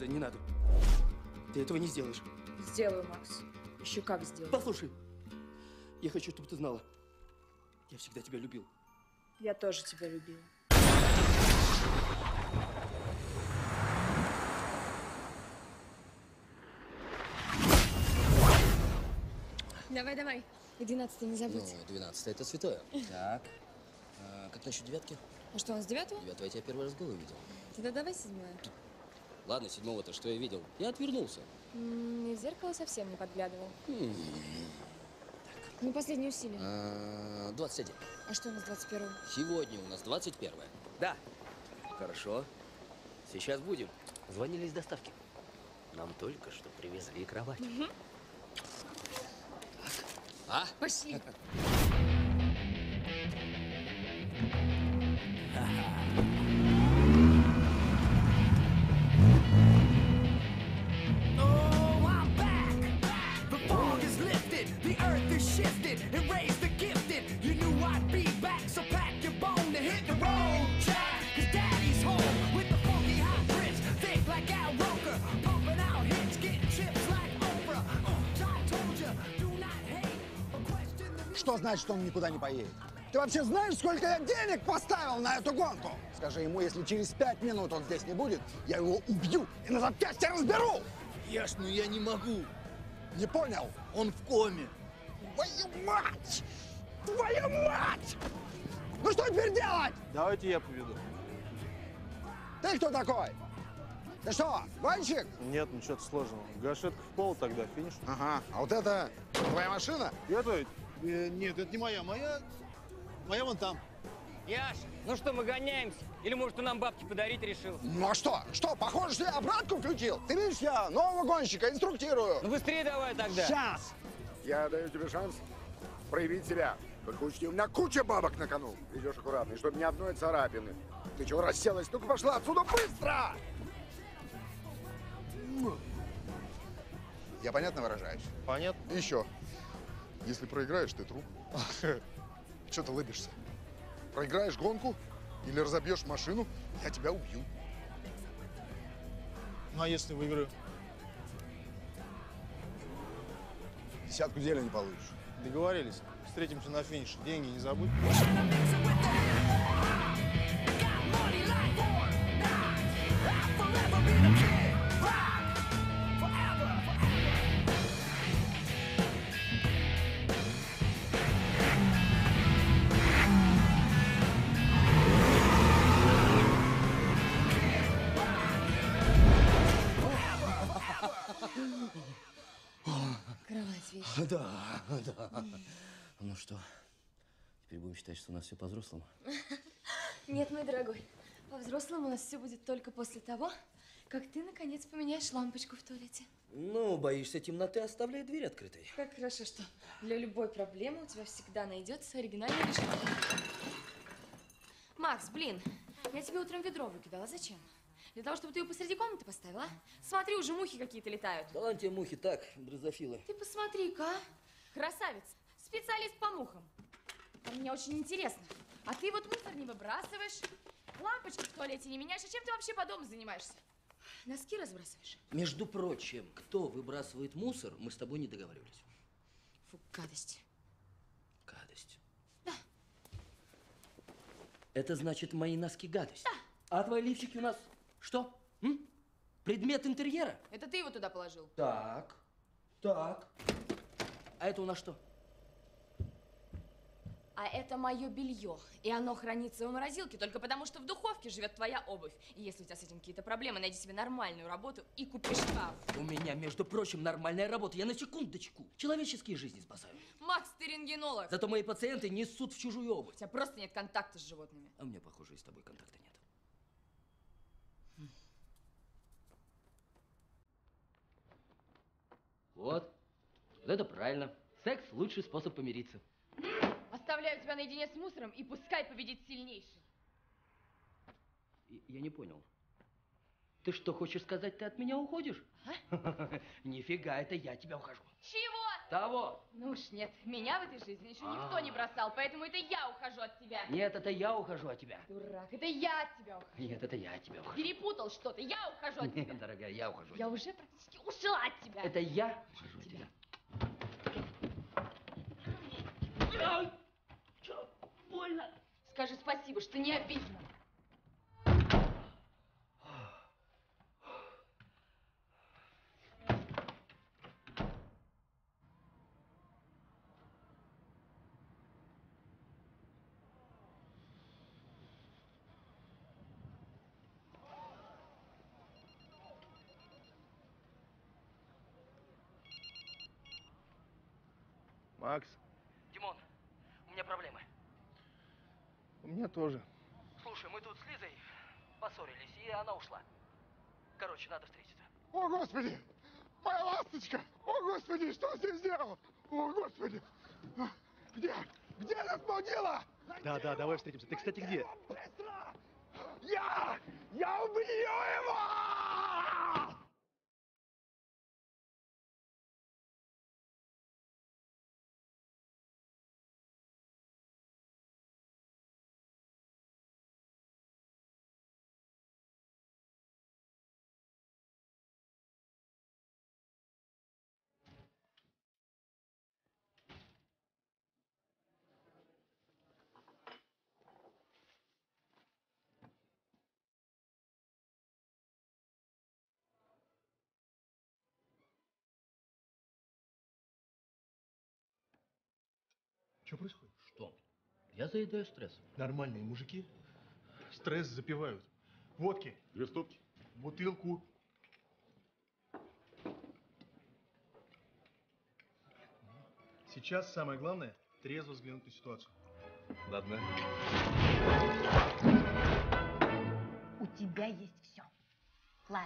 Лиза, не надо. Ты этого не сделаешь. Сделаю, Макс. Еще как сделаю. Послушай, я хочу, чтобы ты знала. Я всегда тебя любил. Я тоже тебя любила. Давай, давай. И 12 не забудь. Ну, 12 это святое. Так. Как насчет 9? А что, у нас 9-го? 9 я тебя первый раз голый видел. Тогда давай 7-е. Ладно, 7-го-то что я видел? Я отвернулся. И в зеркало совсем не подглядывал. Ну, последнее усилие. 21. А что у нас 21-го? Сегодня у нас 21. Да. Хорошо. Сейчас будем. Звонили из доставки. Нам только что привезли кровать. А? Пошли. Что значит, что он никуда не поедет? Ты вообще знаешь, сколько я денег поставил на эту гонку? Скажи ему, если через 5 минут он здесь не будет, я его убью и на запястье разберу! Ешь, ну я не могу. Не понял? Он в коме. Твою мать! Твою мать! Ну что теперь делать? Давайте я поведу. Ты кто такой? Ты что, гонщик? Нет, ну что-то сложного. Гашетка в пол, тогда финиш. Ага, а вот это твоя машина? Это? Нет, это не моя. Моя вон там. Яш, ну что, мы гоняемся? Или, может, ты нам бабки подарить решил? Ну а что? Что, похоже, что я обратку включил? Ты видишь, я нового гонщика инструктирую. Ну быстрее давай тогда. Сейчас! Я даю тебе шанс проявить себя. Только учти, у меня куча бабок на кону. Идешь аккуратно, и чтобы ни одной царапины. Ты чего расселась? Ну-ка пошла отсюда быстро! Я понятно выражаюсь? Понятно. И еще. Если проиграешь, ты труп. Че ты лыбишься? Проиграешь гонку или разобьешь машину, я тебя убью. Ну а если выиграю? Десятку зелени получишь. Договорились. Встретимся на финише. Деньги не забудь. Кровать вещь. Да. Ну что, теперь будем считать, что у нас все по-взрослому? Нет, мой дорогой. По-взрослому у нас все будет только после того, как ты, наконец, поменяешь лампочку в туалете. Ну, боишься темноты, оставляй дверь открытой. Как хорошо, что для любой проблемы у тебя всегда найдется оригинальное решение. Макс, блин, я тебе утром ведро выкидала. Зачем? Для того, чтобы ты ее посреди комнаты поставила? Смотри, уже мухи какие-то летают. Да ладно тебе мухи, так, дрозофилы. Ты посмотри-ка, а. Красавец, специалист по мухам. А мне очень интересно. А ты вот мусор не выбрасываешь, лампочки в туалете не меняешь. А чем ты вообще по дому занимаешься? Носки разбрасываешь? Между прочим, кто выбрасывает мусор, мы с тобой не договаривались. Фу, гадость. Гадость. Да. Это значит, мои носки гадость? Да. А твои лифчики у нас что? Предмет интерьера? Это ты его туда положил? Так. А это у нас что? А это мое белье. И оно хранится в морозилке только потому, что в духовке живет твоя обувь. И если у тебя с этим какие-то проблемы, найди себе нормальную работу и купи шкаф. У меня, между прочим, нормальная работа. Я на секундочку человеческие жизни спасаю. Макс, ты рентгенолог. Зато мои пациенты несут в чужую У обувь. тебя просто нет контакта с животными. А у меня, похоже, и с тобой контакта нет. Вот это правильно. Секс – лучший способ помириться. Оставляю тебя наедине с мусором, и пускай победит сильнейший. Я не понял. Ты что, хочешь сказать, ты от меня уходишь? А? Нифига, это я от тебя ухожу. Чего Того. Ну уж нет, меня в этой жизни еще никто не бросал, поэтому это я ухожу от тебя. Нет, это я ухожу от тебя. Дурак, это я от тебя ухожу. Нет, это я от тебя ухожу. Перепутал что-то, я ухожу от тебя. Нет, дорогая, я ухожу от Я тебя. уже практически ушла от тебя. Это я ухожу от тебя. Больно. Скажи спасибо, что не обидно. Макс, Димон, у меня проблемы. у меня тоже. Слушай, мы тут с Лизой поссорились, и она ушла. Короче, надо встретиться. О, Господи! Моя ласточка! О, Господи, что ты сделал? О, Господи! Где? Где этот мудила? Да, давай встретимся. Ты, кстати, где? Быстро! Я убью его! Что происходит? Что? Я заедаю стресс. Нормальные мужики стресс запивают. Водки. 2 стопки. Бутылку. Сейчас самое главное – трезво взглянуть на ситуацию. Ладно. У тебя есть все. Класс,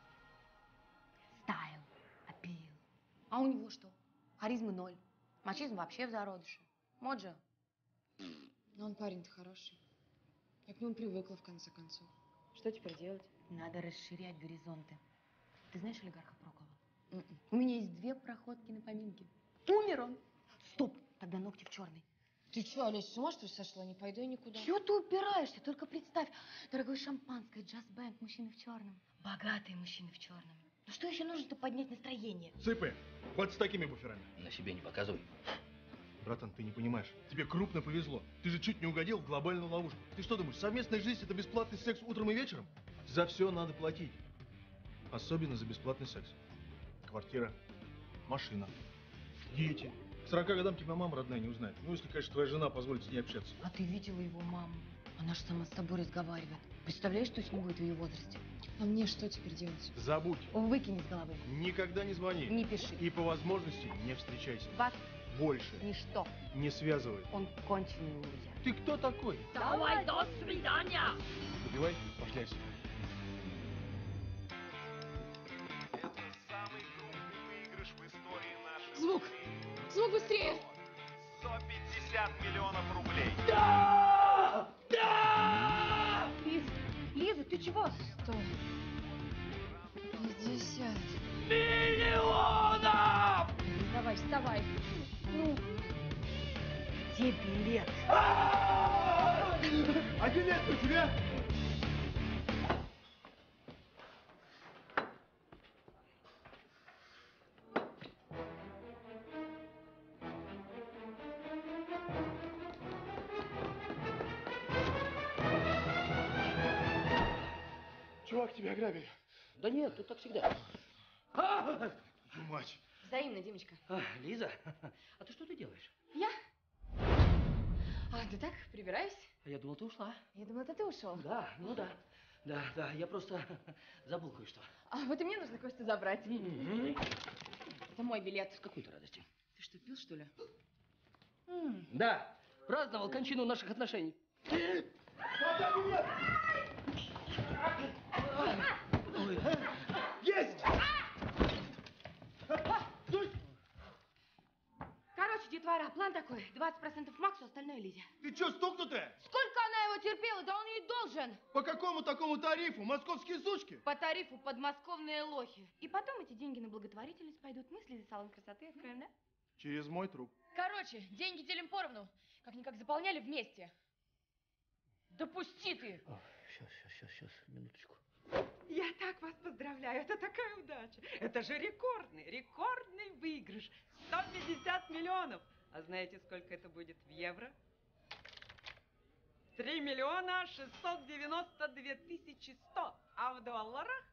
стайл, аппил. А у него что? Харизмы 0. Мачизм вообще в зародыше. Моджо. Но он парень-то хороший. Я к нему привыкла, в конце концов. Что теперь делать? Надо расширять горизонты. Ты знаешь олигарха Прокола? У меня есть 2 проходки на поминки. Умер он. Стоп, тогда ногти в черный. Ты что, Олесь, с ума что ли сошла? Не пойду я никуда. Чего ты упираешься? Только представь, дорогое шампанское, джаз-бенд, мужчины в черном. Богатые мужчины в черном. Ну что еще нужно-то поднять настроение? Цыпы, вот с такими буферами. На себе не показывай. Братан, ты не понимаешь. Тебе крупно повезло. Ты же чуть не угодил в глобальную ловушку. Ты что думаешь, совместная жизнь – это бесплатный секс утром и вечером? За все надо платить. Особенно за бесплатный секс. Квартира, машина, дети. К 40 годам тебя мама родная не узнает. Ну, если, конечно, твоя жена позволит с ней общаться. А ты видела его маму? Она же сама с тобой разговаривает. Представляешь, что с ним будет в ее возрасте? А мне что теперь делать? Забудь. Выкини с головы. Никогда не звони. Не пиши. И по возможности не встречайся. Вас Больше ничто. не связывай. Он конченый лузер. Ты кто такой? Давай, до свидания! Выпивай, пошли отсюда. Звук! Звук быстрее! 150 миллионов рублей. Лиза, ты чего? 50. Миллионов! Давай, вставай. Ну, Где билет? А билет у тебя? Чувак, тебя ограбили. Да нет, тут так всегда. Мать. взаимно, Димочка. Лиза, а ты что ты делаешь? Я? А, да так, прибираюсь. Я думал, ты ушла. Я думала, это ты ушел. Да, ну да. Да, я просто забыл кое-что. А вот и мне нужно кое-что забрать. Это мой билет. С какой-то радости. Ты что, пил, что ли? Да, праздновал кончину наших отношений. Есть! Короче, детвора, план такой. 20% Максу, остальное Лизе. Ты что, стукнутая? Сколько она его терпела? Да он ей должен. По какому такому тарифу? Московские сучки? По тарифу подмосковные лохи. И потом эти деньги на благотворительность пойдут. Мы с Лизой салон красоты откроем, да? Через мой труп. Короче, деньги делим поровну. Как-никак заполняли вместе. Допусти ты! Сейчас, минуточку. Я так вас поздравляю, это такая удача. Это же рекордный выигрыш. 150 миллионов. А знаете, сколько это будет в евро? 3 миллиона 692 тысячи 100. А в долларах?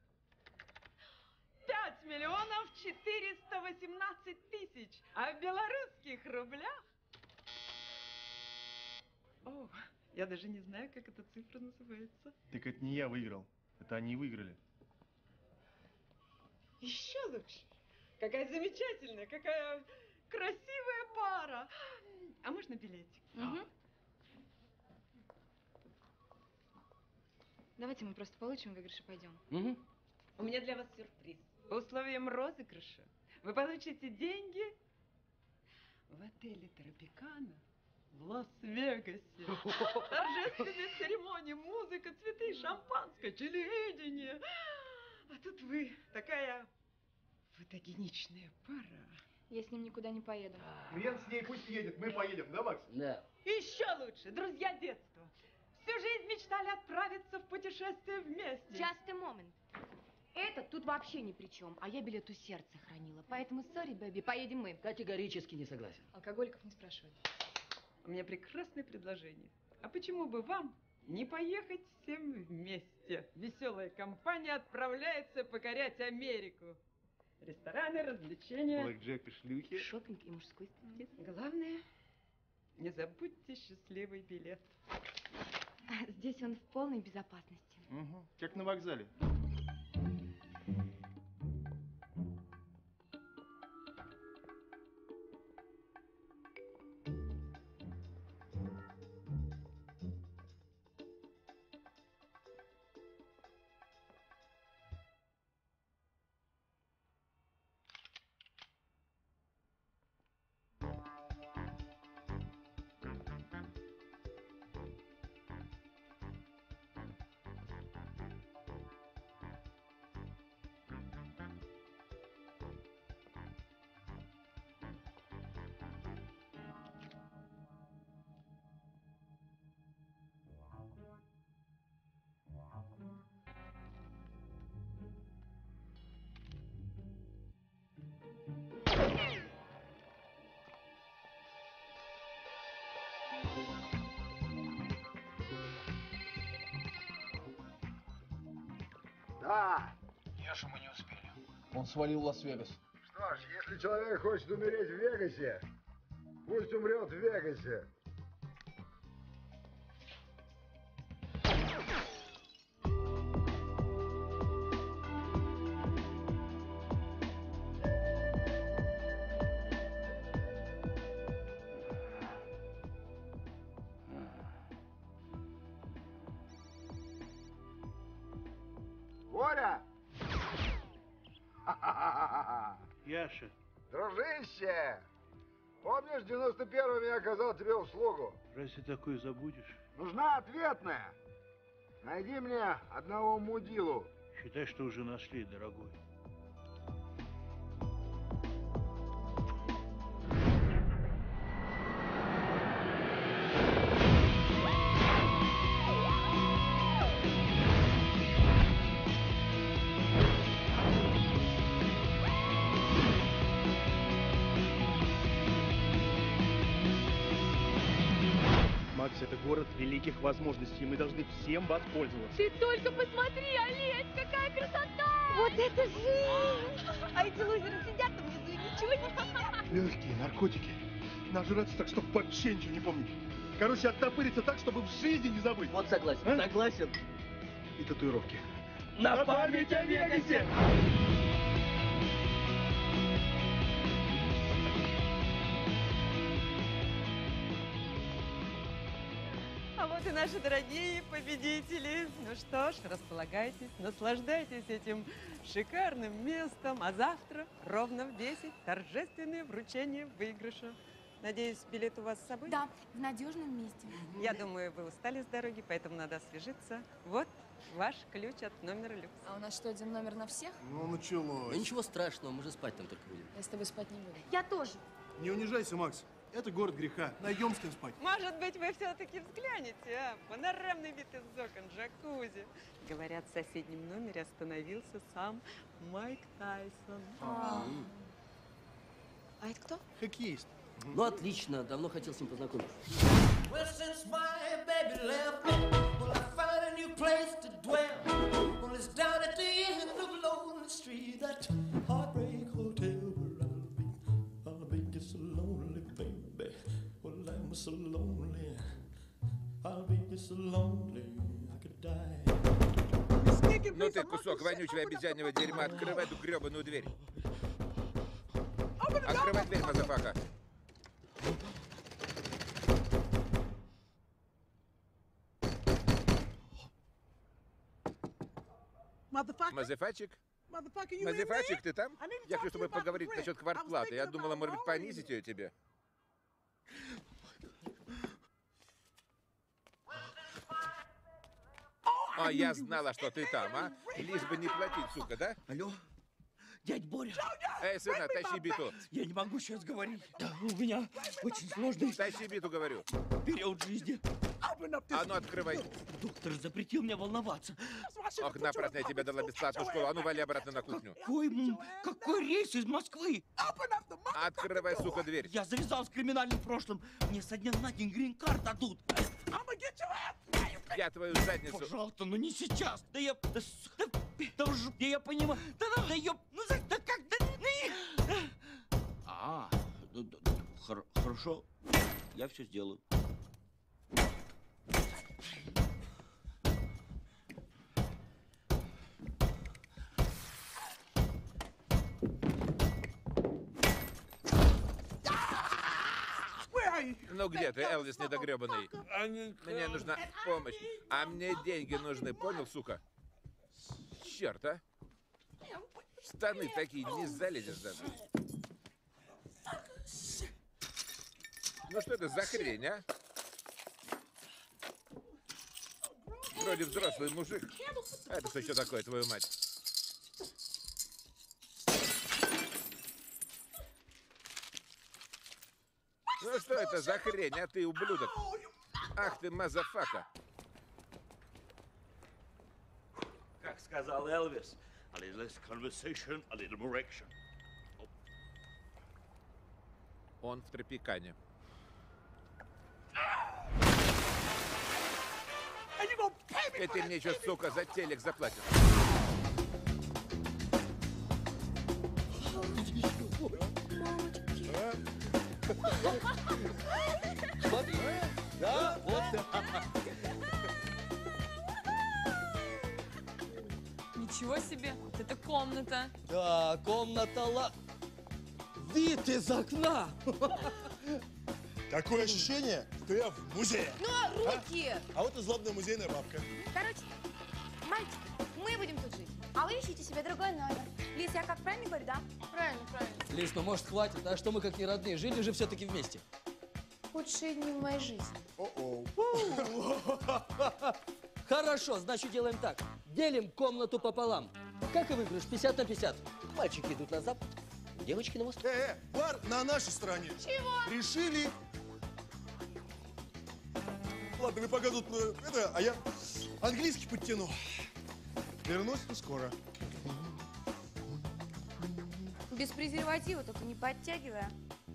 5 миллионов 418 тысяч. А в белорусских рублях? О, я даже не знаю, как эта цифра называется. Так это не я выиграл. Это они выиграли. Еще лучше. Какая замечательная, какая красивая пара. А можно билетик? Угу. Давайте мы просто получим выигрыш и пойдем. Угу. У меня для вас сюрприз. По условиям розыгрыша вы получите деньги в отеле Тропикана в Лас-Вегасе. Торжественная церемония, музыка, цветы, шампанское, телевидение. А тут вы такая фотогеничная пара. Я с ним никуда не поеду. Лен с ней пусть едет, мы поедем, да, Макс? Да. Еще лучше, друзья детства. Всю жизнь мечтали отправиться в путешествие вместе. Just a moment. Этот тут вообще ни при чем, а я билет у сердца хранила. Поэтому, sorry, baby, поедем мы. Категорически не согласен. Алкоголиков не спрашивают. У меня прекрасное предложение. А почему бы вам не поехать всем вместе? Веселая компания отправляется покорять Америку. Рестораны, развлечения. Блэкджек и шлюхи. Шопинг и мужской стриптиз. Главное, не забудьте счастливый билет. Здесь он в полной безопасности. Угу. Как на вокзале. Да. Яшу мы не успели. Он свалил в Лас-Вегас. Что ж, если человек хочет умереть в Вегасе, пусть умрет в Вегасе. Боря! Яша. Дружище! Помнишь, в 91-м я оказал тебе услугу? Разве такое забудешь? Нужна ответная. Найди мне одного мудилу. Считай, что уже нашли, дорогой. Макс, это город великих возможностей, и мы должны всем воспользоваться. Ты только посмотри, Олесь, какая красота! Вот это жизнь! А эти лузеры сидят там внизу и ничего не видят. Легкие, наркотики. Нажраться так, чтобы вообще ничего не помнить. Короче, оттопыриться так, чтобы в жизни не забыть. Вот согласен. А? Согласен. И татуировки. На память о Вегасе! А вот и наши дорогие победители. Ну что ж, располагайтесь, наслаждайтесь этим шикарным местом. А завтра ровно в 10 торжественное вручение выигрыша. Надеюсь, билет у вас с собой? Да, в надежном месте. Я думаю, вы устали с дороги, поэтому надо освежиться. Вот ваш ключ от номера люкс. А у нас что, один номер на всех? Ну, началось. Да ничего страшного, мы же спать там только будем. Я с тобой спать не буду. Я тоже. Не унижайся, Макс. Это город греха. Найдем с кем спать. Может быть, вы все-таки взглянете, а? Панорамный вид из окон, джакузи. Говорят, в соседнем номере остановился сам Майк Тайсон. А это кто? Хоккеист. Ну, отлично. Давно хотел с ним познакомиться. Well, since my baby left me, well, I found a new place to dwell. Well, it's down at the end of Lonely Street, that heartbreak hotel where I'll be just so lonely, baby. Well, I'm so lonely. I'll be just so lonely, I could die. Ну ты кусок вонючего обезьяньего дерьма, открывай эту гребаную дверь. Открывай дверь, мазафака. Мазафачик? Мазафачик, ты там? Я хочу с тобой поговорить насчет квартплаты. Я думала, может быть, понизить ее тебе. О, я знала, что ты там, а? Лишь бы не платить, сука, да? Алло, дядь Боря. Эй, сына, тащи биту. Я не могу сейчас говорить. Да, у меня очень сложный Тащи биту, говорю. период жизни. А ну, открывай. Доктор запретил мне волноваться. Ох, напрасно я тебе дала бесплатную школу. А ну, вали обратно на кухню. Какой рейс из Москвы? Открывай, сука, дверь. Я завязал с криминальным прошлым. Мне со дня на день грин-карт дадут. Я твою задницу. Пожалуйста, но не сейчас. Да я... Да уже... Да я понимаю. Да я... Ну, да как... Да... Хорошо. Я все сделаю. Ну где ты, Элвис недогребанный? Мне нужна помощь. А мне деньги нужны, понял, сука? Черт, а? Штаны такие, не залезешь даже. Ну что это за хрень, а? Вроде взрослый мужик. А это что еще такое, твою мать? Ну что это за хрень, а ты, ублюдок? Ах ты, мазафака. Как сказал Элвис, a little less conversation, a little more action. Он в Тропикане. И ты мне еще, сука, за телек заплатишь. Смотри, да, вот. Ничего себе, вот это комната. Да, комната вид из окна. Такое ощущение, что я в музее. Ну, а руки? А вот и злобная музейная бабка. Короче, мальчики, мы будем тут жить, а вы ищите себе другой номер. Лиз, я как правильно говорю, да? Правильно, правильно. Лиз, ну может хватит, а что мы как не родные? Жили же все-таки вместе. Худшие дни в моей жизни. Хорошо, значит делаем так. Делим комнату пополам. Как и выигрыш, 50 на 50. Мальчики идут на запад, девочки на восток. Бар на нашей стороне. Чего? Решили. Ладно, вы пока тут, это, а я английский подтяну. Вернусь скоро. Без презерватива, только не подтягивая.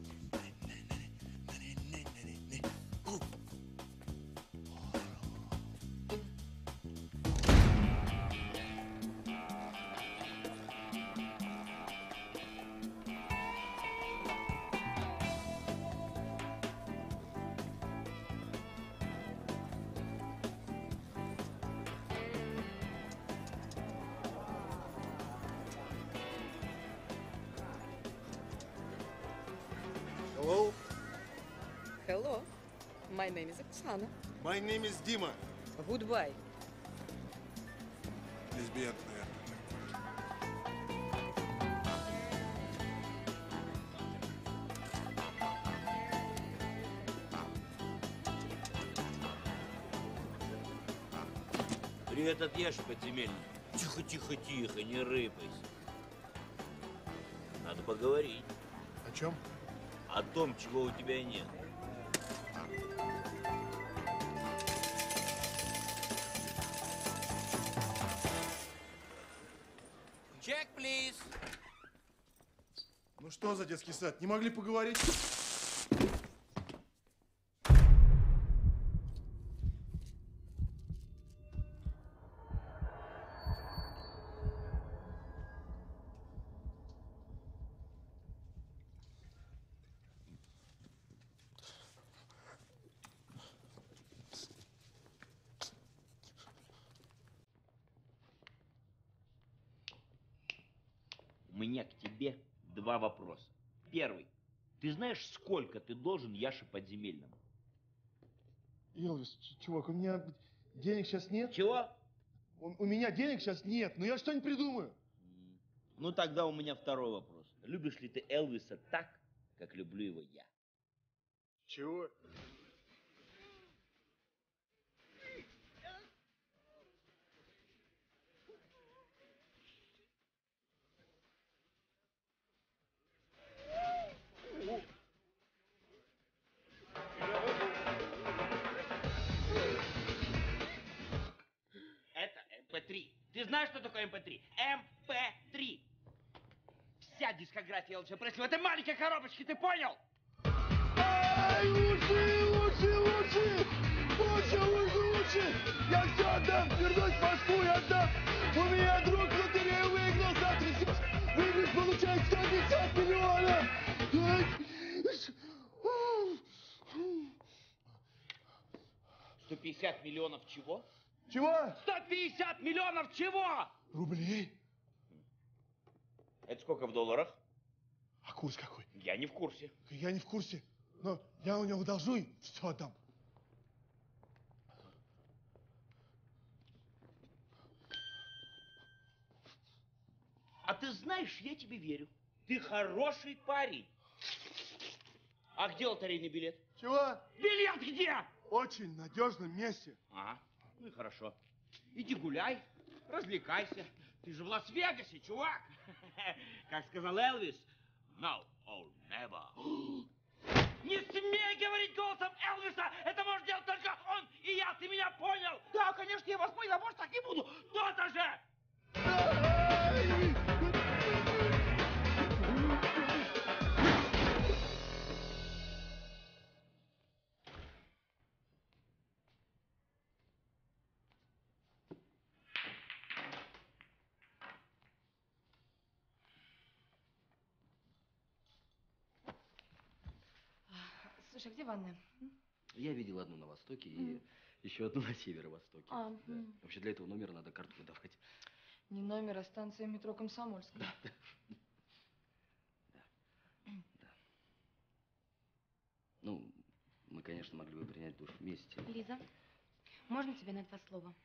Hello. Hello, my name is Оксана. My name is Дима. Goodbye. Лесбиянка, наверное. Привет от Яши подземельный. Тихо, тихо, тихо, не рыпайся. Надо поговорить. О чем? о том, чего у тебя нет. Check, please. Ну что за детский сад? Не могли поговорить? У меня к тебе два вопроса. Первый. Ты знаешь, сколько ты должен Яше Подземельному? Елвис, чувак, у меня денег сейчас нет. Чего? У меня денег сейчас нет, но я что-нибудь придумаю. Ну тогда у меня второй вопрос. Любишь ли ты Элвиса так, как люблю его я? Чего? Это МП3. Ты знаешь, что такое МП3? МП3. Вся дискография Элвиса Пресли в этой маленькой коробочке, ты понял? Ай, лучше, лучше, лучше! Лучше, лучше, лучше! Я все отдам, вернусь в Москву и отдам! У меня друг в лотерею выиграл, завтра выигрыш получает 150 миллионов! 150 миллионов чего? Чего? 150 миллионов чего? Рублей? Это сколько в долларах? А курс какой? Я не в курсе. Я не в курсе, но я у него должу и все отдам. А ты знаешь, я тебе верю. Ты хороший парень. А где лотерейный билет? Чего? Билет где? В очень надежном месте. Ага, ну и хорошо. Иди гуляй, развлекайся. Ты же в Лас-Вегасе, чувак. Как сказал Элвис, now or never. Не смей говорить голосом Элвиса! Это может делать только он и я, ты меня понял? Да, конечно, я вас понял, а может так и буду. То-то же! Слушай, а где ванная? Я видел одну на востоке и еще одну на северо-востоке. А, Да. Вообще для этого номера надо карту выдавать. Не номер, а станция метро Комсомольская. Ну, мы, конечно, могли бы принять душ вместе. Лиза, можно тебе на два слова?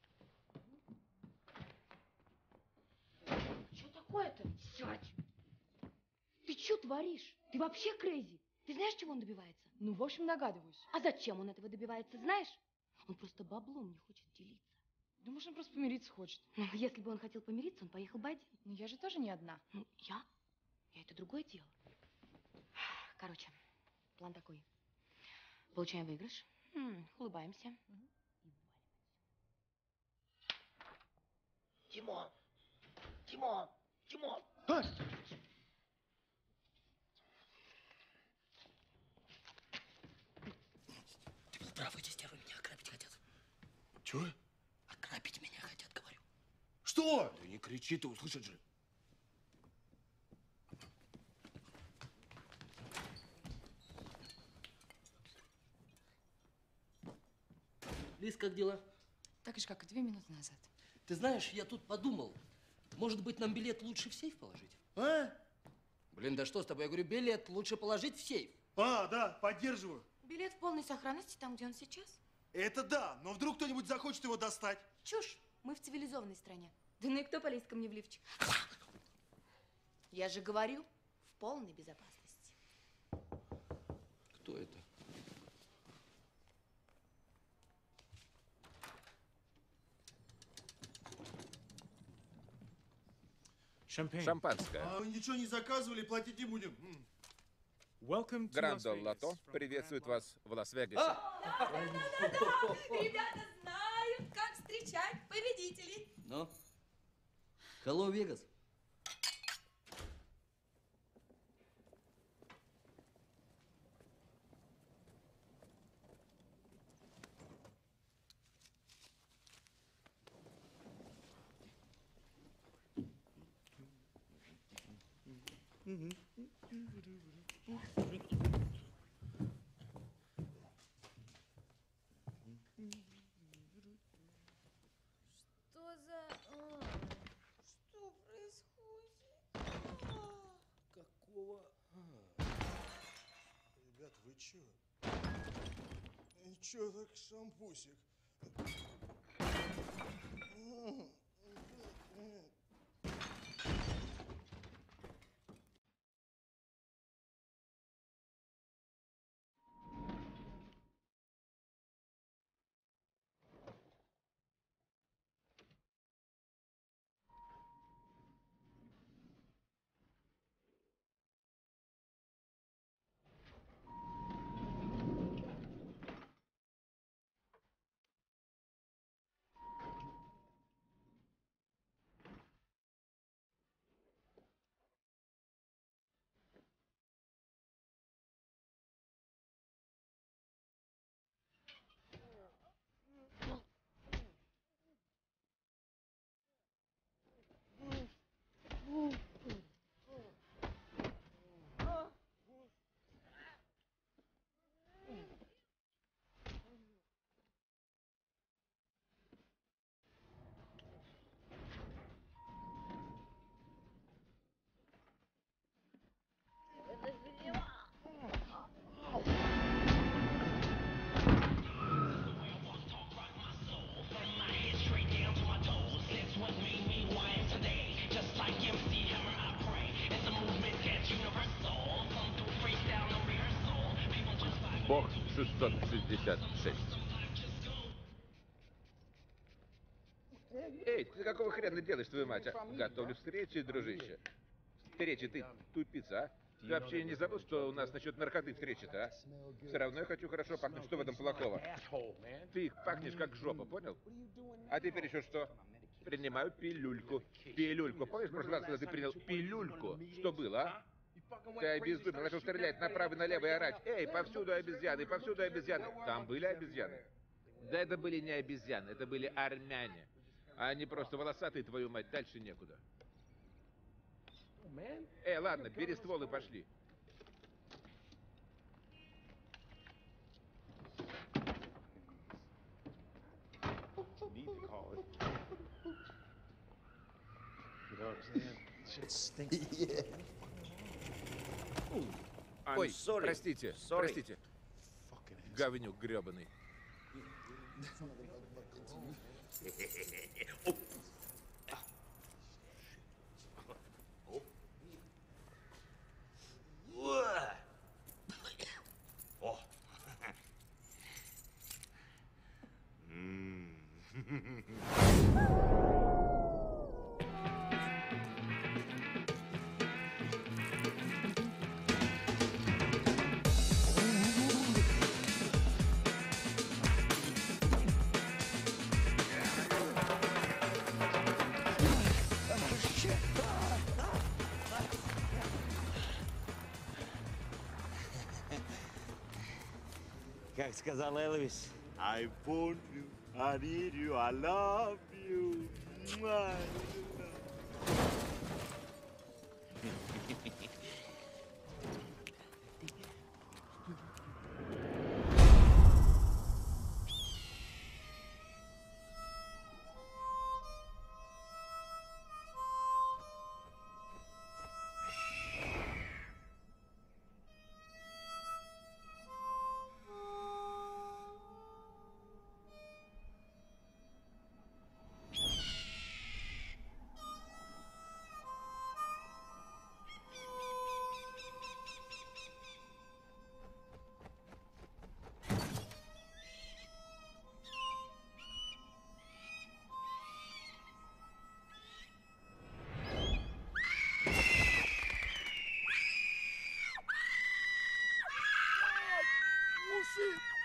Что такое-то? Сядь! Ты что творишь? Ты вообще крейзи? Ты знаешь, чего он добивается? Ну, в общем, догадываюсь. А зачем он этого добивается, знаешь? Он просто баблом не хочет делиться. Думаешь, он просто помириться хочет? Ну, если бы он хотел помириться, он поехал бы один. Ну, я же тоже не одна. Ну, я это другое дело. Короче, план такой. Получаем выигрыш, улыбаемся. Тимон! Тимон! Тимон! Ты был прав, эти стервы меня ограбить хотят. Чего? Ограбить меня хотят, говорю. Что? Да не кричи, ты услышать же. Лиз, как дела? Так же, как и 2 минуты назад. Ты знаешь, я тут подумал, может быть, нам билет лучше в сейф положить? А? Блин, да что с тобой? Я говорю, билет лучше положить в сейф. А, да, поддерживаю. Билет в полной сохранности там, где он сейчас? Это да, но вдруг кто-нибудь захочет его достать. Чушь. Мы в цивилизованной стране. Да ну и кто полезет ко мне в лифчик? Я же говорю, в полной безопасности. Кто это? Шампанское. А мы ничего не заказывали, платить не будем. Грандол Лото приветствует вас в Лас-Вегасе. Ребята знают, как встречать победителей. Ну, hello, Vegas. Что за... Что происходит? Какого? Ребят, вы чё? Чё так шампусик? Бог 666. Эй, ты какого хрена делаешь, твою мать? Готовлю встречи, дружище. Встречи, ты тупица, а? Ты вообще не забыл, что у нас насчет наркоты встречи-то, а? Все равно я хочу хорошо пахнуть. Что в этом плохого? Ты пахнешь как жопа, понял? А теперь еще что? Принимаю пилюльку. Пилюльку. Помнишь, в прошлый раз, когда ты принял пилюльку? Что было, а? Ты обезумел, начал стрелять направо и налево и орать. Эй, повсюду обезьяны, повсюду обезьяны. Там были обезьяны? Да это были не обезьяны, это были армяне. Они просто волосатые, твою мать, дальше некуда. Эй, ладно, бери ствол и пошли. Ой, простите, простите. Говнюк гребаный. О. Как сказал Элвис, I want you, I need you, I love you.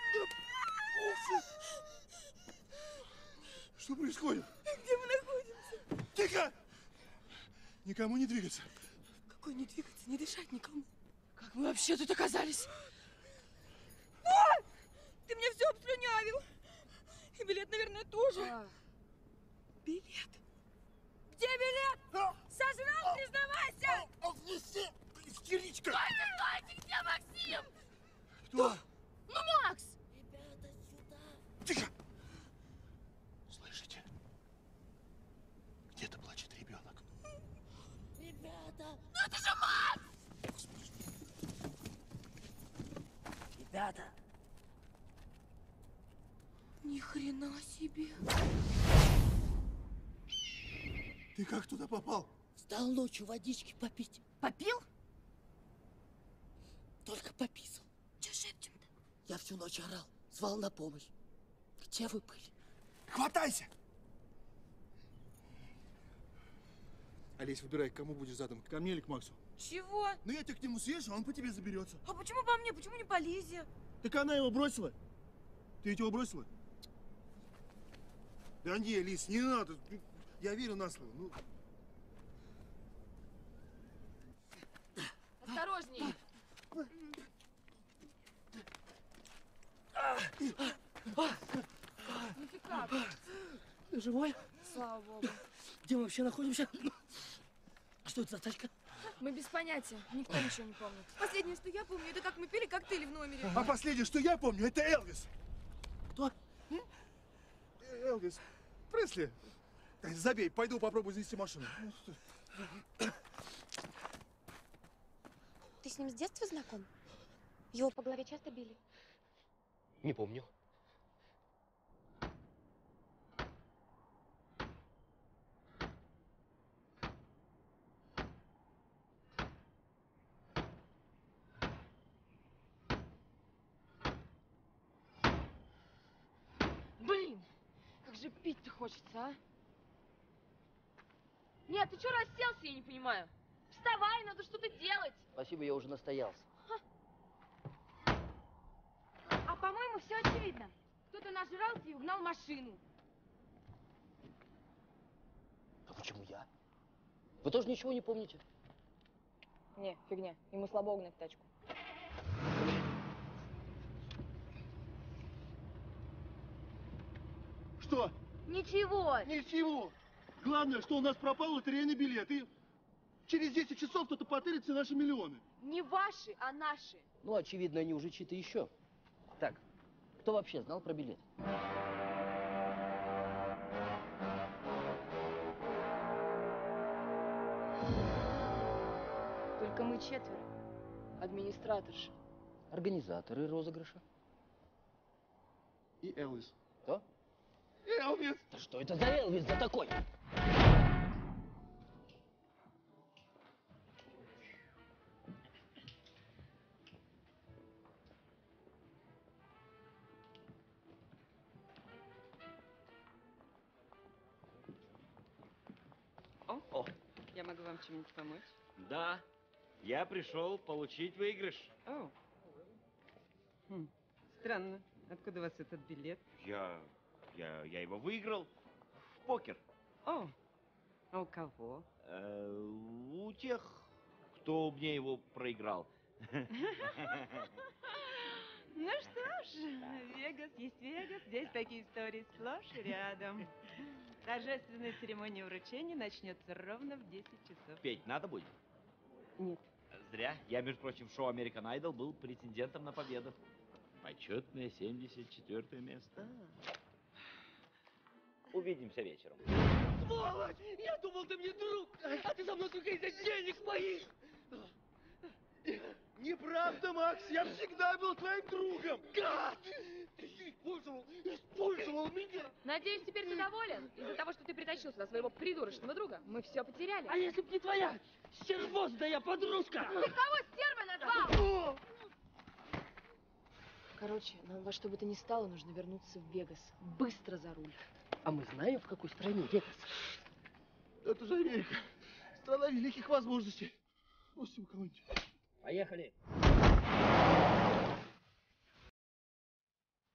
Что происходит? Где мы находимся? Тихо! Никому не двигаться. Какой не двигаться, не дышать никому. Как мы вообще тут оказались? О! Ты мне все обслюнявил. И билет, наверное, тоже. Билет? Где билет? Сожрал, признавайся! Отнеси, истеричка! Стойте, где Максим? Кто? Ну, Макс! Ребята, сюда. Тихо! Слышите? Где-то плачет ребенок. Ребята! Ну это же Макс! Ребята! Ни хрена себе! Ты как туда попал? Стал ночью водички попить. Попил? Только пописал. Че шепчем-то? Я всю ночь орал, звал на помощь. Где вы были? Хватайся! Олесь, выбирай, к кому будешь задом, ко мне или к Максу? Чего? Ну я тебя к нему съезжу, а он по тебе заберется. А почему по мне? Почему не по Лизе? Так она его бросила. Ты ведь его бросила? Да не, Лис, не надо. Я верю на слово. Ну... Осторожней! Ну ты как? Ты живой? Слава богу. Где мы вообще находимся? Что это за тачка? Мы без понятия. Никто ничего не помнит. Последнее, что я помню, это как мы пили коктейли в номере. А последнее, что я помню, это Элвис. Кто? Элвис Пресли. Забей, пойду попробую завести машину. Ты с ним с детства знаком? Его по голове часто били? Не помню. Блин! Как же пить-то хочется, а? Нет, ты что расселся, я не понимаю? Вставай, надо что-то делать! Спасибо, я уже настоялся. А по-моему, все очевидно. Кто-то нажрался и угнал машину. А почему я? Вы тоже ничего не помните? Не, фигня. Ему слабо угнать тачку. Что? Ничего. Ничего. Главное, что у нас пропал лотерейный билет. И через 10 часов кто-то потырится наши миллионы. Не ваши, а наши. Ну, очевидно, они уже чьи-то еще. Так, кто вообще знал про билет? Только мы четверо. Администраторша. Организаторы розыгрыша. И Элвис. Кто? Элвис! Да что это за Элвис за такой? О, я могу вам чем-нибудь помочь? Да, я пришел получить выигрыш. О. Странно. Откуда у вас этот билет? Я его выиграл в покер. О, а у кого? У тех, кто мне его проиграл. Ну что ж, Вегас есть Вегас. Здесь такие истории сплошь и рядом. Торжественная церемония вручения начнется ровно в 10 часов. Петь надо будет? Нет. Зря. Я, между прочим, в шоу American Idol был претендентом на победу. Почетное 74-е место. Увидимся вечером. Сволочь! Я думал, ты мне друг, а ты за мной только из-за денег моих! Неправда, Макс, я всегда был твоим другом. Гад! Ты использовал меня! Надеюсь, теперь ты доволен? Из-за того, что ты притащил сюда своего придурочного друга, мы все потеряли. А если б не твоя стервозная подружка? Ты кого стервой назвал? Короче, нам во что бы то ни стало нужно вернуться в Вегас. Быстро за руль. А мы знаем, в какой стране Вегас? Это же Америка. Страна великих возможностей. Пустим кого-нибудь. Поехали.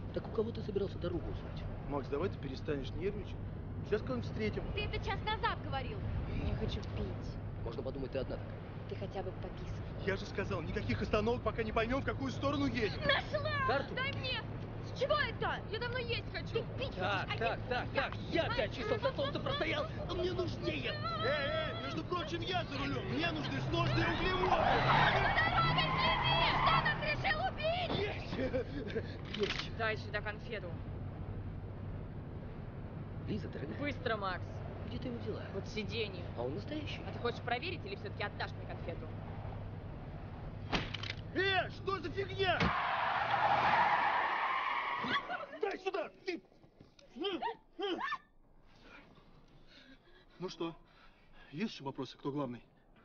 Так у кого ты собирался дорогу узнать? Макс, давай ты перестанешь нервничать. Сейчас кого-нибудь встретим. Ты это час назад говорил. Я хочу пить. Можно подумать, ты одна такая. Ты хотя бы пописывай. Я же сказал, никаких остановок, пока не поймем, в какую сторону едем. Нашла! Карту? Дай мне! С чего это? Я давно есть хочу. Ты пить Так, я 5 часов на солнце простоял, а мне нужнее. Эй, между прочим, я за рулем. Мне нужны сложные углеводы. Что нас решил убить? Есть. Дай сюда конфету. Лиза, дорогая. Быстро, Макс. Где ты его взяла? Вот сиденье. А он настоящий. А ты хочешь проверить или все-таки отдашь мне конфету? Что за фигня? Дай сюда! Ты! Ну что, есть еще вопросы, кто главный?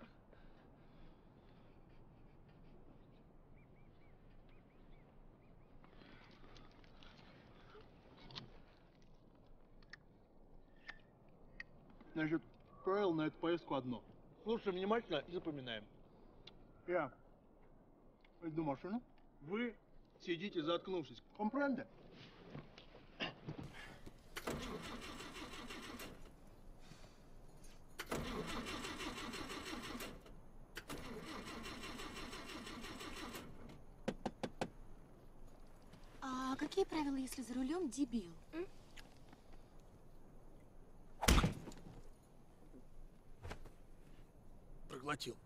Значит, правило на эту поездку одно. Слушаем внимательно и запоминаем. Я иду в машину, вы сидите заткнувшись. Компренде? А какие правила, если за рулем дебил? Проглотил.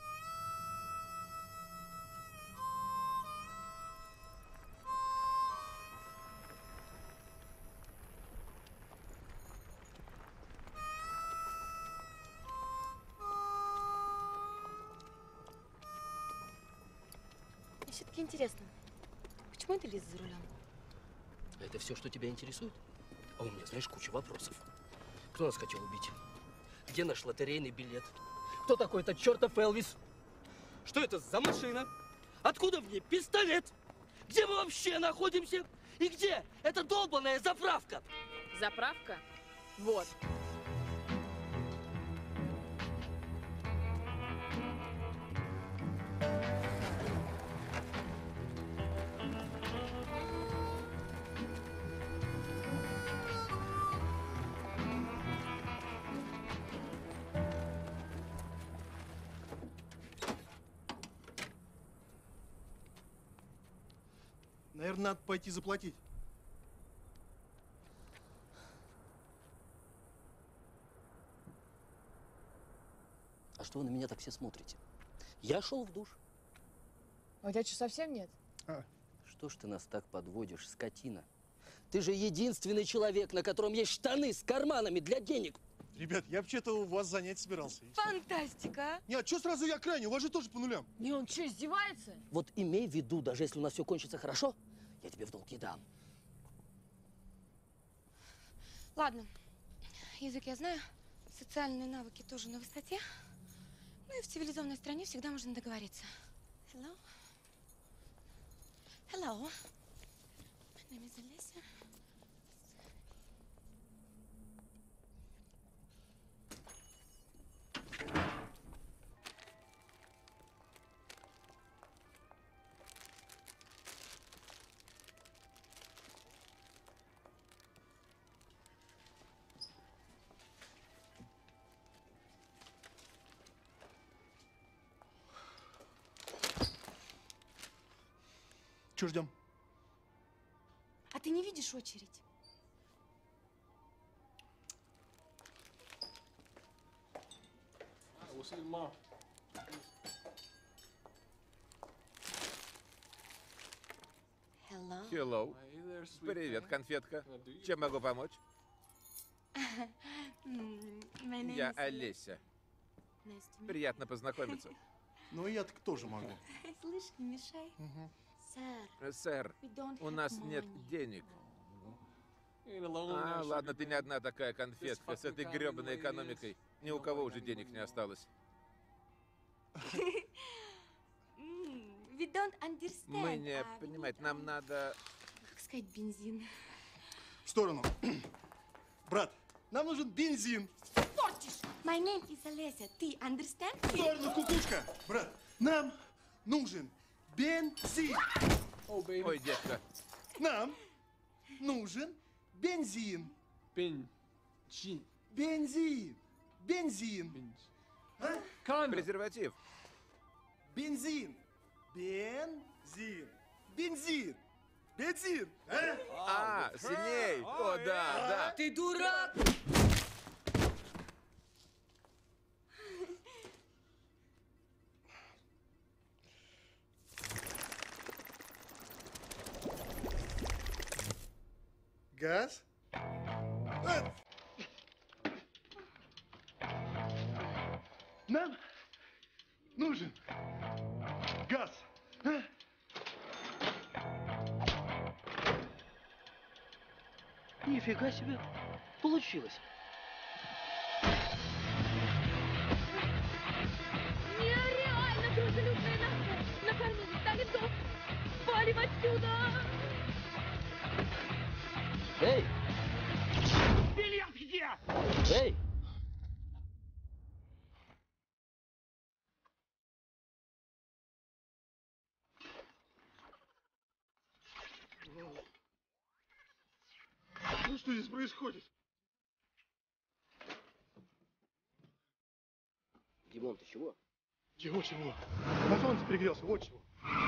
Мне все-таки интересно, почему это Лиза за рулем? Это все, что тебя интересует? А у меня, знаешь, куча вопросов. Кто нас хотел убить? Где наш лотерейный билет? Кто такой этот чертов Элвис? Что это за машина? Откуда в ней пистолет? Где мы вообще находимся? И где эта долбаная заправка? Заправка? Вот. Наверное, надо пойти заплатить. А что вы на меня так все смотрите? Я шел в душ. А у тебя что, совсем нет? Что ж ты нас так подводишь, скотина? Ты же единственный человек, на котором есть штаны с карманами для денег. Ребят, я вообще-то у вас занять собирался. Фантастика! Нет, что сразу я крайний? У вас же тоже по нулям. Не, он что, издевается? Вот имей в виду, даже если у нас все кончится хорошо, я тебе в долг не дам. Ладно, язык я знаю, социальные навыки тоже на высоте. Ну и в цивилизованной стране всегда можно договориться. Hello? Hello? My name is Alicia. Че ждем? А ты не видишь очередь? Hello. Hello. Привет, конфетка. Чем могу помочь? My name Я is Олеся. Nice to meet Приятно познакомиться. Ну, я так тоже могу. you. Слышь, не мешай. Сэр, Сэр, we don't у have нас нет money. денег. А, ладно, ты не одна такая конфетка с этой гребаной экономикой. Ни у кого уже денег не осталось. We don't understand. Мы не понимаем, нам надо... Как сказать, бензин? В сторону. Брат, нам нужен бензин. Портишь! My name is Олеся. Ты understand? В сторону, кукушка. Брат, нам нужен бензин. Ой, детка. Нам нужен бензин. Бензин. Бензин. Бензин. Презерватив. Бензин. Бензин. Бензин. Бензин. Сильней. О, да, да. Ты дурак! Газ? Нам нужен газ. Нифига себе. Получилось. Нереально дружелюбные наши. Накормили сталинцов. Валим отсюда. Эй! Бильярд где? Эй! Ну что здесь происходит? Димон, ты чего? Чего? На солнце пригрелся, вот чего.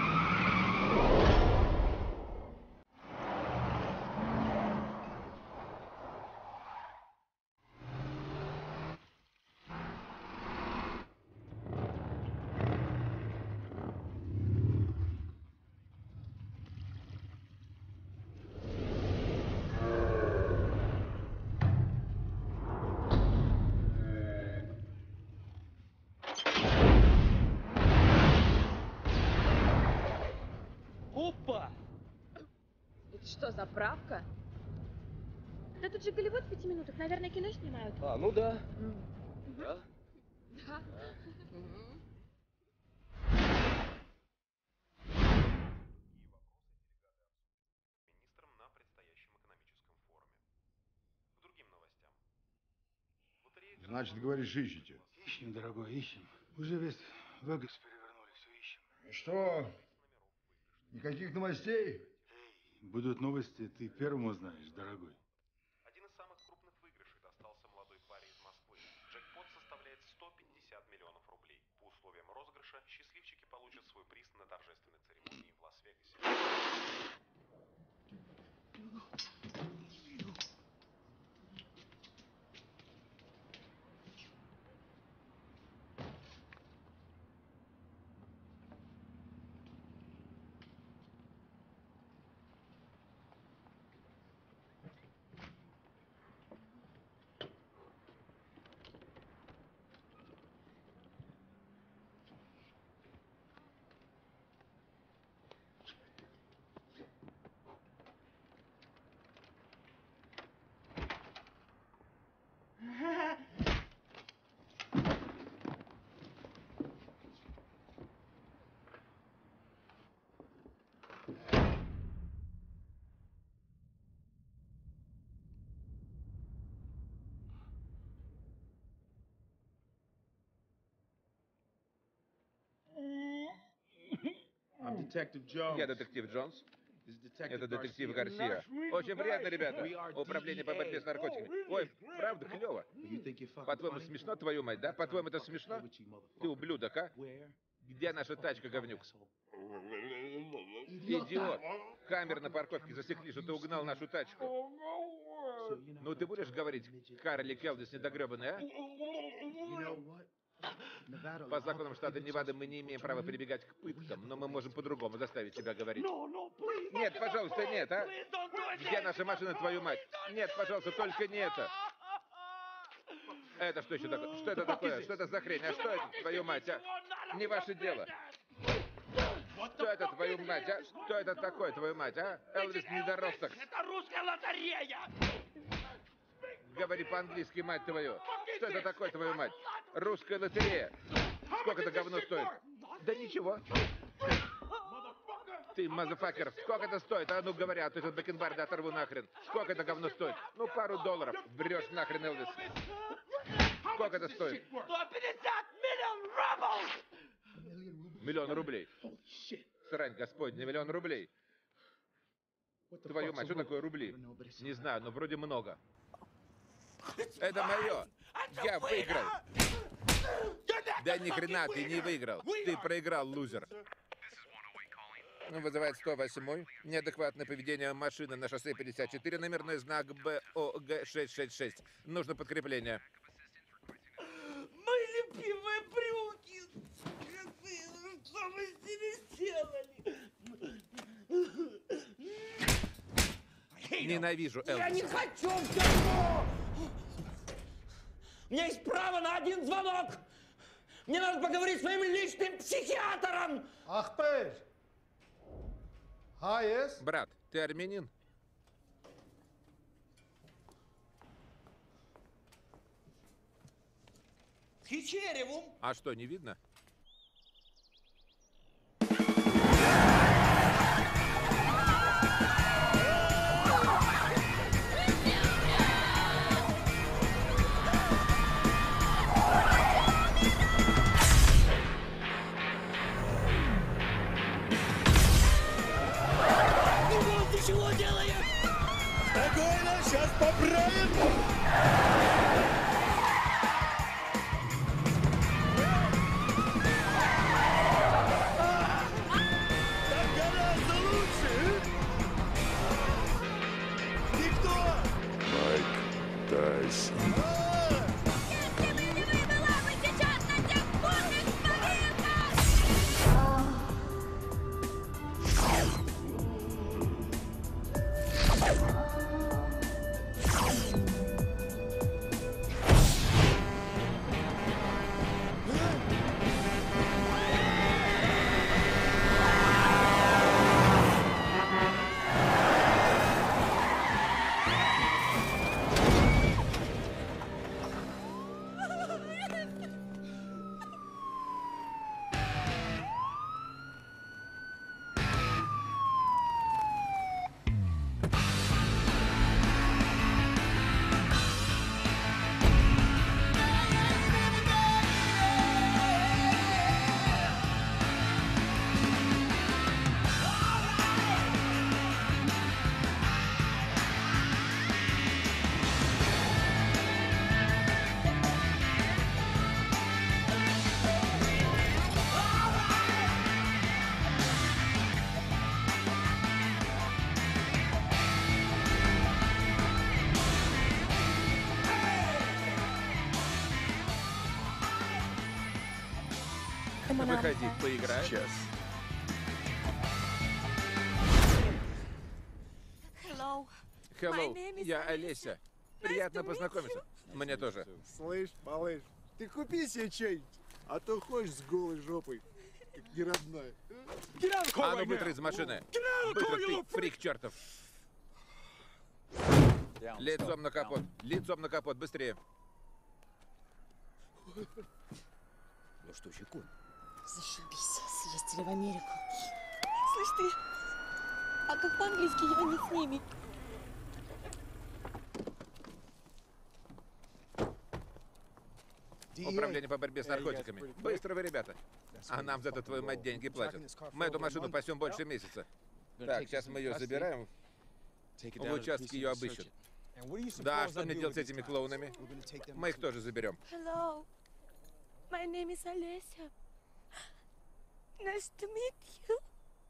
Опа! Это что, заправка? Да тут же Голливуд в 5 минутах. Наверное, кино снимают. А, ну да. Да? Да. Значит, говоришь, ищете? Ищем, дорогой, ищем. Уже весь Вегас перевернули, все ищем. И что? Никаких новостей? Будут новости, ты первым узнаешь, дорогой. Один из самых крупных выигрышей достался молодой паре из Москвы. Джекпот составляет 150 миллионов рублей. По условиям розыгрыша счастливчики получат свой приз на торжественной церемонии в Лас-Вегасе. Я детектив Джонс. Это детектив Гарсия. Очень приятно, ребята. Управление по борьбе с наркотиками. Ой, правда, клево. По-твоему, смешно, твою мать, да? По-твоему, это смешно? Ты ублюдок, а? Где наша тачка, говнюк? Идиот! Камеры на парковке засекли, что ты угнал нашу тачку. Ну, ты будешь говорить, Карли Келдис недогребанный, а? По законам штата Невада мы не имеем права прибегать к пыткам, но мы можем по-другому заставить тебя говорить. Нет, пожалуйста, нет, а? Где наша машина, твою мать? Нет, пожалуйста, только не это. Это что еще такое? Что это такое? Что это за хрень? А что это, твою мать, а? Не ваше дело. Что это, твою мать, а? Что это такое, твою мать, а? Элвис недоросток. Это русская лотерея! Говори по-английски, мать твою. Что это такое, твою мать? Русская лотерея. Сколько это говно стоит? Да ничего. Ты, мазафакер, сколько это стоит? А ну говори, а то этот бакенбарды оторву нахрен. Сколько это говно стоит? Ну, пару долларов. Врешь нахрен, Элвис. Сколько это стоит? 150 миллионов рублей! Миллион рублей. Срань господня, миллион рублей. Твою мать, что такое рубли? Не знаю, но вроде много. Это мое! Я выиграл! Да ни хрена ты не выиграл! Ты проиграл, лузер! Вызывает 108-й. Неадекватное поведение машины на шоссе 54, номерной знак БОГ-666. Нужно подкрепление. Мои любимые брюки! Что вы с ними сделали? Ненавижу Элвиса. Я не хочу в тюрьму! У меня есть право на один звонок! Мне надо поговорить с моим личным психиатром! Ахпер! Брат, ты армянин? А что, не видно? Ты чего делаешь? Спокойно, сейчас поправим! Так гораздо лучше! Ты кто? Майк Тайсон. Выходи, поиграем. Сейчас. Hello, я Олеся. Приятно познакомиться. Мне тоже. Слышь, малыш, ты купи себе что-нибудь, а то ходишь с голой жопой, как неродная. А ну быстро из машины. Быстро, ты фрик чертов. Лицом на капот. Лицом на капот, быстрее. Ну что, Чекун? Зашибись, съездили в Америку. Слышь ты, а как по-английски я не с ними? Управление по борьбе с наркотиками. Быстро вы, ребята. А нам за это, твою мать, деньги платят. Мы эту машину пасем больше месяца. Так, сейчас мы ее забираем. В участке ее обыщут. Да, что мне делать с этими клоунами? Мы их тоже заберем. Hello, my name is Олеся. Nice to meet you.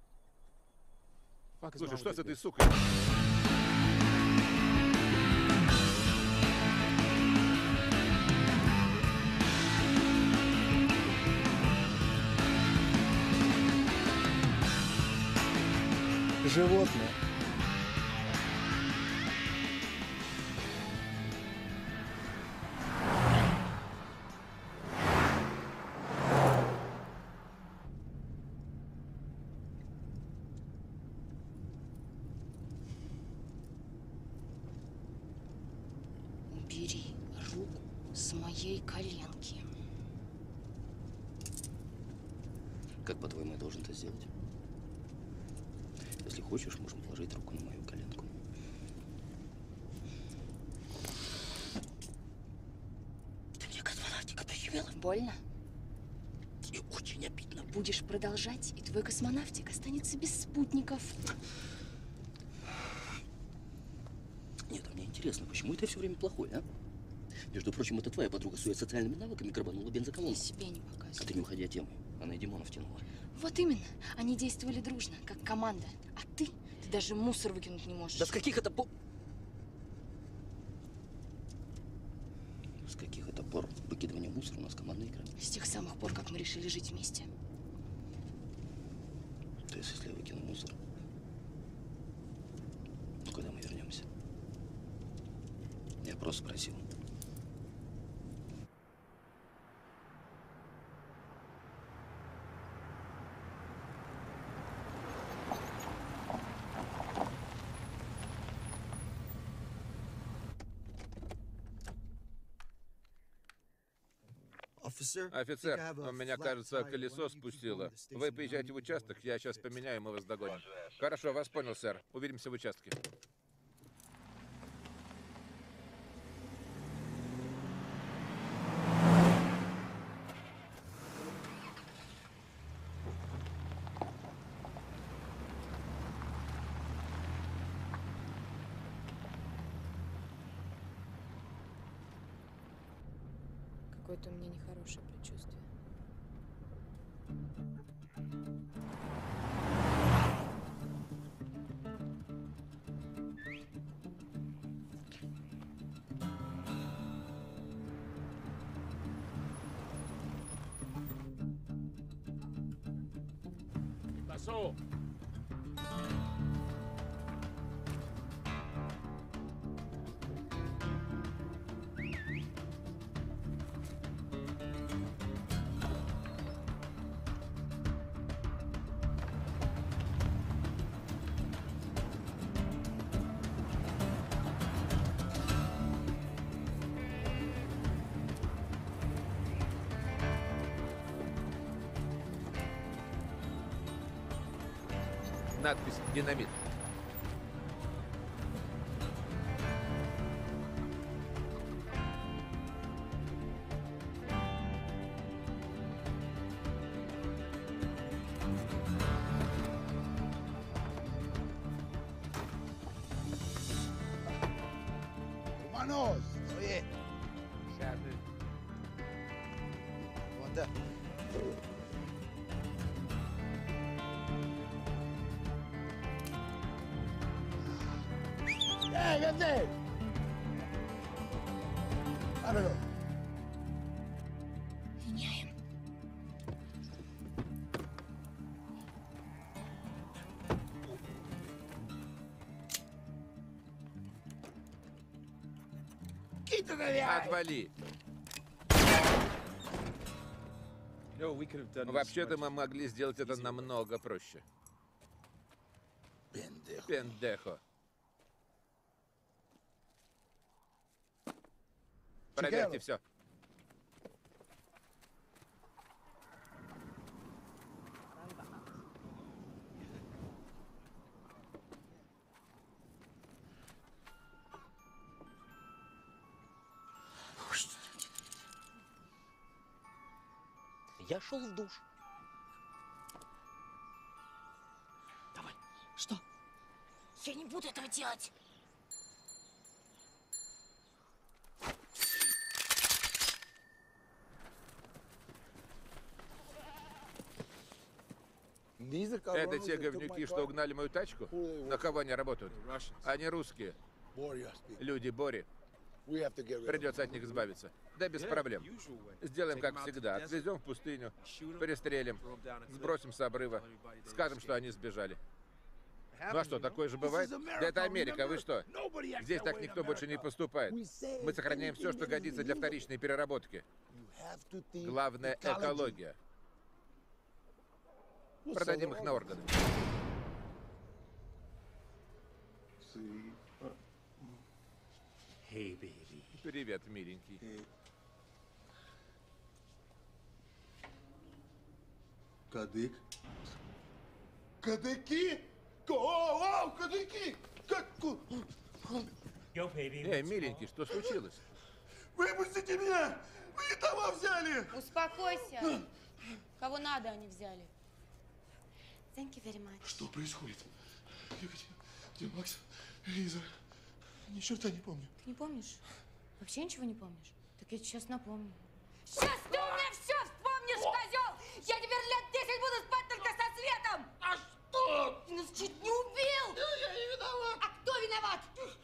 Слушай, что с этой сукой? Животное. Убери руку с моей коленки. Как, по-твоему, я должен это сделать? Если хочешь, можем положить руку на мою коленку. Ты мне космонавтика прищемила? Больно? Тебе очень обидно. Будешь продолжать, и твой космонавтик останется без спутников. интересно, почему это все время плохое, а? Между прочим, это твоя подруга своими социальными навыками грабанула бензоколонку. Я себе не показываю. А ты не уходи от темы. Она и Димона втянула. Вот именно. Они действовали дружно, как команда. А ты даже мусор выкинуть не можешь. Да с каких это пор... С каких это пор выкидывание мусора у нас командная игра? С тех самых пор, как мы решили жить вместе. То есть, если я выкину мусор, ну когда мы вернемся? Я просто спросил. Офицер, у меня, кажется, колесо спустило. Вы поезжайте в участок, я сейчас поменяю, мы вас догоним. Хорошо, вас понял, сэр. Увидимся в участке. Какое-то у меня нехорошее предчувствие. Пошел! Надпись «Динамит». Hermanos, oye. ¿Cómo andás? ¡Vente! Ábrelo. Меняем. Отвали! Вообще-то мы могли сделать это намного проще. Пендехо. Проверьте все. Я шел в душ. Давай. Что? Я не буду этого делать. Это те говнюки, что угнали мою тачку? На кого они работают? Они русские. Люди Бори. Придется от них избавиться. Да без проблем. Сделаем как всегда. Отвезем в пустыню, перестрелим, сбросим с обрыва, скажем, что они сбежали. Ну а что, такое же бывает? Да это Америка, вы что? Здесь так никто больше не поступает. Мы сохраняем все, что годится для вторичной переработки. Главное — экология. Продадим их на органы. Привет, миленький. Кадык. Кадыки? О, кадыки! Эй, миленький, что случилось? Выпустите меня! Вы не того взяли! Успокойся. Кого надо, они взяли. Thank you very much. Что происходит? Где Макс? Лиза? Ни черта не помню. Ты не помнишь? Вообще ничего не помнишь? Так я сейчас напомню. Сейчас ты у меня все вспомнишь, козел! Я теперь лет 10 буду спать только со светом! А что? Ты нас чуть не убил! Я не виноват! А кто виноват?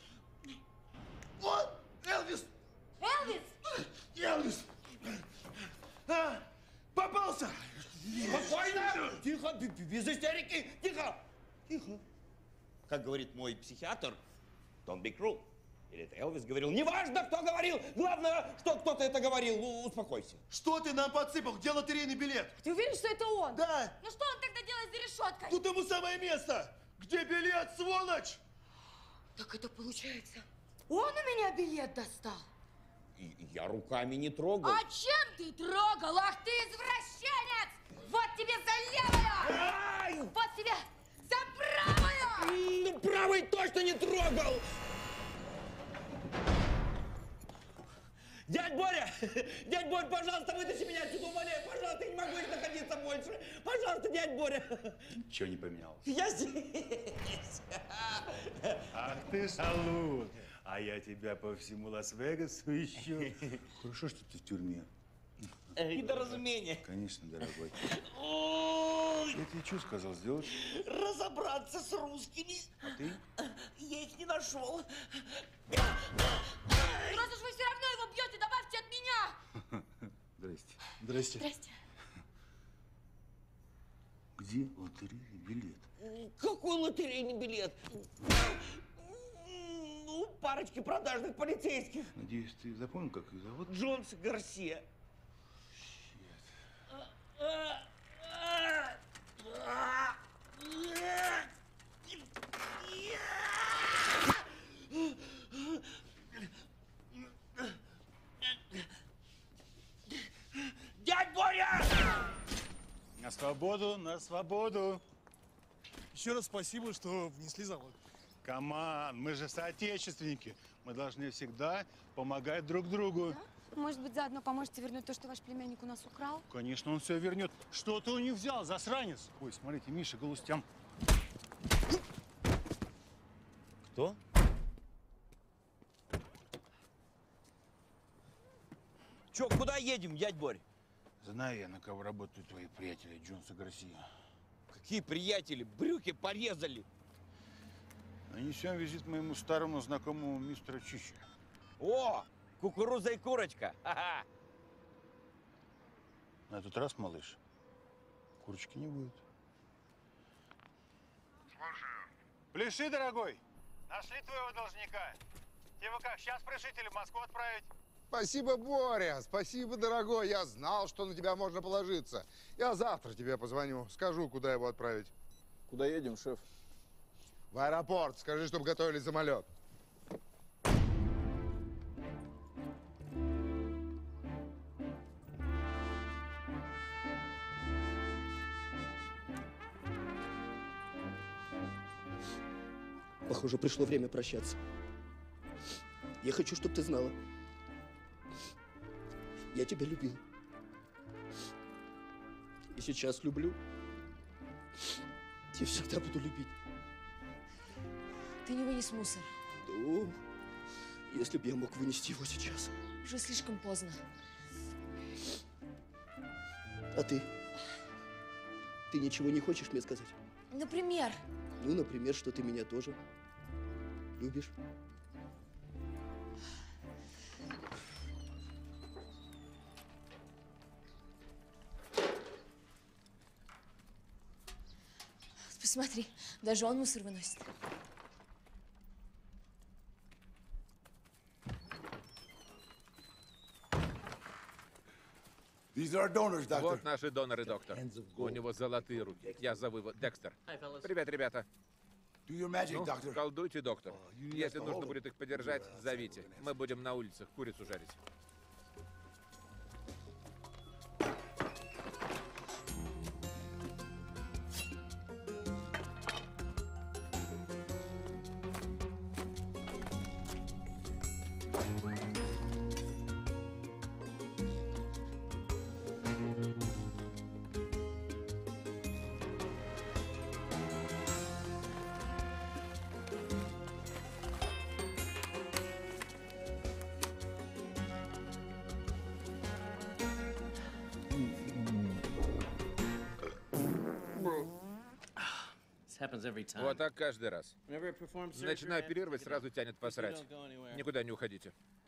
Вот, Элвис! Элвис? Элвис! А, попался! Спокойно! Тихо, без истерики! Тихо! Тихо! Как говорит мой психиатр, don't be cruel. Или это Элвис говорил? Неважно, кто говорил! Главное, что кто-то это говорил. Успокойся. Что ты нам подсыпал? Где лотерейный билет? Ты уверен, что это он? Да! Ну что он тогда делает за решеткой? Тут ему самое место! Где билет, сволочь? Так это получается, он у меня билет достал? Я руками не трогал. А чем ты трогал? Ах ты извращенец! Вот тебе за левую! Вот тебе за правую! Ну, правый точно не трогал! Дядь Боря! Дядь Боря, пожалуйста, вытащи меня отсюда, умоляю! Пожалуйста, я не могу здесь находиться больше! Пожалуйста, дядь Боря! Ничего не поменялось. Я здесь! Ах ты шалун! А я тебя по всему Лас-Вегасу ищу. Хорошо, что ты в тюрьме. Недоразумение. Конечно, дорогой. Ой, Я тебе что сказал сделать? разобраться с русскими. А ты? Я их не нашел. Раз уж вы все равно его бьете, добавьте от меня! Здрасте. Здрасте. Здрасте. Где лотерейный билет? Какой лотерейный билет? Ну, парочки продажных полицейских. Надеюсь, ты запомнил, как их зовут? Джонс и Гарсия. Дядь Боря! На свободу, на свободу. Еще раз спасибо, что внесли залог. Каман, мы же соотечественники. Мы должны всегда помогать друг другу. Может быть, заодно поможете вернуть то, что ваш племянник у нас украл? Конечно, он все вернет. Что ты у них взял, засранец? Ой, смотрите, Миша Галустян. Кто? Че, куда едем, дядь Борь? Знаю я, на кого работают твои приятели Джонс и Гарсия. Какие приятели? Брюки порезали. Нанесем визит моему старому знакомому мистеру Чище. О, кукуруза и курочка. Ха-ха. На этот раз, малыш, курочки не будет. Слушаю. Пляши, дорогой. Нашли твоего должника. Его как, сейчас пришителя в Москву отправить? Спасибо, Боря, спасибо, дорогой. Я знал, что на тебя можно положиться. Я завтра тебе позвоню, скажу, куда его отправить. Куда едем, шеф? В аэропорт. Скажи, чтобы готовили самолет. Похоже, пришло время прощаться. Я хочу, чтобы ты знала. Я тебя любил. И сейчас люблю. И всегда буду любить. Ты не вынес мусор. Ну, если бы я мог вынести его сейчас. Уже слишком поздно. А ты? Ты ничего не хочешь мне сказать? Например? Ну, например, что ты меня тоже любишь. Посмотри, даже он мусор выносит. Вот наши доноры, доктор. У него золотые руки. Я зову его Декстер. Привет, ребята. Ну, колдуйте, доктор. Если нужно будет их подержать, зовите. Мы будем на улицах курицу жарить. Вот так каждый раз. Начинаю оперировать, сразу тянет посрать. Никуда не уходите.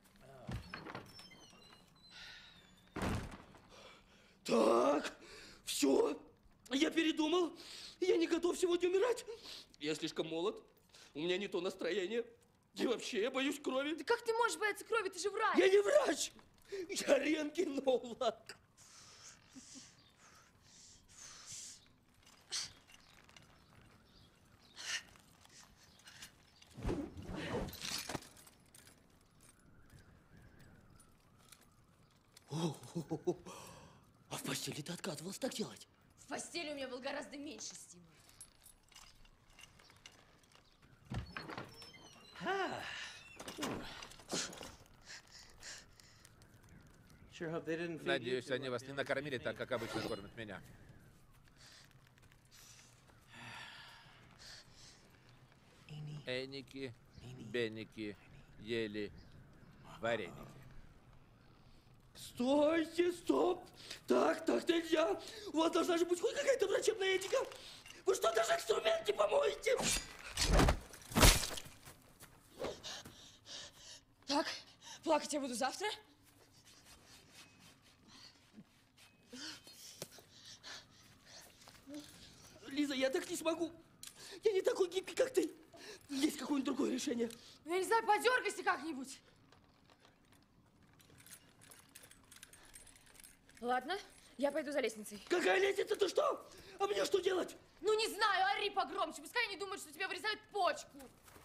Так, все. Я передумал. Я не готов сегодня умирать. Я слишком молод. У меня не то настроение. И вообще, я боюсь крови. Да как ты можешь бояться крови? Ты же врач. Я не врач. Я рентгенолог. А в постели ты отказывалась так делать? В постели у меня был гораздо меньше стимула. Надеюсь, они вас не накормили так, как обычно кормят меня. Эники, беники, ели вареники. Стойте, стоп! Так нельзя! У вас должна же быть хоть какая-то врачебная этика! Вы что, даже инструмент не помоете? Так, плакать я буду завтра. Лиза, я так не смогу. Я не такой гибкий, как ты. Есть какое-нибудь другое решение? Ну, я не знаю, подергайся как-нибудь. Ладно, я пойду за лестницей. Какая лестница? Ты что? А мне что делать? Ну, не знаю, ори погромче. Пускай они думают, что тебе вырезают почку.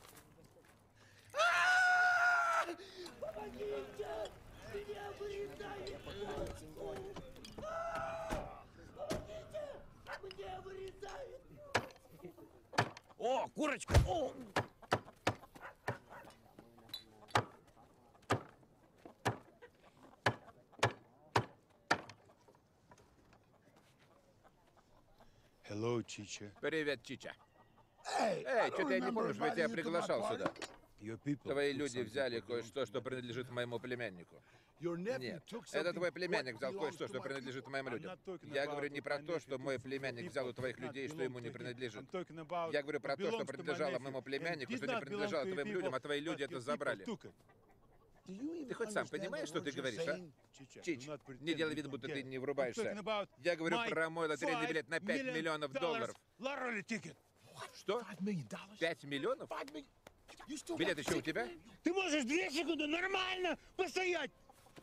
Помогите! Меня вырезают почку! Помогите! Мне вырезают! О, курочка! О! Hello, Чича. Привет, Чича. Эй, что-то я не помню, что я тебя приглашал сюда. Твои люди взяли кое-что, что принадлежит моему племяннику. Нет, это твой племянник взял кое-что, что принадлежит моим людям. Я говорю не про то, что мой племянник взял у твоих людей, что ему не принадлежит. Я говору про то, что принадлежало моему племяннику, что не принадлежало твоим людям, а твои люди это забрали. Ты хоть сам понимаешь, что ты говоришь, а? Чич, не делай вид, будто ты не врубаешься. Я говорю про мой лотерейный билет на 5 миллионов долларов. Что? 5 миллионов? Билет еще у тебя? Ты можешь 2 секунды нормально постоять!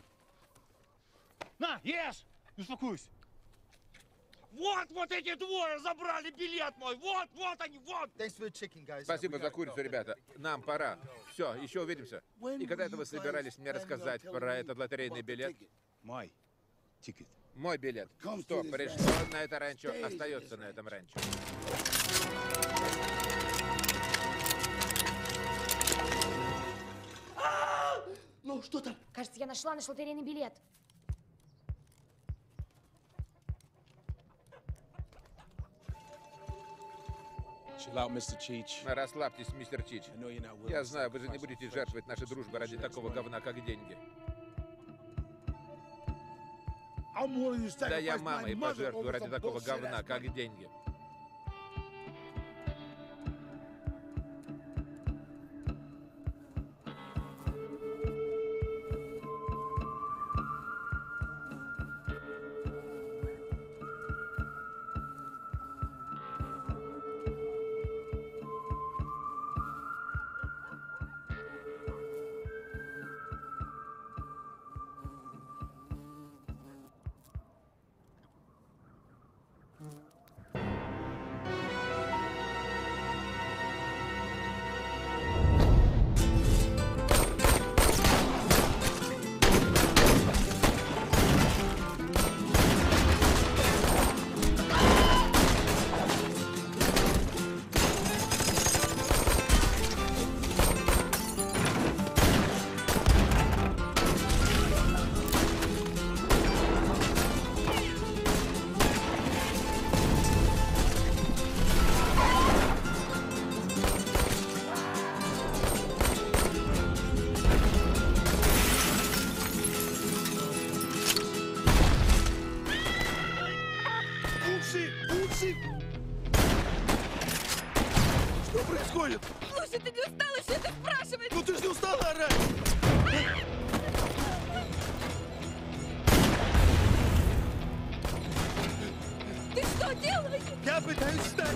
На, ешь! Успокойся. Вот эти двое забрали билет мой! Вот они, вот! Спасибо за курицу, ребята. Нам пора. Все, еще увидимся. И когда это вы собирались мне рассказать про этот лотерейный билет? Мой тикет. Мой билет. Что пришло на это ранчо, остается на этом ранчо. Ну, что там? Кажется, я нашла наш лотерейный билет. Расслабьтесь, мистер Чич. Я знаю, вы же не будете жертвовать нашей дружбой ради такого говна, как деньги. Да я мамой пожертвую ради такого говна, как деньги. происходит? Слушай, ты не устал еще это спрашивать? Ну ты же не устала орать? Ты что делаешь? Я пытаюсь встать.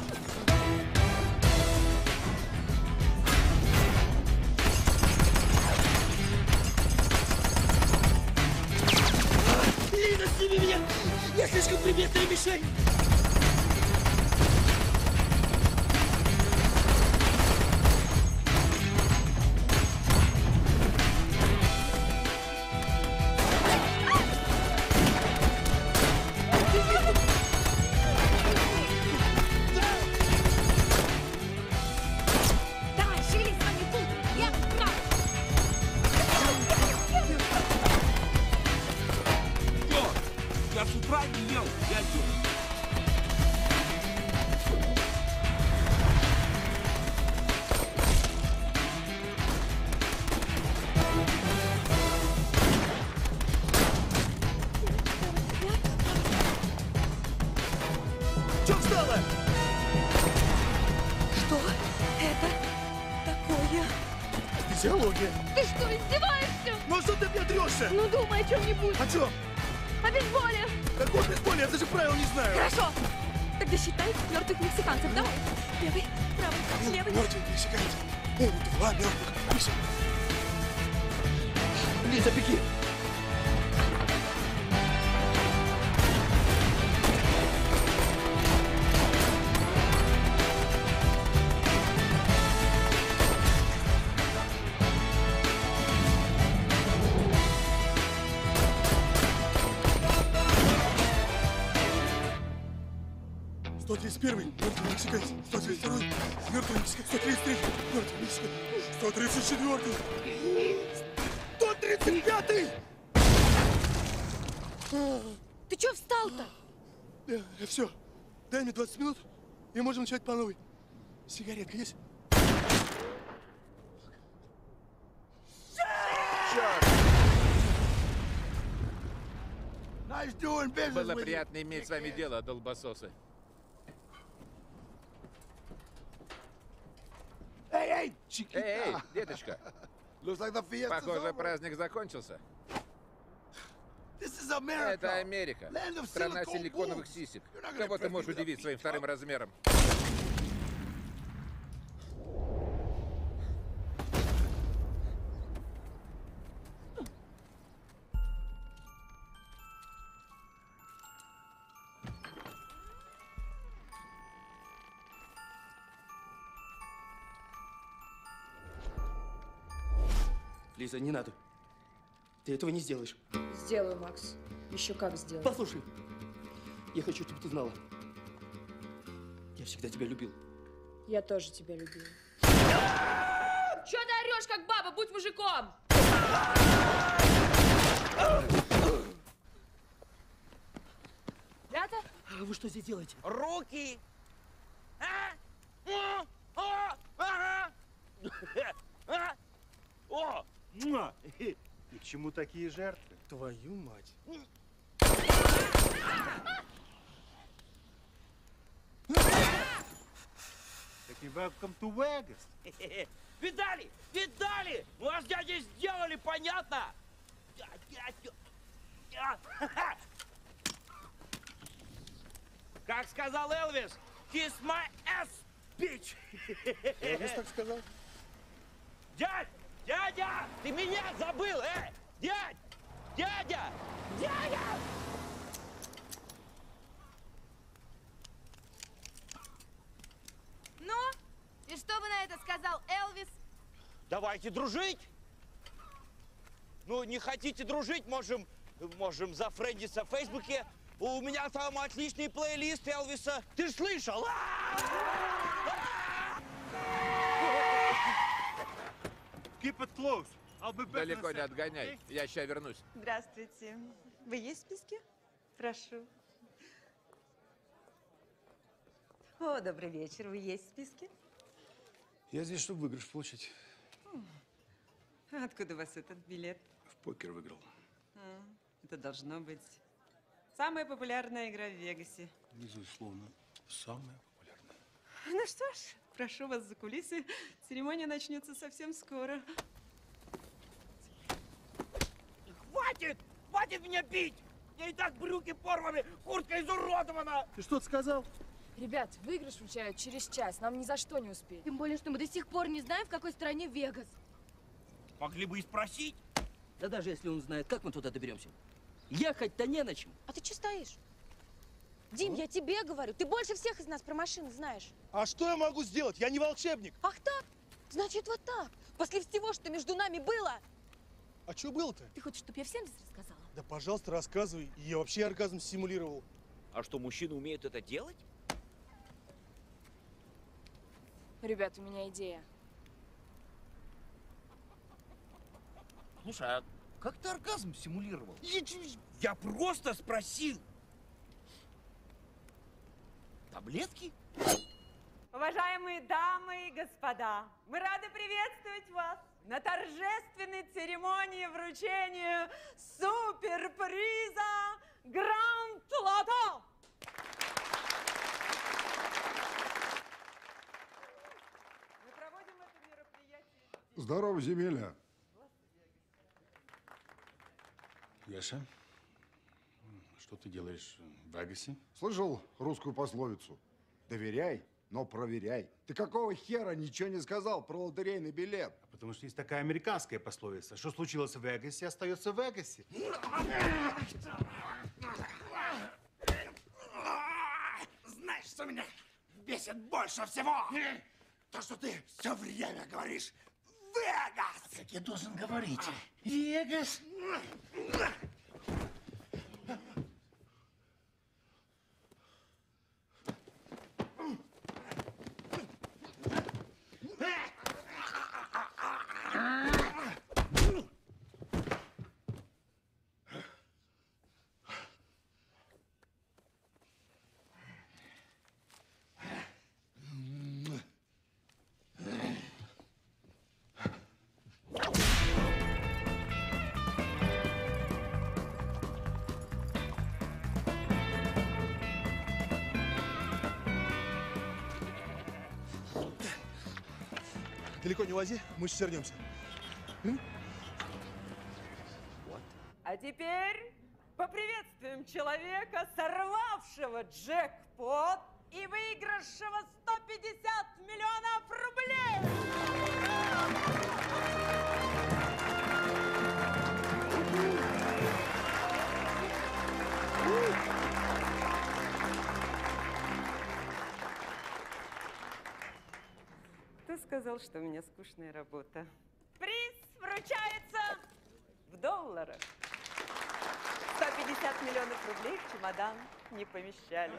Лина, сними меня! Я слишком приметная мишень! Давай, шевели своими пулками. Я прав. Я с утра не ел, дядю. Чё встала? Что это такое? Физиология. Ты что, издеваешься? Ну а что ты мне трешься? Ну думай о чем-нибудь. О чем? О бейсболе. Какое бейсболе? Я даже правил не знаю. Хорошо. Тогда считай мертвых мексиканцев. Давай. Левый, правый, левый. Мертвый мексиканец. 2 мертвых. Пишу. Лиза, беги! Первый мертвый мексиканец, 132 мертвый мексиканец, 133 мертвый мексиканец, 134 135. Ты чё встал-то? Все, дай мне 20 минут, и можем начать по новой. Сигаретка есть? Было приятно иметь с вами дело, долбососы. Эй, Эй, деточка. Похоже, праздник закончился. Это Америка. Страна силиконовых сисек. Кого ты можешь удивить своим вторым размером? Лиза, не надо. Ты этого не сделаешь. Сделаю, Макс. Еще как сделаю. Послушай, я хочу, чтобы ты знала. Я всегда тебя любил. Я тоже тебя любила. Чё ты орешь, как баба? Будь мужиком! Ребята? А вы что здесь делаете? Руки! О! И к чему такие жертвы? Твою мать. Таки welcome to Vegas. Видали? Видали? У нас дядя сделали, понятно? Как сказал Элвис, kiss my ass, bitch. Элвис так сказал? Дядь! Дядя! Ты меня забыл, Дядь! Дядя! Дядя! Ну, и что бы на это сказал Элвис? Давайте дружить! Ну, не хотите дружить, можем зафрендиться в Фейсбуке. У меня там отличный плейлист Элвиса. Ты ж слышал? Keep it close. I'll be back. Далеко не отгоняй. Я сейчас вернусь. Здравствуйте. Вы есть в списке? Прошу. О, добрый вечер. Вы есть в списке? Я здесь, чтобы выигрыш получить. Откуда у вас этот билет? В покер выиграл. Это должно быть самая популярная игра в Вегасе. Безусловно, самая популярная. Ну что ж, прошу вас за кулисы. Церемония начнется совсем скоро. Хватит! Хватит меня бить! Я и так брюки порваны, куртка изуродована! Ты что-то сказал? Ребят, выигрыш вручают через час. Нам ни за что не успеть. Тем более, что мы до сих пор не знаем, в какой стране Вегас. Могли бы и спросить. Да даже если он знает, как мы туда доберемся? Ехать-то не на чем. А ты что стоишь? Дим, я тебе говорю, ты больше всех из нас про машины знаешь. А что я могу сделать? Я не волшебник. Ах так? Значит, вот так. После всего, что между нами было. А что было-то? Ты хочешь, чтобы я всем здесь рассказала? Да, пожалуйста, рассказывай. Я вообще оргазм симулировал. А что, мужчины умеют это делать? Ребят, у меня идея. Слушай, а как ты оргазм симулировал? Я просто спросил. Таблетки? Уважаемые дамы и господа, мы рады приветствовать вас на торжественной церемонии вручения суперприза Гранд Лото. Мы проводим это мероприятие. Здорово, земля. Яша, что ты делаешь в Вегасе? Слышал русскую пословицу? Доверяй, но проверяй. Ты какого хера ничего не сказал про лотерейный билет? Потому что есть такая американская пословица. Что случилось в Вегасе, остается в Вегасе. Знаешь, что меня бесит больше всего? То, что ты все время говоришь «Вегас». Как я должен говорить? Вегас? Далеко не лази, мы сейчас вернемся. А теперь поприветствуем человека, сорвавшего джекпот и выигравшего 150 миллионов рублей! Кто сказал, что у меня скучная работа? Приз вручается в долларах. 150 миллионов рублей в чемодан не помещались.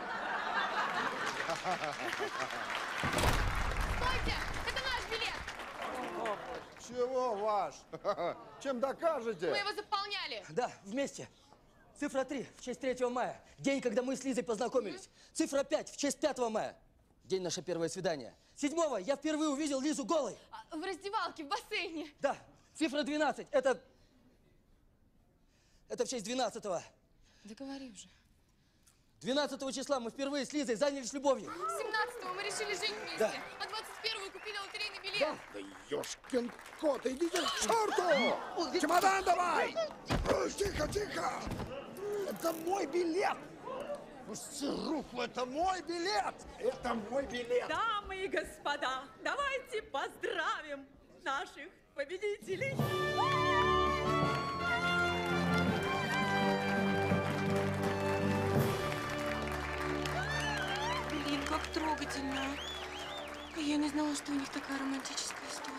Стойте! Это наш билет! Чего ваш? Чем докажете? Мы его заполняли. Да, вместе. Цифра 3 в честь 3 мая. День, когда мы с Лизой познакомились. Цифра 5 в честь 5 мая. День наше первое свидание. 7-го я впервые увидел Лизу голой. В раздевалке, в бассейне. Да, цифра 12. Это в честь 12-го. Да говори уже. 12 числа мы впервые с Лизой занялись любовью. 17-го мы решили жить вместе. Да. А 21-го купили лотерейный билет. Да ёшкин кот, идите к черту! Чемодан давай! Ой, тихо, тихо! Это мой билет! Пусти руку, это мой билет! Это мой билет! Дамы и господа, давайте поздравим наших победителей! Блин, как трогательно. Я не знала, что у них такая романтическая история.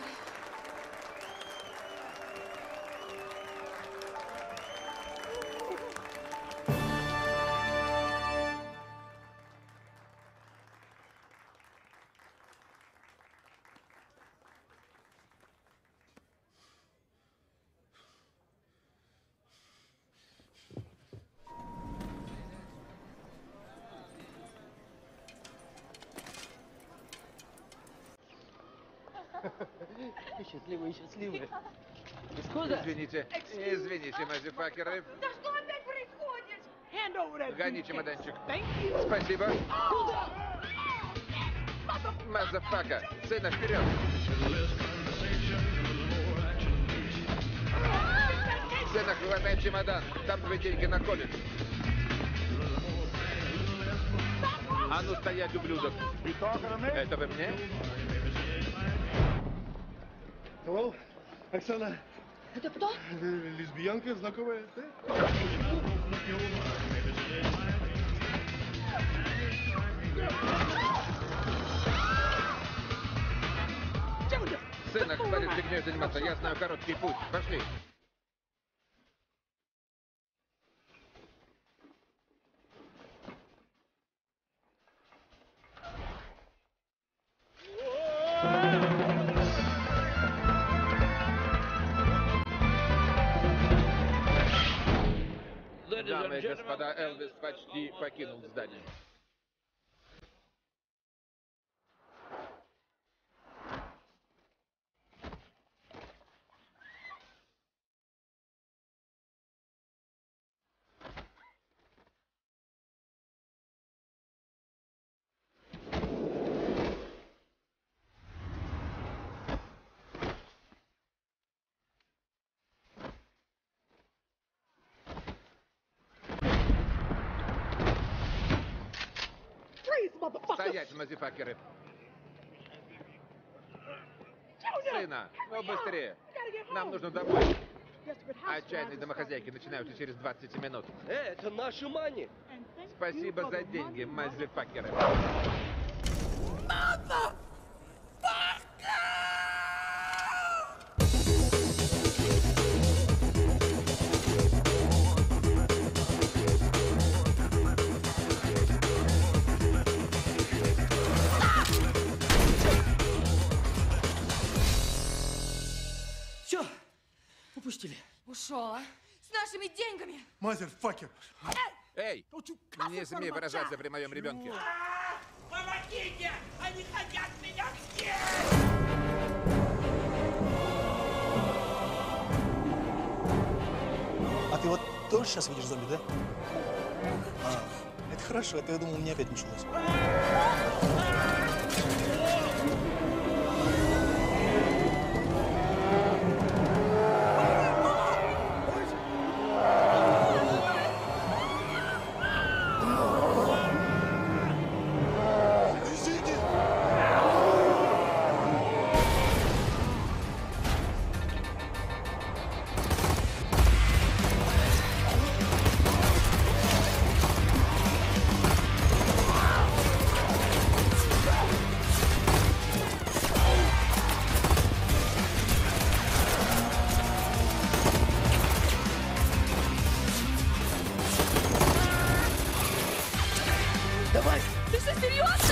Счастливые, счастливые. Извините, мазефакеры. Да что опять происходит? Гони чемоданчик. Спасибо. Папа, Мазафака! Сына, вперед! Сына, хватай чемодан. Там твои деньги на колледж. А ну стоять, ублюдок. Это вы мне? Hello, Оксана. Это кто? Лесбиянка, знакомая. Сына, хватит фигней заниматься. Я знаю короткий путь. Пошли. Дамы и господа, Элвис почти покинул здание. Стоять, мазифакеры! Сына, ну быстрее! Нам нужно домой. Отчаянные домохозяйки начинаются через 20 минут. Это наши мани. Спасибо за деньги, мазифакеры. Все, упустили. Ушел, а? С нашими деньгами. Мазерфакер. Эй, не смей выражаться при моем ребенке. Помогите! Они хотят меня съесть! А ты вот тоже сейчас видишь зомби, да? А, это хорошо, а то я думал, у меня опять началось. Давай! Ты что, серьезно?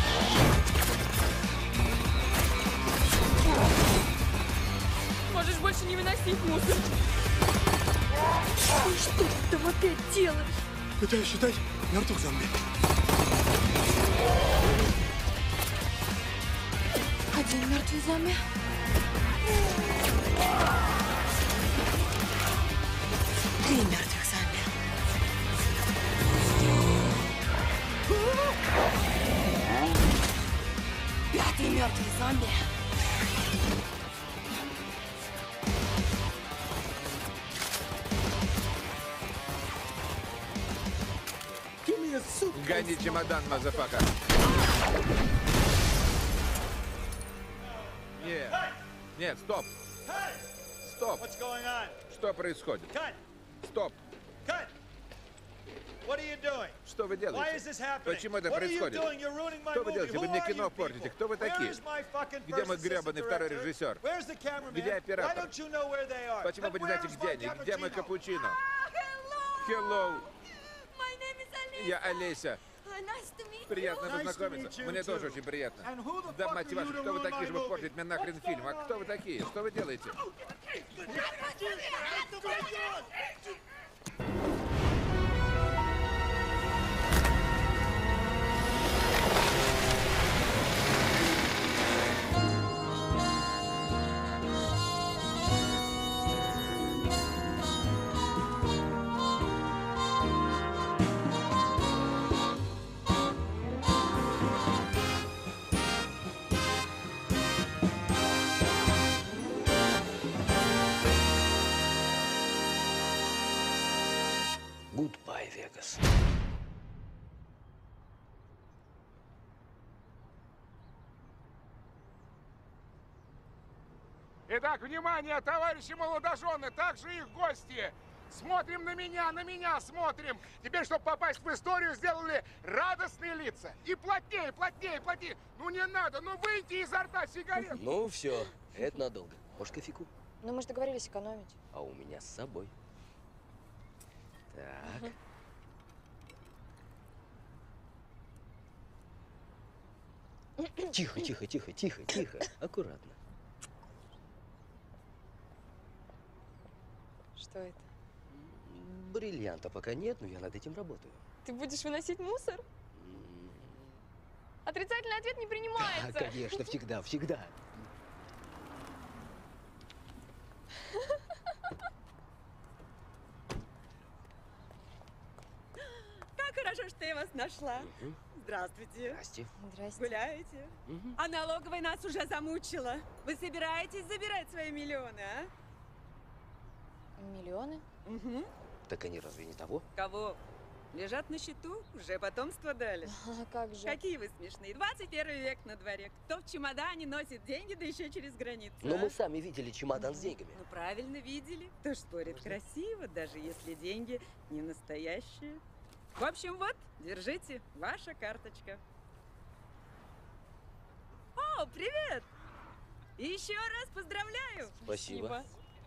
Можешь больше не выносить мусор. Ты что ты там опять делаешь? Пытаюсь считать мертвых зомби. Один мертвый зомби. Три мертвых зомби. Пятый мертвый зомби. Гони чемодан, мазафака. Нет, нет, стоп. Стоп. Что происходит? Стоп. Что вы делаете? Почему это происходит? Что вы делаете? Вы мне кино портите. Кто вы такие? Где мой гребаный второй режиссер? Где оператор? Почему вы не знаете, где они? Где мой капучино? Hello. Я Олеся. Приятно познакомиться. Мне тоже очень приятно. Да, мать вашу, кто вы такие, чтобы портить мне нахрен фильм? А кто вы такие? Что вы делаете? Итак, внимание, товарищи молодожены, также их гости. Смотрим на меня смотрим. Теперь, чтобы попасть в историю, сделали радостные лица. И плотнее, плотнее, плотнее. Ну не надо, ну выйти изо рта сигарет. Ну все, это надолго. Может, кофейку? Ну мы же договорились экономить. А у меня с собой. Так. Тихо, тихо, тихо, тихо, тихо. Аккуратно. Что это? Бриллианта пока нет, но я над этим работаю. Ты будешь выносить мусор? Отрицательный ответ не принимается. Да, конечно, всегда, всегда. Как хорошо, что я вас нашла. Здравствуйте. Здрасте. Здрасте. Гуляете? А налоговая нас уже замучила. Вы собираетесь забирать свои миллионы, а? Миллионы? Угу. Так они разве не того? Кого? Лежат на счету, уже потомство дали. А как же? Какие вы смешные. 21 век на дворе. Кто в чемодане носит деньги, да еще через границу? Но а? мы сами видели чемодан с деньгами. Ну, правильно видели. Кто ж спорит, красиво, даже если деньги не настоящие. В общем, вот, держите, ваша карточка. О, привет! И еще раз поздравляю! Спасибо.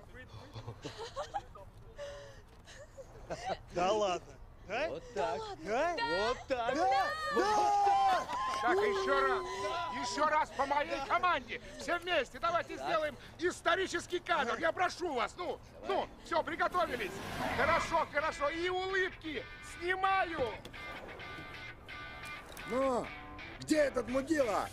Да ладно. Да? Вот так. Да? Вот так. Да! Так, еще раз по моей команде. Все вместе, давайте сделаем исторический кадр. Я прошу вас, ну, все, приготовились. Хорошо, хорошо, и улыбки. Снимаю. Ну, где этот мудила?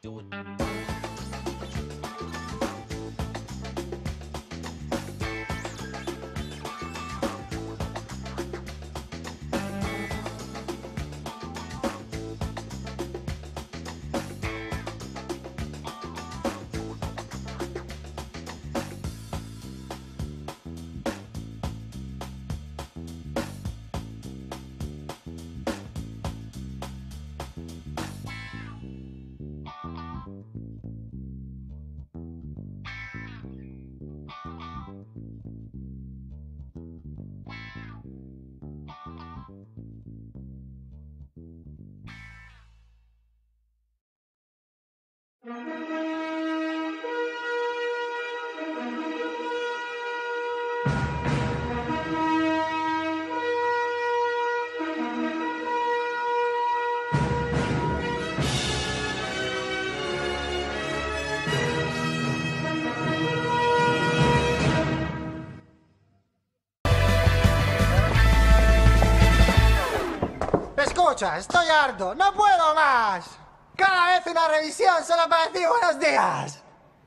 Escucha, estoy harto, no puedo más. Cada vez una revisión solo para decir buenos días.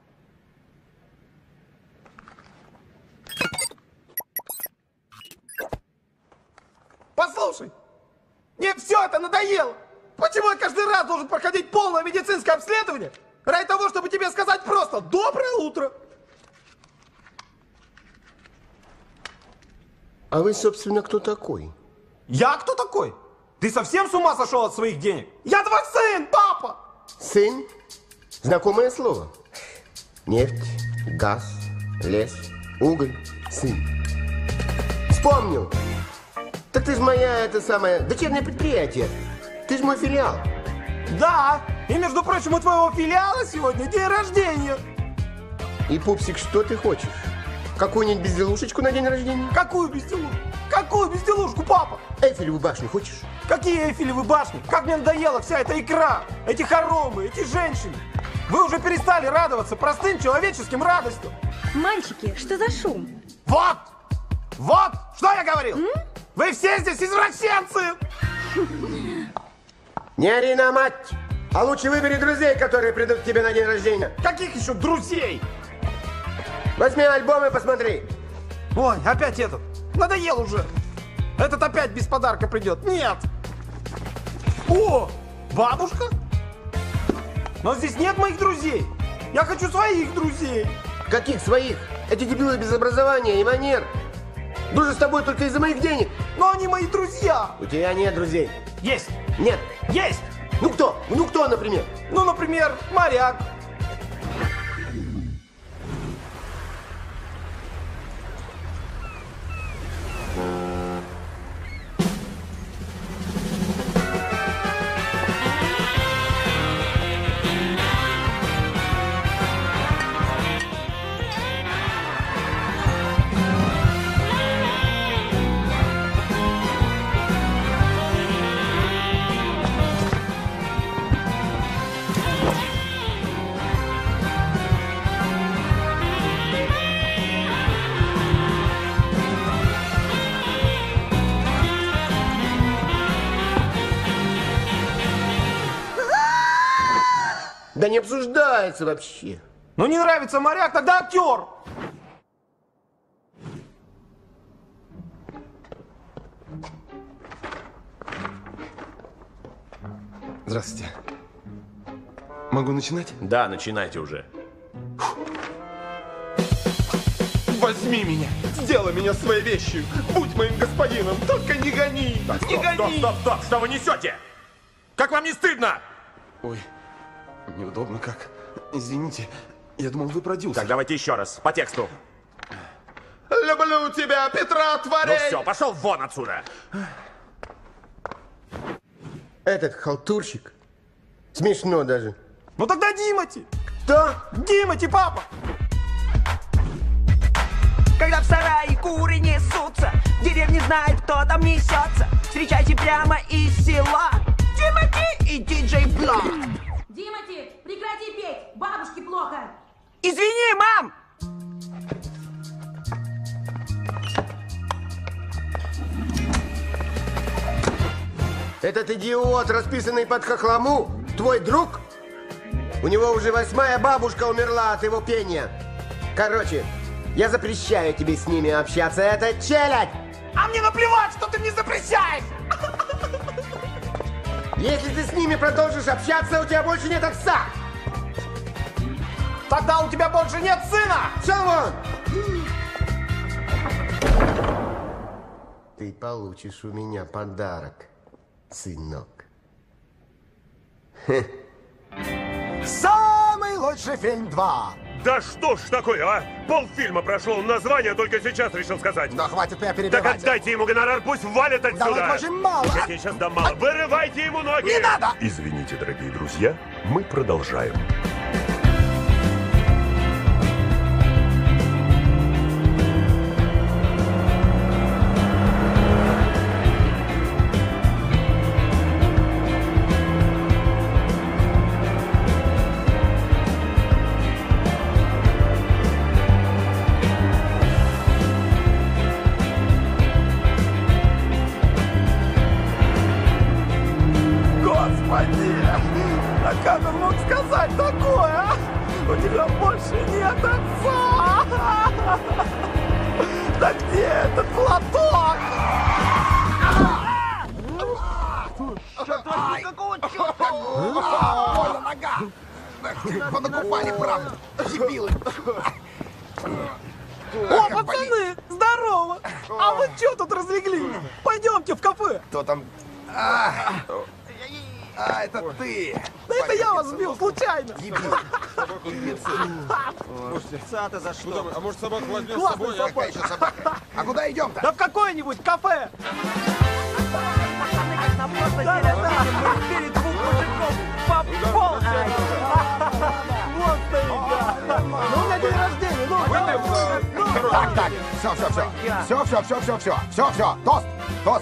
Послушай, мне все это надоело. Почему я каждый раз должен проходить полное медицинское обследование ради того, чтобы тебе сказать просто «доброе утро»? А вы, собственно, кто такой? Я кто такой? Ты совсем с ума сошел от своих денег? Я твой сын, папа! Сын? Знакомое слово. Нефть, газ, лес, уголь, сын. Вспомнил. Так ты ж моя, это самое, дочернее предприятие. Ты ж мой филиал. Да, и между прочим, у твоего филиала сегодня день рождения. И, пупсик, что ты хочешь? Какую-нибудь безделушечку на день рождения? Какую безделушку? Какую безделушку, папа? Эйфелеву башню хочешь? Какие Эйфелевы башни? Как мне надоела вся эта икра, эти хоромы, эти женщины. Вы уже перестали радоваться простым человеческим радостям. Мальчики, что за шум? Вот! Вот! Что я говорил? Вы все здесь извращенцы! Не ори на мать! А лучше выбери друзей, которые придут к тебе на день рождения. Каких еще друзей? Возьми альбом и посмотри. Ой, опять этот. Надоел уже. Этот опять без подарка придет. Нет. О, бабушка? Но здесь нет моих друзей. Я хочу своих друзей. Каких своих? Эти дебилы без образования и манер. Дружат с тобой только из-за моих денег. Но они мои друзья. У тебя нет друзей. Есть. Нет. Есть. Ну кто? Ну кто, например? Ну, например, моряк. Да не обсуждается вообще. Ну не нравится моряк, тогда актер. Здравствуйте. Могу начинать? Да, начинайте уже. Возьми меня, сделай меня своей вещью, будь моим господином, только не гони, Так, не стоп, гони. стоп, стоп, стоп, что вы несете? Как вам не стыдно? Ой, неудобно как. Извините, я думал, вы продюсер. Так, давайте еще раз, по тексту. Люблю тебя, Петра, творей! Ну все, пошел вон отсюда. Этот халтурщик. Смешно даже. Ну тогда Димати. Кто? Димати, папа. Когда в сарае куры несутся, в деревне знает, кто там несется. Встречайте прямо из села Тимати и диджей Блок. Димати, прекрати петь, бабушке плохо. Извини, мам! Этот идиот, расписанный под хохлому, твой друг? У него уже 8-я бабушка умерла от его пения. Короче, я запрещаю тебе с ними общаться. Это челядь! А мне наплевать, что ты мне запрещаешь! Если ты с ними продолжишь общаться, у тебя больше нет отца! Тогда у тебя больше нет сына! Шел вон! Ты получишь у меня подарок, сынок. Самый лучший фильм 2. Да что ж такое, а? Полфильма прошло, название только сейчас решил сказать. Да хватит меня перебивать. Так отдайте ему гонорар, пусть валит отсюда. Да вот очень мало. Я тебе сейчас дам мало. Вырывайте ему ноги. Не надо. Извините, дорогие друзья, мы продолжаем. Господи! А как он мог сказать такое, а? У тебя больше нет отца! Да где этот платок? Ай, какого черта? Больно нога! Понакупали, правда, дебилы! О, пацаны, здорово! А вы что тут разлеглись? Пойдемте в кафе. Кто там? Это ты! Да это я вас сбил случайно! Слушайте, за что? А может собаку возьмем с Классная собой? Какая еще собака? А куда идем-то? Да в какое-нибудь кафе! Перед двух мужиков по пол! Вот ты, да! Ну, у меня день рождения, ну! Так, все, тост!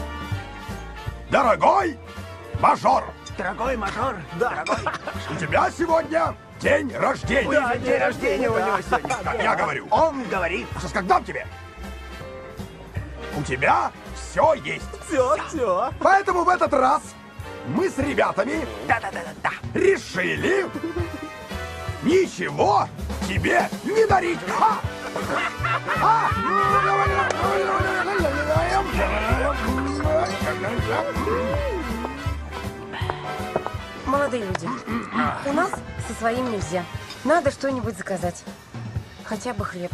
Дорогой мажор! Дорогой мажор! Да! У тебя сегодня день рождения! Да, день рождения у него сегодня! Как я говорю! Он говорит! Сейчас как дам тебе! У тебя все есть! Все! Поэтому в этот раз мы с ребятами решили ничего тебе не дарить! Молодые люди, у нас со своим нельзя. Надо что-нибудь заказать. Хотя бы хлеб.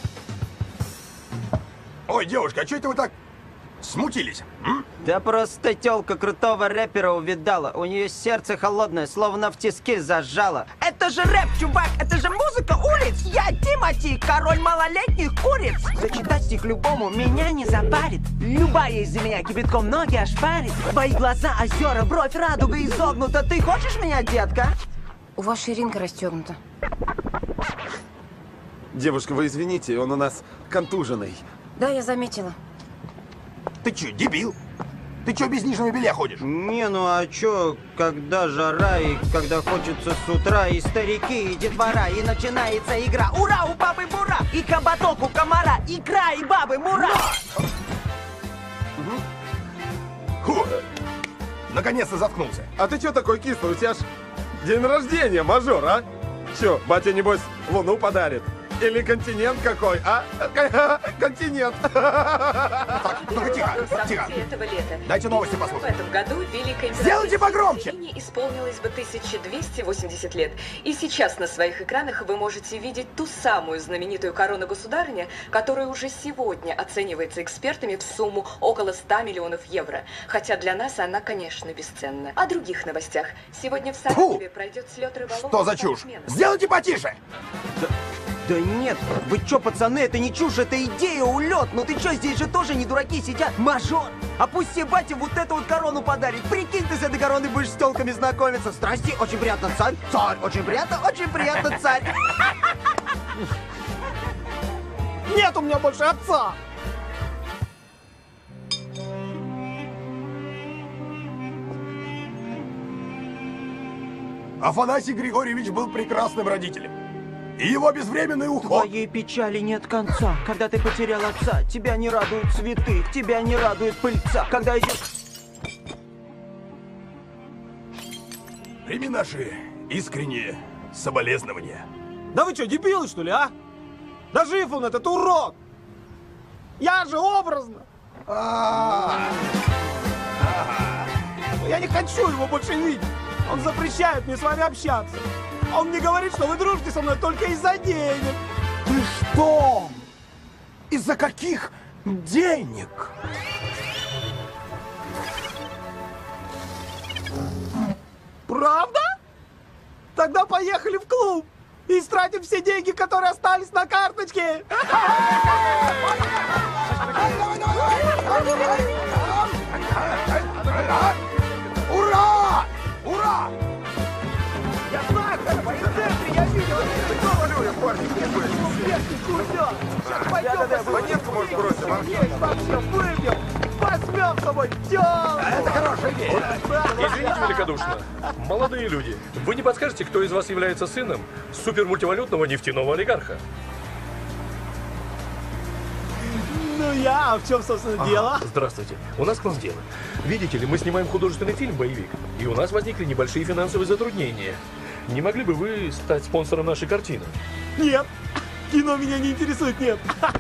Ой, девушка, а что это вы так смутились? Да просто тёлка крутого рэпера увидала. У нее сердце холодное, словно в тиски зажало. Это же рэп, чувак, это же музыка улиц. Я Тимати, король малолетних куриц. Зачитать стих любому меня не запарит. Любая из-за меня кипятком ноги ошпарит. Твои глаза озера, бровь радуга изогнута. Ты хочешь меня, детка? У вас ширинка расстегнута. Девушка, вы извините, он у нас контуженный. Да, я заметила. Ты чё, дебил? Ты чё без нижнего белья ходишь? Не, ну а чё, когда жара и когда хочется с утра, и старики, и детвора, и начинается игра. Ура, у бабы бура, и кабаток у комара, икра, и бабы мура. Фу, наконец-то заткнулся. А ты чё такой кислый? У тебя ж день рождения, мажор, а? Чё, батя, небось, луну подарит? Или континент какой, а? Континент. Так, ну-ка, тихо. Этого лета. Дайте новости В послушать. этом году Великой Сделайте погромче! исполнилось бы 1280 лет. И сейчас на своих экранах вы можете видеть ту самую знаменитую корону государыня, которая уже сегодня оценивается экспертами в сумму около 100 миллионов евро. Хотя для нас она, конечно, бесценна. О других новостях. Сегодня в Саратове пройдет слет рыболовов. Что за чушь? Сделайте потише! Да нет, вы чё, пацаны, это не чушь, это идея, улет. Ну ты чё, здесь же тоже не дураки сидят. Мажор, а пусть себе батя вот эту вот корону подарит. Прикинь, ты с этой короной будешь с тёлками знакомиться. Здрасте, очень приятно, царь. Царь, очень приятно, царь. Нет у меня больше отца! Афанасий Григорьевич был прекрасным родителем. И его безвременный уход... Твоей печали нет конца. Когда ты потерял отца, тебя не радуют цветы, тебя не радует пыльца. Когда идешь... Времена наши искренние соболезнования. Да вы что, дебилы, что ли, а? Да жив он, этот урод! Я же образно! Я не хочу его больше видеть. Он запрещает мне с вами общаться. Он мне говорит, что вы дружите со мной только из-за денег. Ты что? Из-за каких денег? Правда? Тогда поехали в клуб и истратим все деньги, которые остались на карточке. Ура! Ура! Я знаю, как в центре, я видел. Монетку, может, бросим, а? Вообще выпьем, возьмем с собой тёлку. Это хорошая идея. Извините великодушно. Молодые люди, вы не подскажете, кто из вас является сыном супермультивалютного нефтяного олигарха? Ну я, а в чем, собственно, дело? Здравствуйте. У нас к вам дело. Видите ли, мы снимаем художественный фильм «Боевик», и у нас возникли небольшие финансовые затруднения. Не могли бы вы стать спонсором нашей картины? Нет. Кино меня не интересует, нет.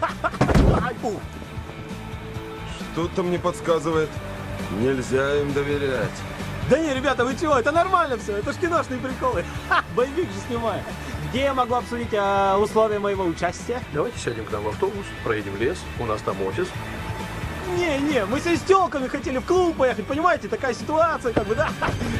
Что-то мне подсказывает, нельзя им доверять. Да не, ребята, вы чего? Это нормально все. Это ж киношные приколы. Боевик же снимаю. Где я могу обсудить условия моего участия? Давайте сядем к нам в автобус, проедем в лес, у нас там офис. Не, мы с тёлками хотели в клуб поехать, понимаете? Такая ситуация, как бы, да?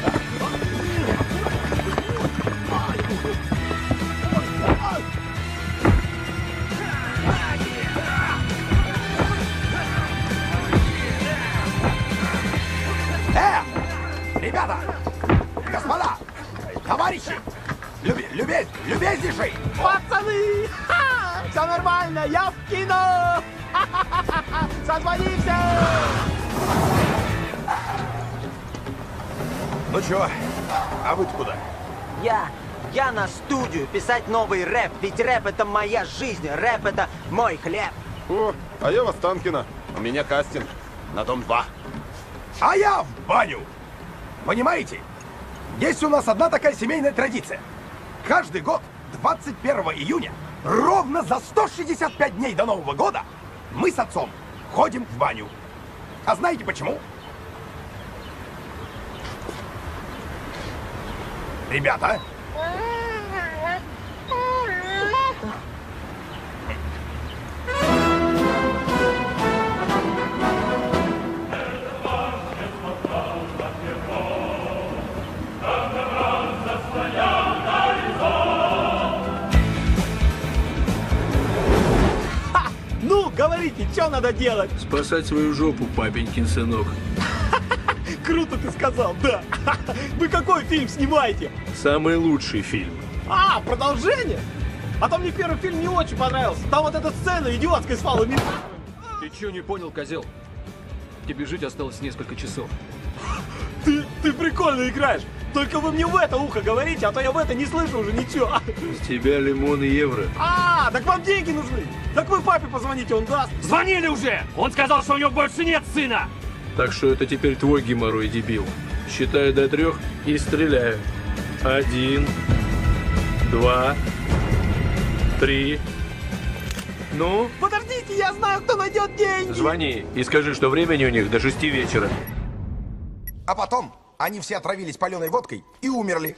Ребята! Господа! Товарищи! Любезнейший! Пацаны! Все нормально, я в кино! Созвонимся! Ну чё, а вы-то куда? Я на студию писать новый рэп, ведь рэп это моя жизнь, рэп это мой хлеб. О, а я в Останкино, у меня кастинг на Дом 2. А я в баню! Понимаете? Есть у нас одна такая семейная традиция. Каждый год, 21 июня, ровно за 165 дней до Нового года, мы с отцом ходим в баню. А знаете почему? Ребята, говорите, что надо делать? Спасать свою жопу, папенькин сынок. Круто ты сказал, да. Вы какой фильм снимаете? Самый лучший фильм. А, продолжение? А то мне первый фильм не очень понравился. Там вот эта сцена идиотская с Павлом. Ты чё не понял, козел? Тебе жить осталось несколько часов. Ты прикольно играешь. Только вы мне в это ухо говорите, а то я в это не слышу уже ничего. С тебя лимон и евро. А, так вам деньги нужны. Так вы папе позвоните, он даст. Звонили уже! Он сказал, что у него больше нет сына! Так что это теперь твой геморрой, дебил. Считаю до 3 и стреляю. 1, 2, 3. Ну? Подождите, я знаю, кто найдет деньги. Звони и скажи, что времени у них до 6 вечера. А потом они все отравились паленой водкой и умерли.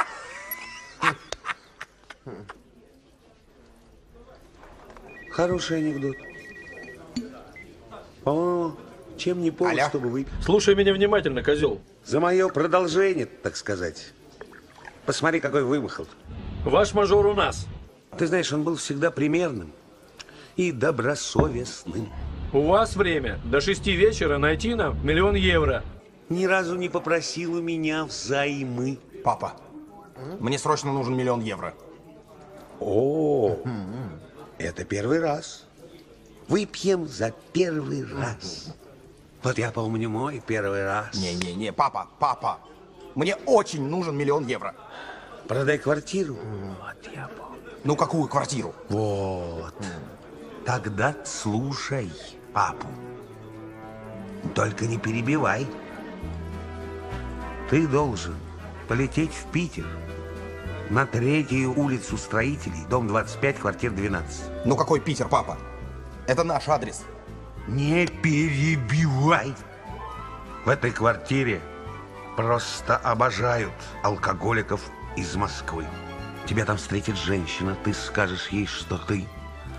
Хороший анекдот. По-моему, чем не повод, чтобы выпить. Слушай меня внимательно, козел. За мое продолжение, так сказать. Посмотри, какой вымахал. Ваш мажор у нас. Ты знаешь, он был всегда примерным и добросовестным. У вас время до 6 вечера найти нам 1 000 000 евро. Ни разу не попросил у меня взаймы. Папа, мне срочно нужен 1 000 000 евро. О, это первый раз. Выпьем за первый раз. Вот я помню мой первый раз. Не, папа. Мне очень нужен 1 000 000 евро. Продай квартиру. Вот я помню. Ну, какую квартиру? Вот. Тогда слушай папу. Только не перебивай. Ты должен полететь в Питер на 3-ю улицу Строителей, дом 25, квартира 12. Ну какой Питер, папа? Это наш адрес. Не перебивай. В этой квартире просто обожают алкоголиков из Москвы. Тебя там встретит женщина, ты скажешь ей, что ты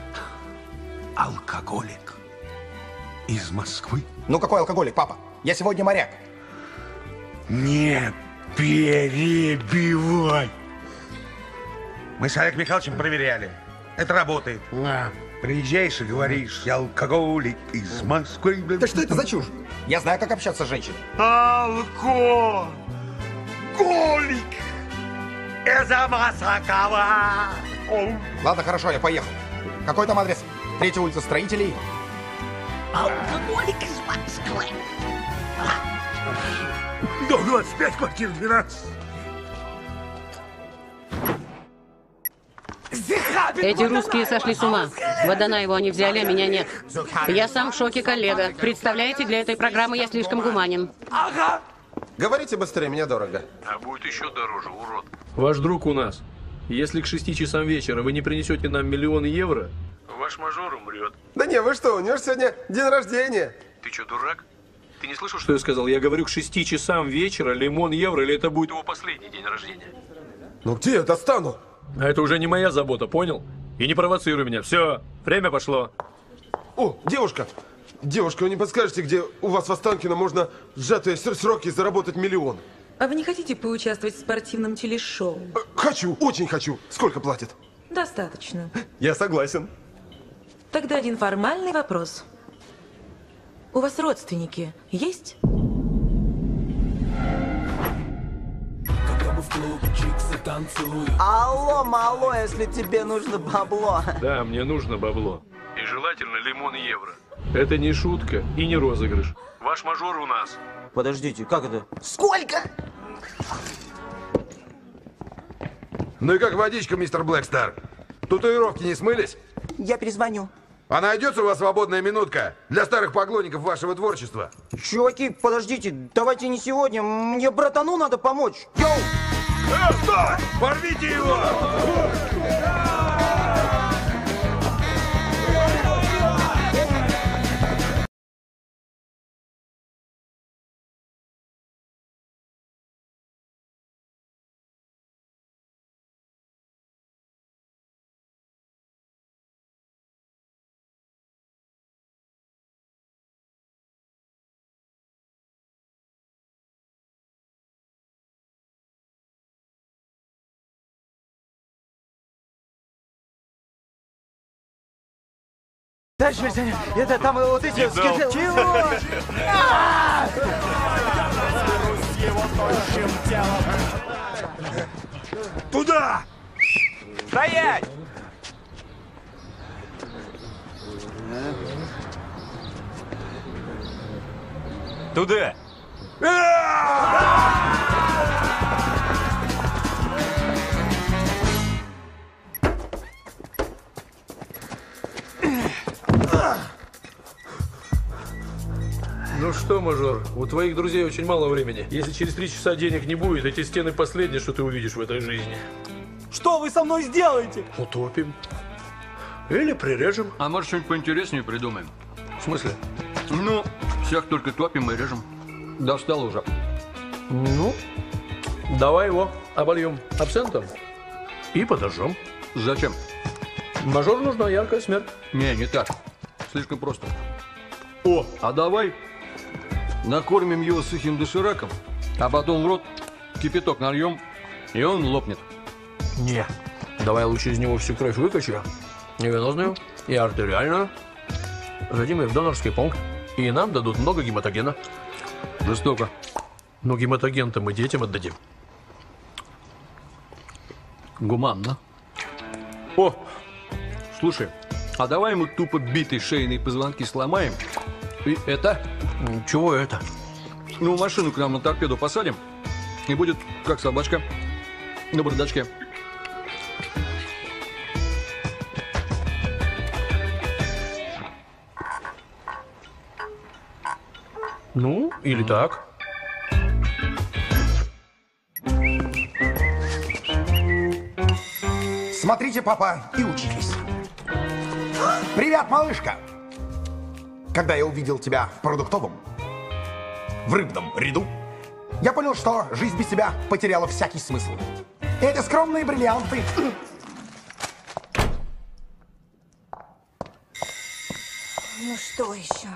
алкоголик из Москвы. Ну какой алкоголик, папа? Я сегодня моряк. Не перебивай. Мы с Олегом Михайловичем проверяли. Это работает. Приезжаешь и говоришь, я алкоголик из Москвы. Да что это за чушь? Я знаю, как общаться с женщиной. Алкоголик из Москва. Ладно, хорошо, я поехал. Какой там адрес? 3-я улица Строителей. Алкоголик из Москвы. Дом 25, квартира 12. Эти русские сошли с ума. Водонаеву они взяли, а меня нет. Я сам в шоке, коллега. Представляете, для этой программы я слишком гуманен. Ага. Говорите быстрее, мне дорого. А будет еще дороже, урод. Ваш друг у нас. Если к 6 часам вечера вы не принесете нам 1 000 000 евро, ваш мажор умрет. Да не, вы что, у него же сегодня день рождения. Ты что, дурак? Ты не слышал, что я сказал? Я говорю, к 6 часам вечера 1 000 000 евро, или это будет его последний день рождения? Ну где я достану? А это уже не моя забота, понял? И не провоцируй меня. Все, время пошло. О, девушка! Девушка, вы не подскажете, где у вас в Останкино можно в сжатые сроки заработать 1 000 000? А вы не хотите поучаствовать в спортивном телешоу? Хочу, очень хочу. Сколько платят? Достаточно. Я согласен. Тогда один формальный вопрос. У вас родственники есть? Алло, мало, если тебе нужно бабло. Да, мне нужно бабло. И желательно 1 000 000 евро. Это не шутка и не розыгрыш. Ваш мажор у нас. Подождите, как это? Сколько? Ну и как водичка, мистер Блэкстар? Татуировки не смылись? Я перезвоню. А найдется у вас свободная минутка для старых поклонников вашего творчества? Чуваки, подождите, давайте не сегодня. Мне братану надо помочь. Йоу! Стой! Порвите его! Дальше, это там вот эти... Чего? Туда! Стоять! Туда! Ну что, мажор, у твоих друзей очень мало времени. Если через 3 часа денег не будет, эти стены последнее, что ты увидишь в этой жизни. Что вы со мной сделаете? Утопим. Или прирежем. А может, что-нибудь поинтереснее придумаем? В смысле? Ну, всех только топим и режем. Достал уже. Ну, давай его обольем абсентом и подожжем. Зачем? Мажору нужна яркая смерть. Не так. Слишком просто. О, а давай накормим его сухим дошираком, а потом в рот кипяток нальем, и он лопнет. Не. Давай лучше из него всю кровь выкачу. И венозную, и артериальную. Задим ее в донорский пункт. И нам дадут много гематогена. Жестоко. Но гематоген-то мы детям отдадим. Гуманно. О, слушай, а давай мы тупо битые шейные позвонки сломаем. И это? Чего это? Ну, машину к нам на торпеду посадим. И будет как собачка на бардачке. Ну, или так. Смотрите, папа, и учитесь. Привет, малышка. Когда я увидел тебя продуктовым в рыбном ряду, я понял, что жизнь без тебя потеряла всякий смысл. Эти скромные бриллианты... Ну что еще?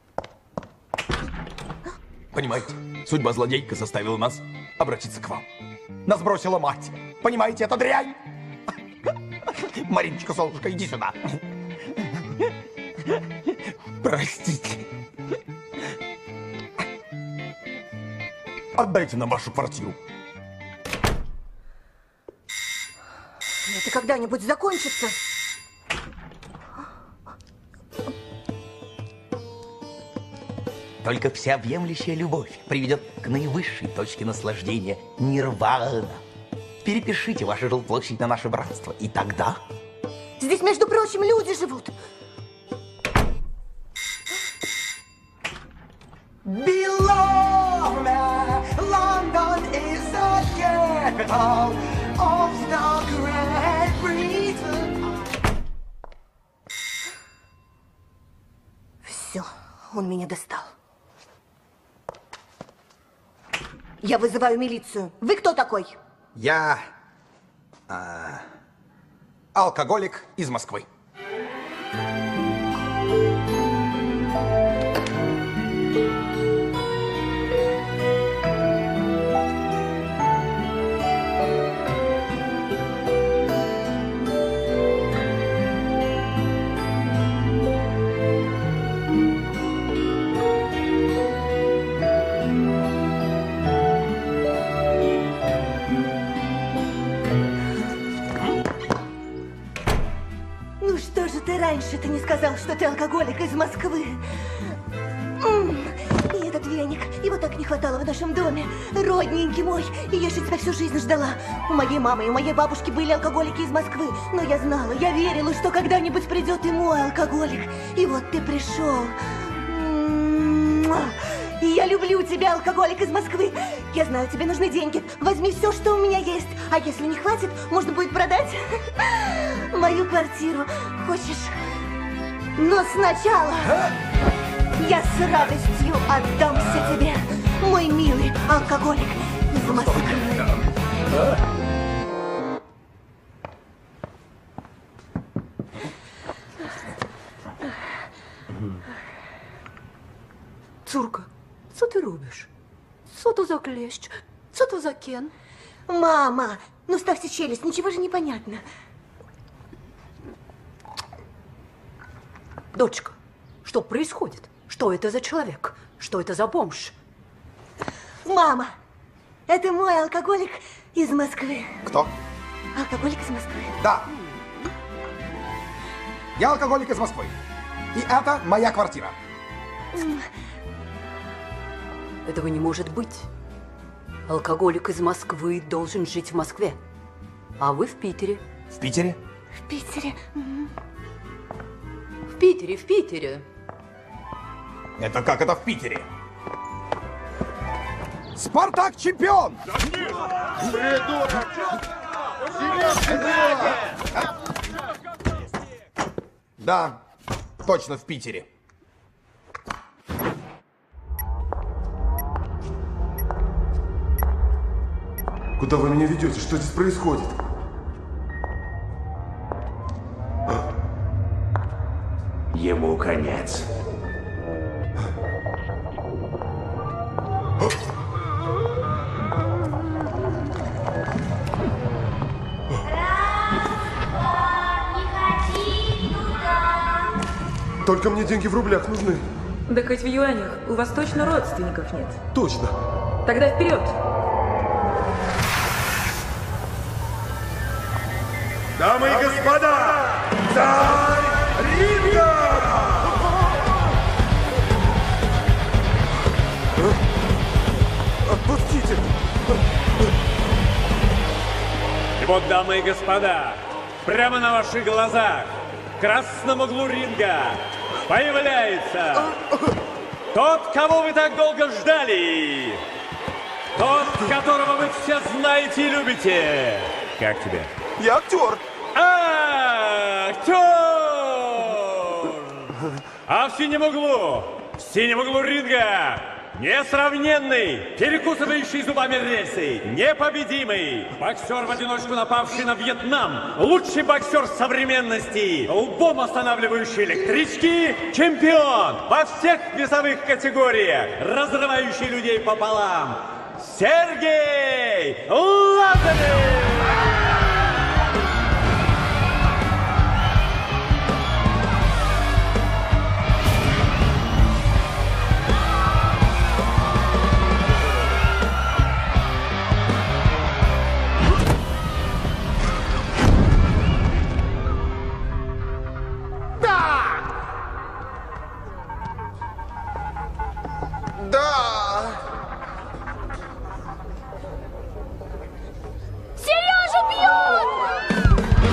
Понимаете, судьба злодейка заставила нас обратиться к вам. Нас бросила мать. Понимаете, это дрянь. Мариночка, солнышко, иди сюда. Простите. Отдайте нам вашу квартиру. Это когда-нибудь закончится? Только всеобъемлющая любовь приведет к наивысшей точке наслаждения – нирвана. Перепишите вашу жилплощадь на наше братство, и тогда... Здесь, между прочим, люди живут. Below me, London is the capital of the Great Britain. Все, он меня достал. Я вызываю милицию. Вы кто такой? Я... алкоголик из Москвы. Раньше ты не сказал, что ты алкоголик из Москвы. И этот веник, его так не хватало в нашем доме. Родненький мой, и я же тебя всю жизнь ждала. У моей мамы и у моей бабушки были алкоголики из Москвы. Но я знала, я верила, что когда-нибудь придет и мой алкоголик. И вот ты пришел. И я люблю тебя, алкоголик из Москвы. Я знаю, тебе нужны деньги. Возьми все, что у меня есть. А если не хватит, можно будет продать мою квартиру. Хочешь? Но сначала я с радостью отдамся тебе, мой милый алкоголик из Москвы. Цурка, що ти робиш? Що то за клещ? Що то за кен? Мама, ну ставьте челюсть, ничего же не понятно. Дочка, что происходит? Что это за человек? Что это за бомж? Мама, это мой алкоголик из Москвы. Кто? Алкоголик из Москвы. Да. Я алкоголик из Москвы. И это моя квартира. Этого не может быть. Алкоголик из Москвы должен жить в Москве. А вы в Питере. В Питере? В Питере. В Питере, в Питере. Это как это в Питере? Спартак чемпион! Да, точно в Питере. Куда вы меня ведете? Что здесь происходит? Ему конец. Только мне деньги в рублях нужны. Да хоть в юанях. У вас точно родственников нет? Точно. Тогда вперед! Дамы и господа, царь ринга! Отпустите! И вот, дамы и господа, прямо на ваших глазах, в красном углу ринга, появляется тот, кого вы так долго ждали. Тот, которого вы все знаете и любите. Как тебе? Я актер. Актер! А в синем углу ринга, несравненный, перекусывающий зубами рельсы, непобедимый, боксер в одиночку, напавший на Вьетнам, лучший боксер современности, лбом останавливающий электрички, чемпион во всех весовых категориях, разрывающий людей пополам, Сергей Лазарев! Сережа бьет!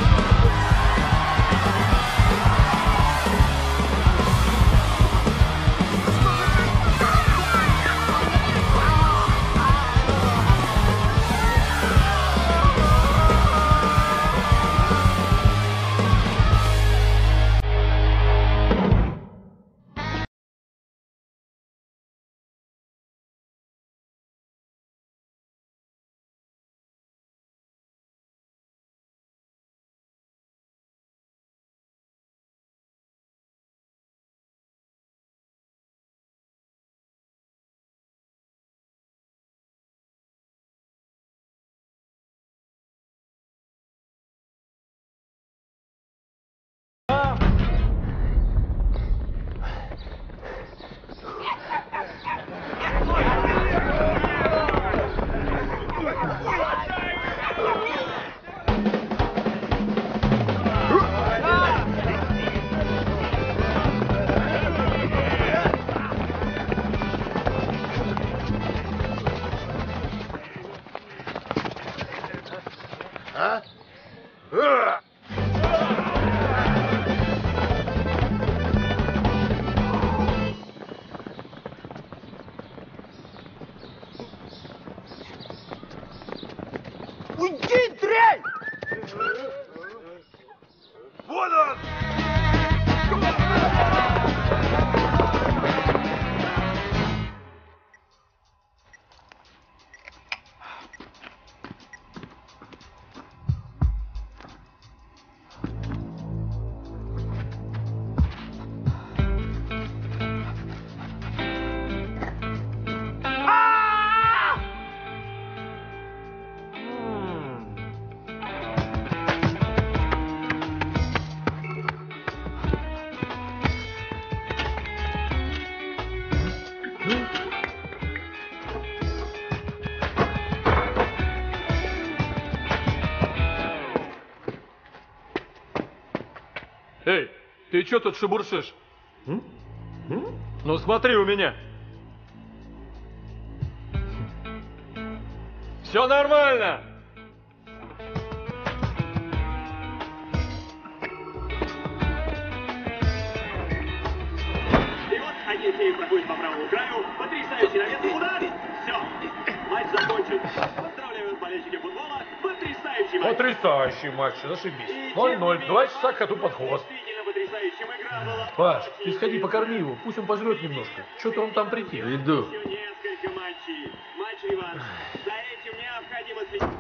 Уйди, дрянь! Вот он! Эй, ты что тут шебуршишь? Ну смотри у меня. Все нормально. И вот Агентеев проходит по правому краю, потрясающий навес, удар! Все, матч закончен. Поздравляю болельщики футбола, потрясающий матч. Потрясающий матч, зашибись. 0-0, 2 часа коту под хвост. Паш, ты сходи покорми его, пусть он пожрет немножко. Что-то он там притих. Иду. Несколько матчей. Матч-реванш. За этим необходимо следить.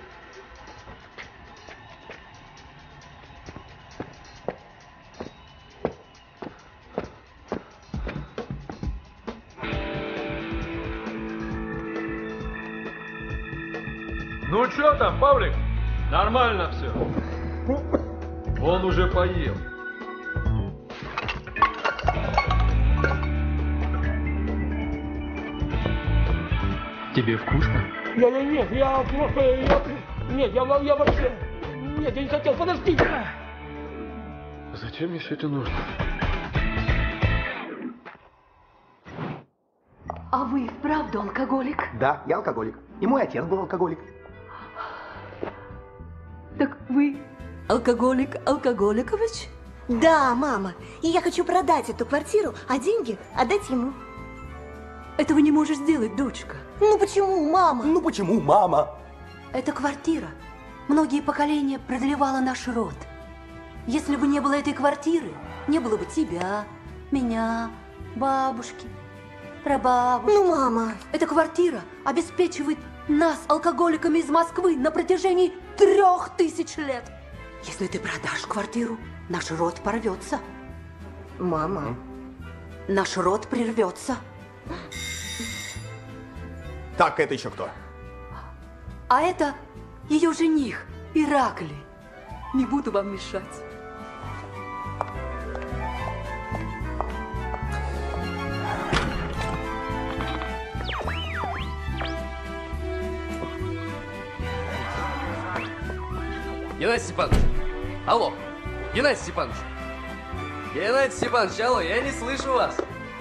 Ну что там, Павлик? Нормально все. Он уже поел. Тебе вкусно? Нет, я просто, нет, я вообще, нет, я не хотел, подожди. Зачем мне все это нужно? А вы вправду алкоголик? Да, я алкоголик. И мой отец был алкоголик. Так вы алкоголик Алкоголикович? Да, мама. И я хочу продать эту квартиру, а деньги отдать ему. Этого не можешь сделать, дочка. Ну почему, мама? Ну почему, мама? Эта квартира многие поколения продлевала наш род. Если бы не было этой квартиры, не было бы тебя, меня, бабушки, прабабушки. Ну, мама. Эта квартира обеспечивает нас, алкоголиками из Москвы, на протяжении 3000 лет. Если ты продашь квартиру, наш род порвется. Мама. Наш род прервется. Так, это еще кто? А это ее жених, Ираклий. Не буду вам мешать. Геннадий Степанович, алло, Геннадий Степанович. Геннадий Степанович, алло, я не слышу вас.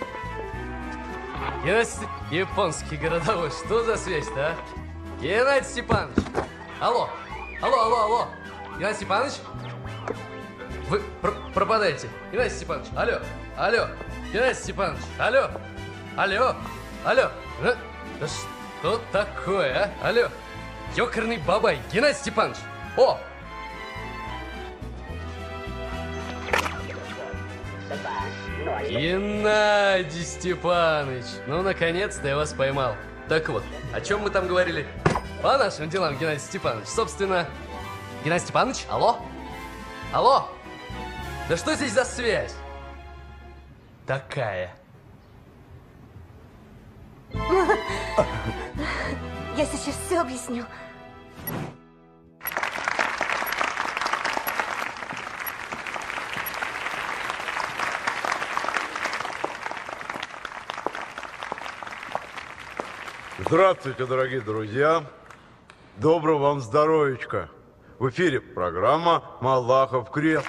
Японский городовой, что за связь-то, а? Геннадий Степанович, алло, алло. Геннадий Степанович, вы пропадаете. Геннадий Степанович, алло, Геннадий Степанович, алло. Да что такое, а? Алло, ёкарный бабай, Геннадий Степанович, о! Геннадий Степанович, ну наконец-то я вас поймал. Так вот, о чем мы там говорили? По нашим делам, Геннадий Степанович. Собственно, Геннадий Степанович, алло? Да что здесь за связь? Такая. Я сейчас все объясню. Здравствуйте, дорогие друзья. Доброго вам здоровечка. В эфире программа «Малахов крест».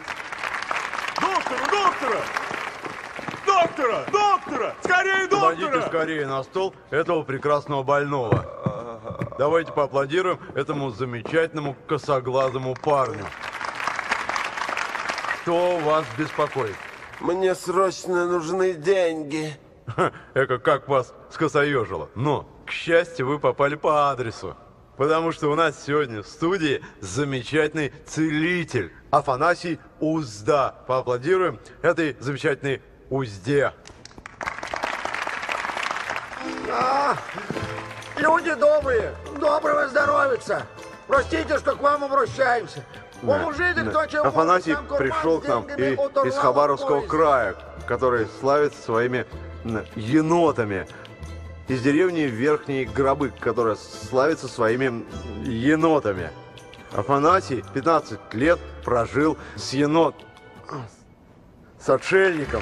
Доктора! Скорее доктора! Кладите скорее на стол этого прекрасного больного. Давайте поаплодируем этому замечательному косоглазому парню. Что вас беспокоит? Мне срочно нужны деньги. Эка, как вас скосоежило. Но, к счастью, вы попали по адресу. Потому что у нас сегодня в студии замечательный целитель Афанасий Узда. Поаплодируем этой замечательной узде. Люди добрые, доброго здоровица. Простите, что к вам обращаемся. Поможите, кто чего. Афанасий пришел к нам из Хабаровского края, который славится своими енотами. Из деревни Верхние Гробы, которая славится своими енотами. Афанасий 15 лет прожил с с отшельником.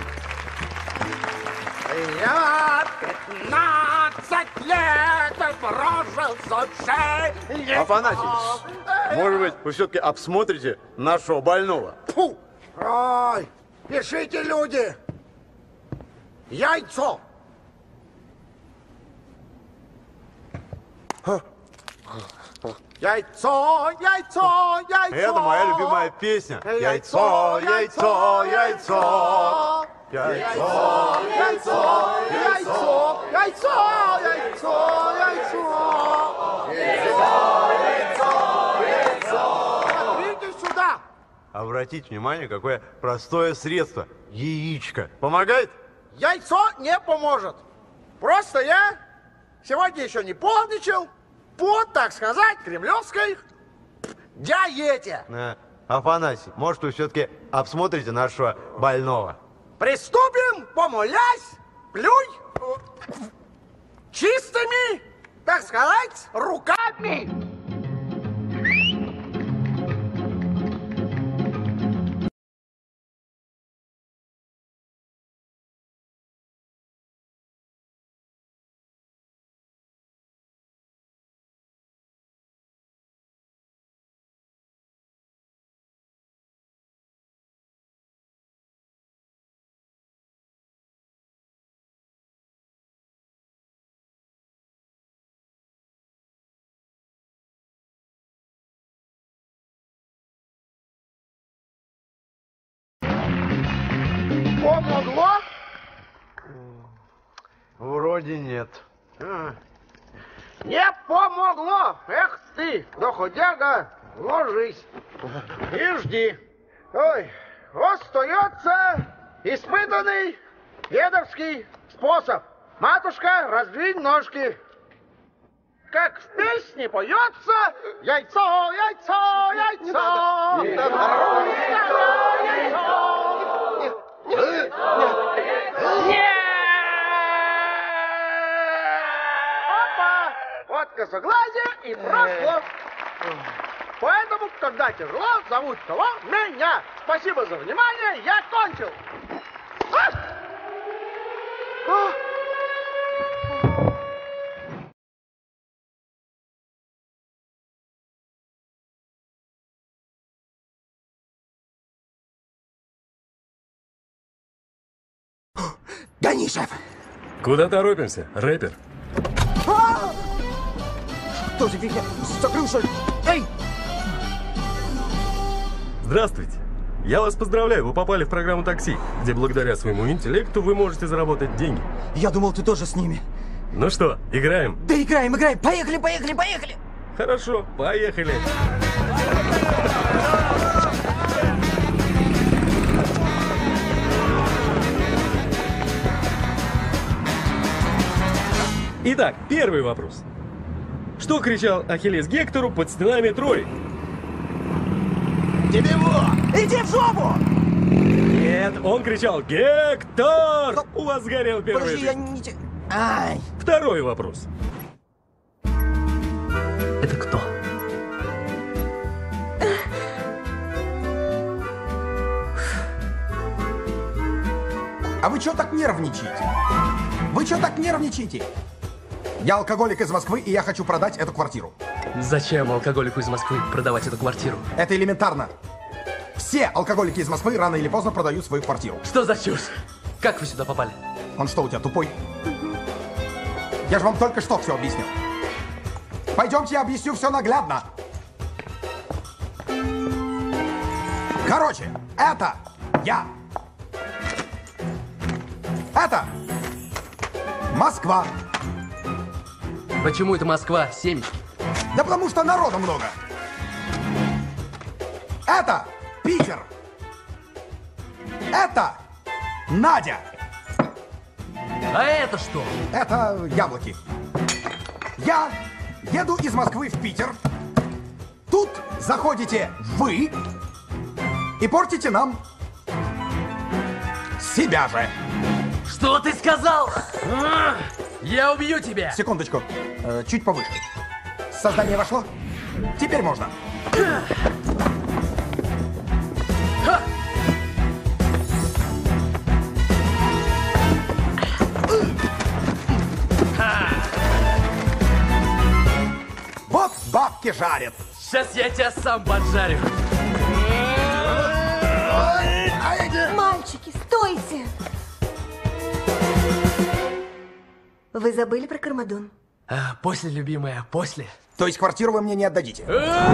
Я 15 лет прожил с отшельником. Афанасий, может быть, вы все-таки обсмотрите нашего больного? Фу! Ой, пишите, люди. Яйцо. Яйцо, яйцо, яйцо. Это моя любимая песня. Яйцо, яйцо, яйцо. Яйцо, яйцо, яйцо, яйцо, яйцо, яйцо. Смотрите сюда. Обратите внимание, какое простое средство. Яичко. Помогает? Яйцо не поможет. Просто я сегодня еще не полничал по, так сказать, кремлевской диете. Афанасий, может, вы все-таки обсмотрите нашего больного? Приступим, помолясь, плюй, чистыми, так сказать, руками. Помогло? Вроде нет. Не помогло. Эх ты, доходяга, ложись и жди. Ой, остается испытанный дедовский способ. Матушка, раздвинь ножки. Как в песне поется, яйцо, яйцо, яйцо. Не надо. Опа! Вот косоглазие и прошло. Поэтому, когда тяжело, зовут кого? Меня. Спасибо за внимание, я кончил. Гони, шеф! Куда торопимся, рэпер? Что за фигня? Закрыл, что ли? Эй! Здравствуйте. Я вас поздравляю, вы попали в программу «Такси», где благодаря своему интеллекту вы можете заработать деньги. Я думал, ты тоже с ними. Ну что, играем? Да играем, играем! Поехали, поехали, поехали! Хорошо, поехали. Итак, первый вопрос. Что кричал Ахиллес Гектору под стенами Трои? Тебе его! Иди в жопу! Нет, он кричал «Гектор!» У вас сгорел первый. Подожди, я не... Ай! Второй вопрос. Это кто? А вы что так нервничаете? Вы что так нервничаете? Я алкоголик из Москвы, и я хочу продать эту квартиру. Зачем алкоголику из Москвы продавать эту квартиру? Это элементарно. Все алкоголики из Москвы рано или поздно продают свою квартиру. Что за чушь? Как вы сюда попали? Он что, у тебя тупой? Я же вам только что все объяснил. Пойдемте, я объясню все наглядно. Короче, это я. Это Москва. Почему это Москва, семечки? Да потому что народу много. Это Питер. Это Надя. А это что? Это яблоки. Я еду из Москвы в Питер. Тут заходите вы и портите нам себя же. Что ты сказал? Я убью тебя! Секундочку. Чуть повыше. Создание вошло? Теперь можно. Вот бабки жарят. Сейчас я тебя сам поджарю. Мальчики, стойте! Вы забыли про Кармадон? После, любимая, после. То есть квартиру вы мне не отдадите?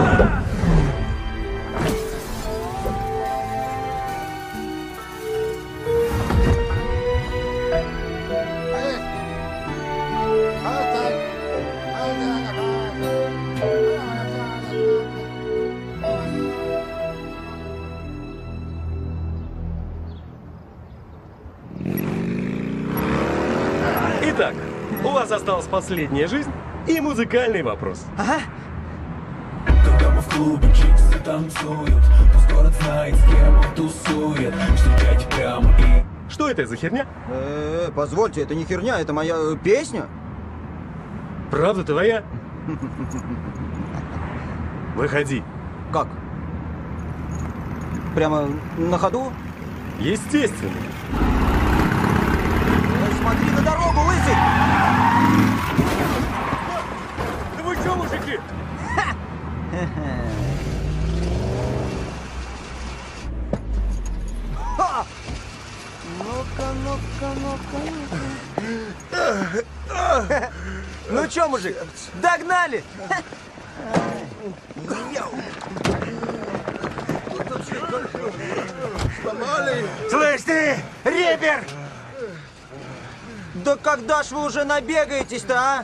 Итак, у вас осталась последняя жизнь и музыкальный вопрос. Ага. Когда мы в клубе чиксы танцуют, пусть город знает, с кем он тусует. Встречайте прямо и... Что это за херня? Позвольте, это не херня, это моя песня. Правда твоя? Выходи. Как? Прямо на ходу? Естественно. Смотри на дорогу, лысый! Да вы что, мужики? Ну-ка, ну-ка, ну-ка. Ну чё, мужик, догнали! Слышь ты, репер! Да когда ж вы уже набегаетесь-то, а?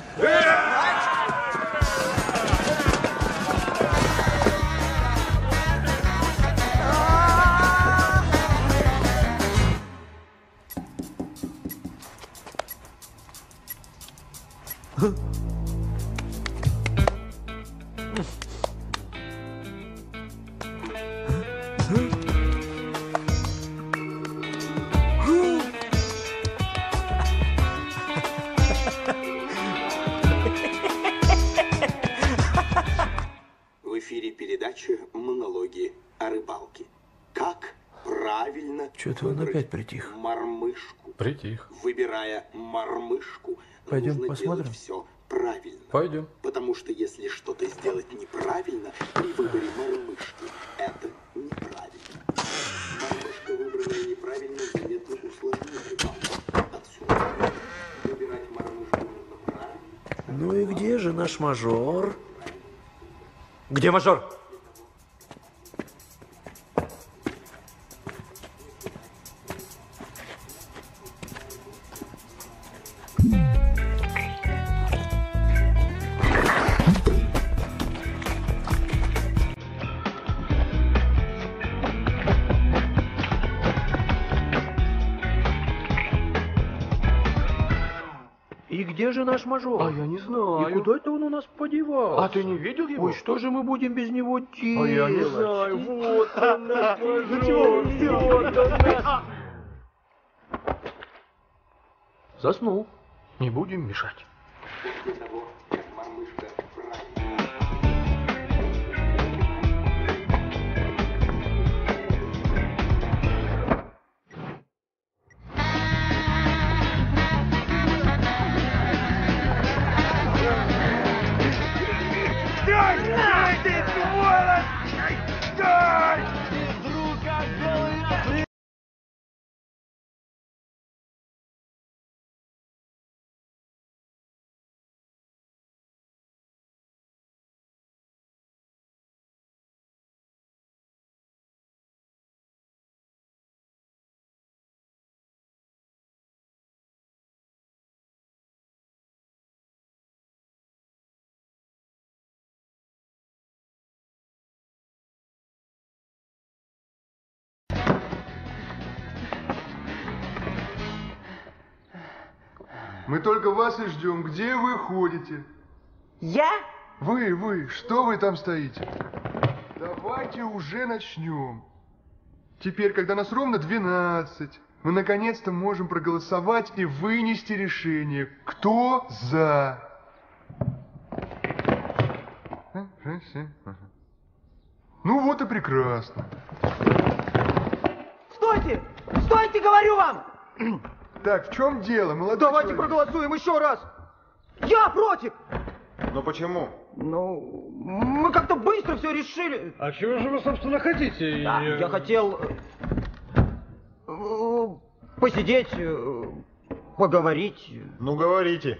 В эфире передача «Монологи о рыбалке». Как правильно Что-то он опять притих. мормышку. Притих. Выбирая мормышку, Пойдем нужно посмотрим. делать все правильно. Пойдем. Потому что если что-то сделать неправильно, при выборе мормышки, это неправильно. Мормышка, выбранная неправильно, заметно усложнит рыбалку. Отсюда выбирать мормышку нужно правильно. Ну и где же наш мажор? Где мажор? И где же наш мажор? А я не знаю. И куда это он у нас подевался? А ты не видел его? Ой, что же мы будем без него делать? А я не знаю. Вот он наш мажор. Заснул. Не будем мешать. После того, как мормышка правильно. Стой! Стой, ты сволочь! Стой! Вдруг как голый... Мы только вас и ждем. Где вы ходите? Я? Вы, что вы там стоите? Давайте уже начнем. Теперь, когда нас ровно 12, мы наконец-то можем проголосовать и вынести решение, кто за. Ну вот и прекрасно. Стойте! Стойте, говорю вам! Так, в чем дело, молодой Давайте человек? проголосуем еще раз! Я против! Но почему? Ну, мы как-то быстро все решили. А чего же вы, собственно, хотите? Да, я хотел посидеть, поговорить. Ну, говорите.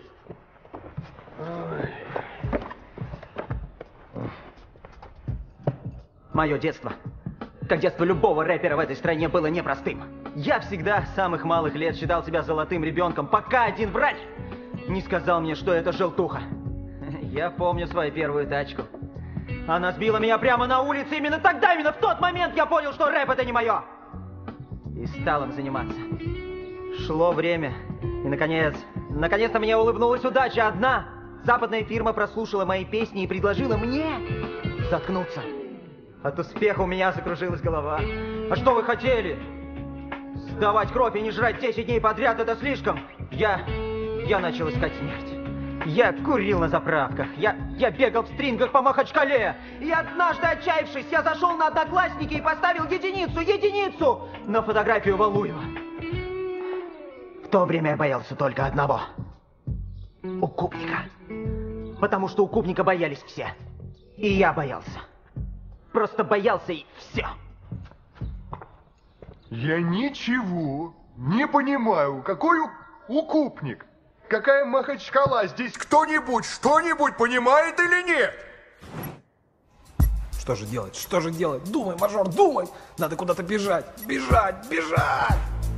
Мое детство, как детство любого рэпера в этой стране, было непростым. Я всегда с самых малых лет считал себя золотым ребенком, пока один врач не сказал мне, что это желтуха. Я помню свою первую тачку. Она сбила меня прямо на улице. Именно тогда, именно в тот момент я понял, что рэп это не мое. И стал им заниматься. Шло время. И наконец-то мне улыбнулась удача. Одна западная фирма прослушала мои песни и предложила мне заткнуться. От успеха у меня закружилась голова. А что вы хотели? Сдавать кровь и не жрать 10 дней подряд — это слишком. Я начал искать смерть. Я курил на заправках, я бегал в стрингах по Махачкале. И однажды, отчаявшись, я зашел на Одноклассники и поставил единицу на фотографию Валуева. В то время я боялся только одного — укупника. Потому что укупника боялись все. И я боялся. Просто боялся и все. Я ничего не понимаю. Какой укупник? Какая Махачкала? Здесь кто-нибудь что-нибудь понимает или нет? Что же делать? Что же делать? Думай, мажор, думай! Надо куда-то бежать! Бежать! Бежать!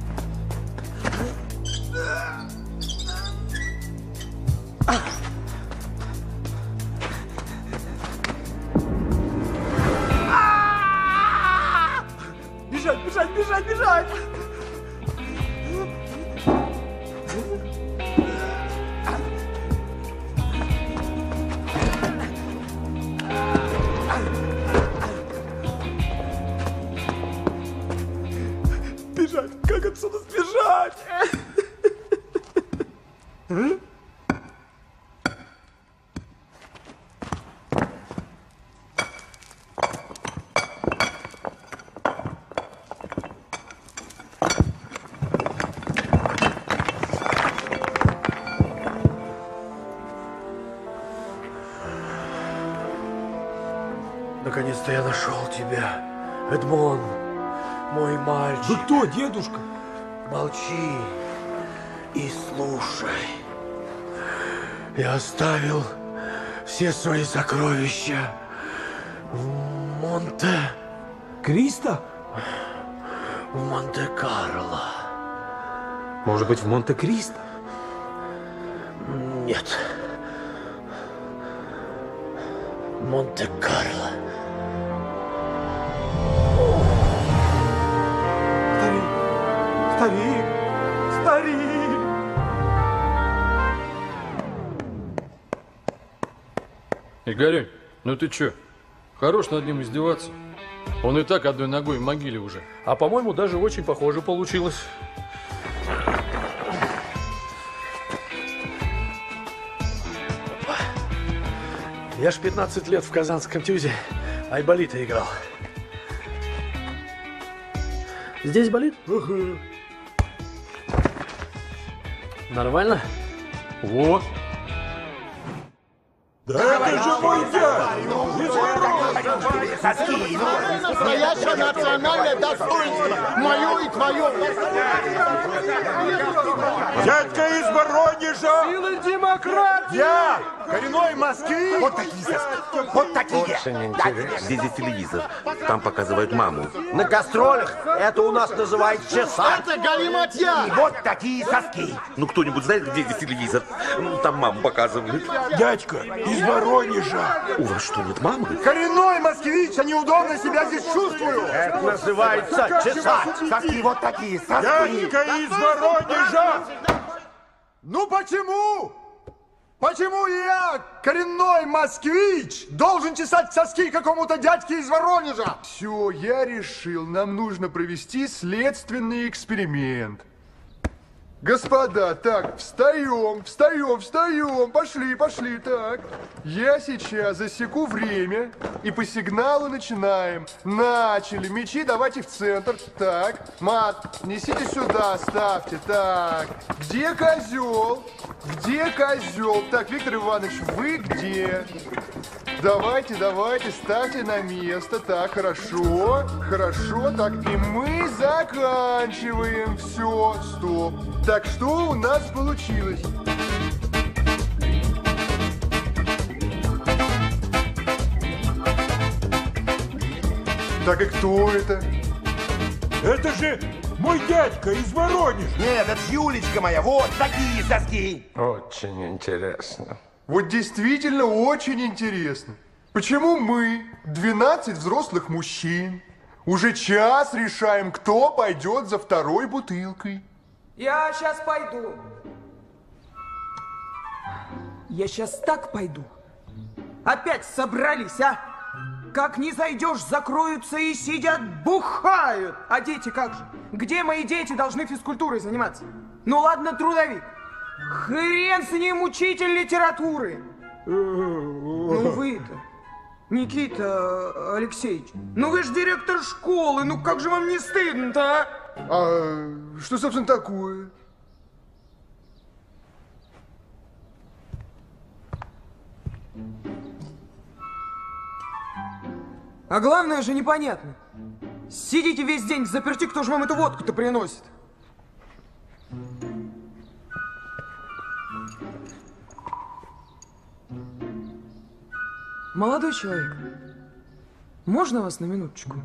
Бежать, бежать, бежать, бежать! Наконец-то я нашел тебя, Эдмон, мой мальчик. Вы кто, дедушка? Молчи и слушай. Я оставил все свои сокровища в Монте... Кристо? В Монте-Карло. Может быть, в Монте-Кристо? Нет. Монте-Карло. Старик! Старик! Игорь, ну ты чё? Хорош над ним издеваться. Он и так одной ногой в могиле уже. А по-моему, даже очень похоже получилось. Я ж 15 лет в Казанском ТЮЗе Айболита играл. Здесь болит? Угу. Нормально? Во! Да это же мой дядя! Настоящее национальное достоинство. Мое и твое. Дядька из Воронежа! Силы демократии! Я! Коренной Москвы! Вот такие соски. Вот такие. Очень интересно. Здесь телевизор. Там показывают маму. На гастролях это у нас называют чесать. Это галиматья. И вот такие соски. Ну, кто-нибудь знает, где здесь телевизор? Ну, там маму показывают. Дядька из Воронежа! У вас что, нет мамы? Коренной москвич, я неудобно себя здесь чувствую! Это называется чесать. Соски вот такие соски. Дядька из Воронежа! Ну почему? Почему я, коренной москвич, должен чесать соски какому-то дядьке из Воронежа? Все, я решил, нам нужно провести следственный эксперимент. Господа, так, встаем, пошли, так. Я сейчас засеку время и по сигналу начинаем. Начали, мячи давайте в центр, так. Мат, несите сюда, ставьте, так. Где козел? Так, Виктор Иванович, вы где? Давайте, ставьте на место, так, хорошо, так, и мы заканчиваем, все, стоп. Так, что у нас получилось? Так, и кто это? Это же мой дядька из Воронежа. Нет, это Юлечка моя, вот такие соски. Очень интересно. Вот действительно очень интересно. Почему мы, 12 взрослых мужчин, уже час решаем, кто пойдет за второй бутылкой? Я сейчас пойду. Я сейчас так пойду. Опять собрались, а? Как не зайдешь, закроются и сидят, бухают. А дети как же? Где мои дети должны физкультурой заниматься? Ну ладно, трудовик. Хрен с ним, учитель литературы. Ну вы-то, Никита Алексеевич, ну вы же директор школы, ну как же вам не стыдно-то, а? А что, собственно, такое? А главное же непонятно. Сидите весь день в заперти, кто же вам эту водку-то приносит? Молодой человек, можно вас на минуточку?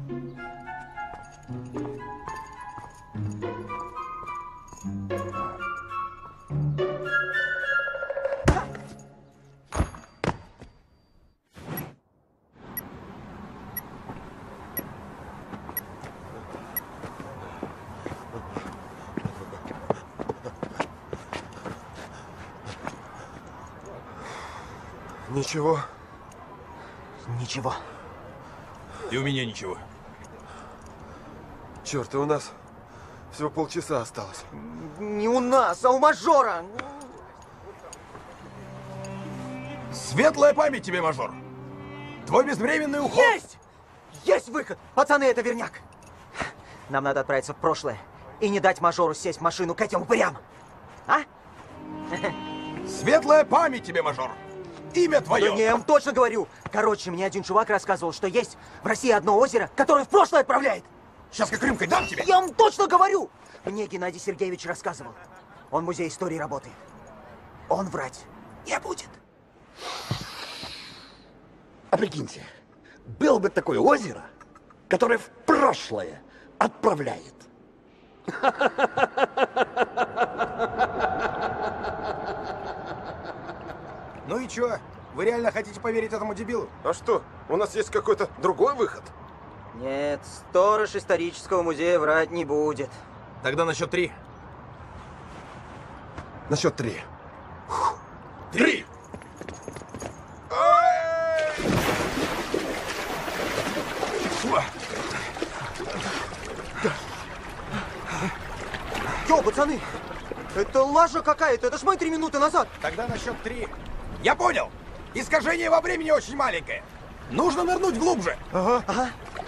Ничего. Ничего. И у меня ничего. Черт, и у нас всего полчаса осталось. Не у нас, а у мажора. Светлая память тебе, мажор. Твой безвременный уход. Есть! Есть выход! Пацаны, это верняк. Нам надо отправиться в прошлое и не дать мажору сесть в машину к этим упырям. А? Светлая память тебе, мажор. Имя твое. Да не, я вам точно говорю. Короче, мне один чувак рассказывал, что есть в России одно озеро, которое в прошлое отправляет. Сейчас как рюмкой дам тебе. Я вам точно говорю. Мне Геннадий Сергеевич рассказывал. Он в музее истории работает. Он врать не будет. А прикиньте, было бы такое озеро, которое в прошлое отправляет. Ну и чё? Вы реально хотите поверить этому дебилу? А что, у нас есть какой-то другой выход? Нет, сторож исторического музея врать не будет. Тогда на счет 3. На счет 3. 3! Йо, пацаны, это лажа какая-то, это ж мы 3 минуты назад. Тогда на счет 3. Я понял. Искажение во времени очень маленькое. Нужно нырнуть глубже. Ага. Ага.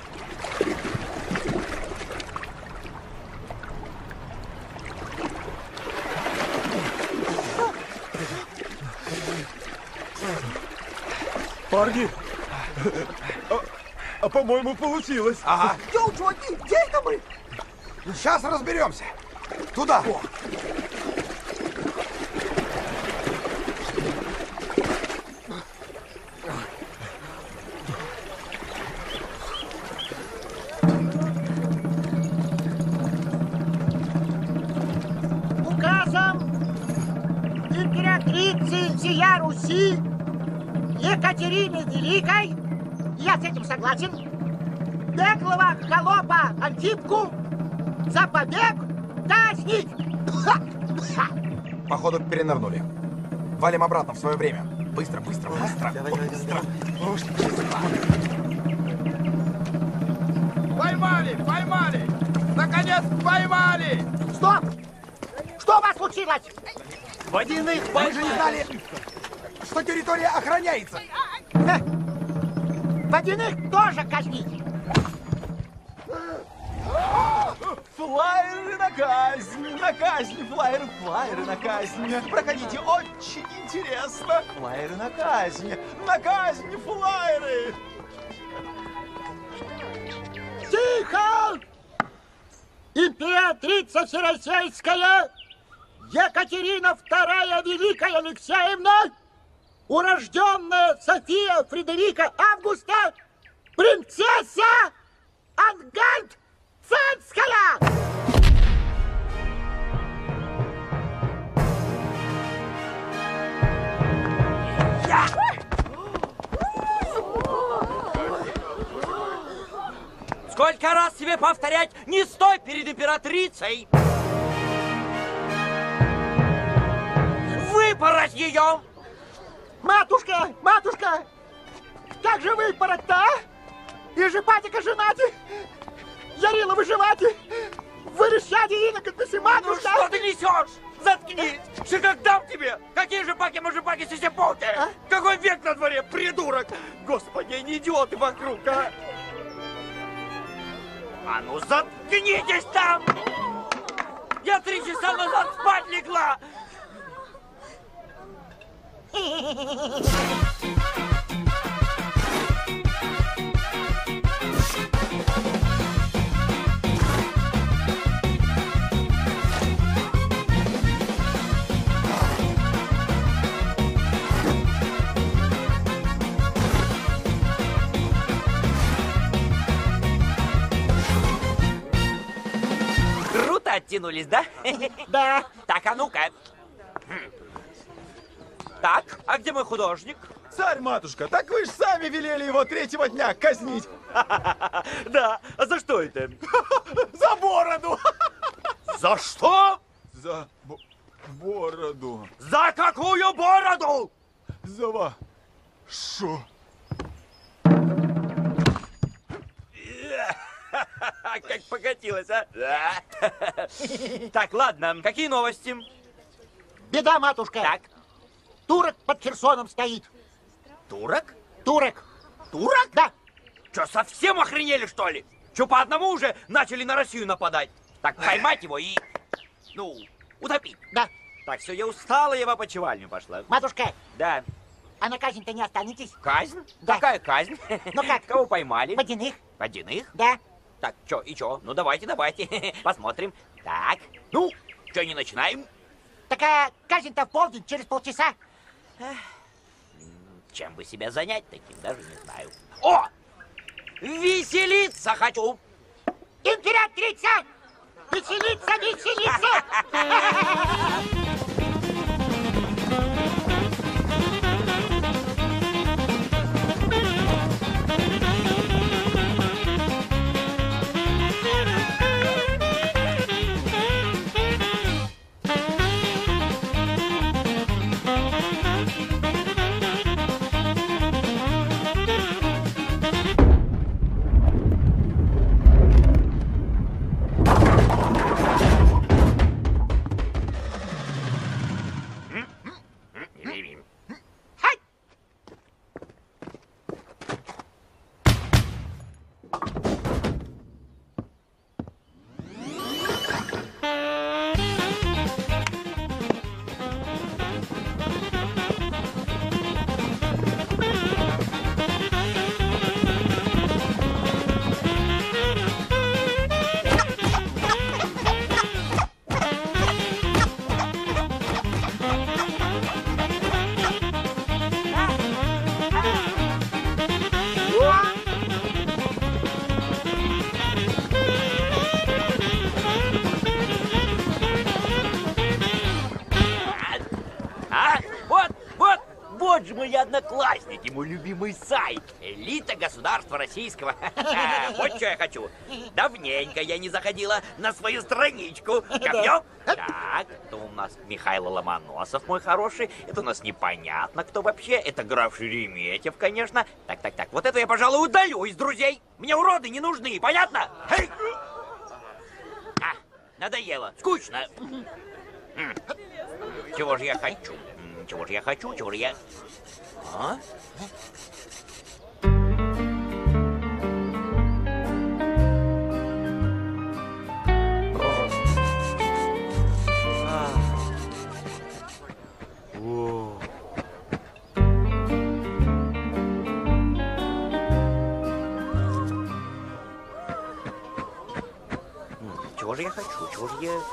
Парни, по-моему, получилось. Ага. Йоу, чуваки, где это мы? Сейчас разберемся. Туда. Указом императрицы всея Руси Екатерины Великой, я с этим согласен, беглого холопа Антипку за побег казнить. Походу перенырнули. Валим обратно в свое время. Быстро, быстро, быстро. Быстро. Поймали, поймали! Наконец поймали! Стоп! Что у вас случилось? Водяных мы же не знали, что территория охраняется. Водяных тоже казнить! Флайеры на казнь, флайеры на казнь. Проходите, очень интересно. Флайеры на казнь, флайеры. Тихо! Императрица Всероссийская Екатерина II Великая Алексеевна, урожденная София Фредерика Августа, принцесса Ангальд-Ценская! Сколько раз тебе повторять, не стой перед императрицей! Выпороть ее! Матушка, матушка! Как же выпороть-то, а? И же батька женаты! Ярила выживати! Выращади инокот на матушка! Ну что ты несешь? Заткнись! Что дам тебе? Какие же паки-мужипаки сисипоки? А? Какой век на дворе, придурок! Господи, не идиоты вокруг, а! А ну заткнитесь там! Я 3 часа назад спать легла! Круто оттянулись, да? Да. Так, а ну-ка. Так, а где мой художник? Царь-матушка, так вы же сами велели его 3-го дня казнить. Да, а за что это? За бороду. За что? За бороду. За какую бороду? За вашу. Как покатилась, а? Так, ладно, какие новости? Беда, матушка. Так. Турок под Херсоном стоит. Турок? Турок. Турок? Да. Что, совсем охренели, что ли? Что, по одному уже начали на Россию нападать? Так, поймать его и, ну, утопить. Да. Так, все, я устала, я в опочивальню пошла. Матушка. Да. А на казнь-то не останетесь? Казнь? Да. Какая казнь? Ну как? Кого поймали? Водяных. Водяных? Да. Так, что, и что? Ну, давайте, посмотрим. Так, ну, что, не начинаем? Такая казнь-то в полдень, через полчаса. Чем бы себя занять таким, даже не знаю. О! Веселиться хочу! Императрица! Веселиться, веселиться! Вот же мои одноклассники, мой любимый сайт. Элита государства российского. Вот что я хочу. Давненько я не заходила на свою страничку. Копьем? Так, это у нас Михаил Ломоносов, мой хороший. Это у нас непонятно, кто вообще. Это граф Шереметьев, конечно. Так. Вот это я, пожалуй, удалю из друзей. Мне уроды не нужны, понятно? Надоело, скучно. Чего же я хочу? Чего же я... А? Чего же я хочу? Чего же я...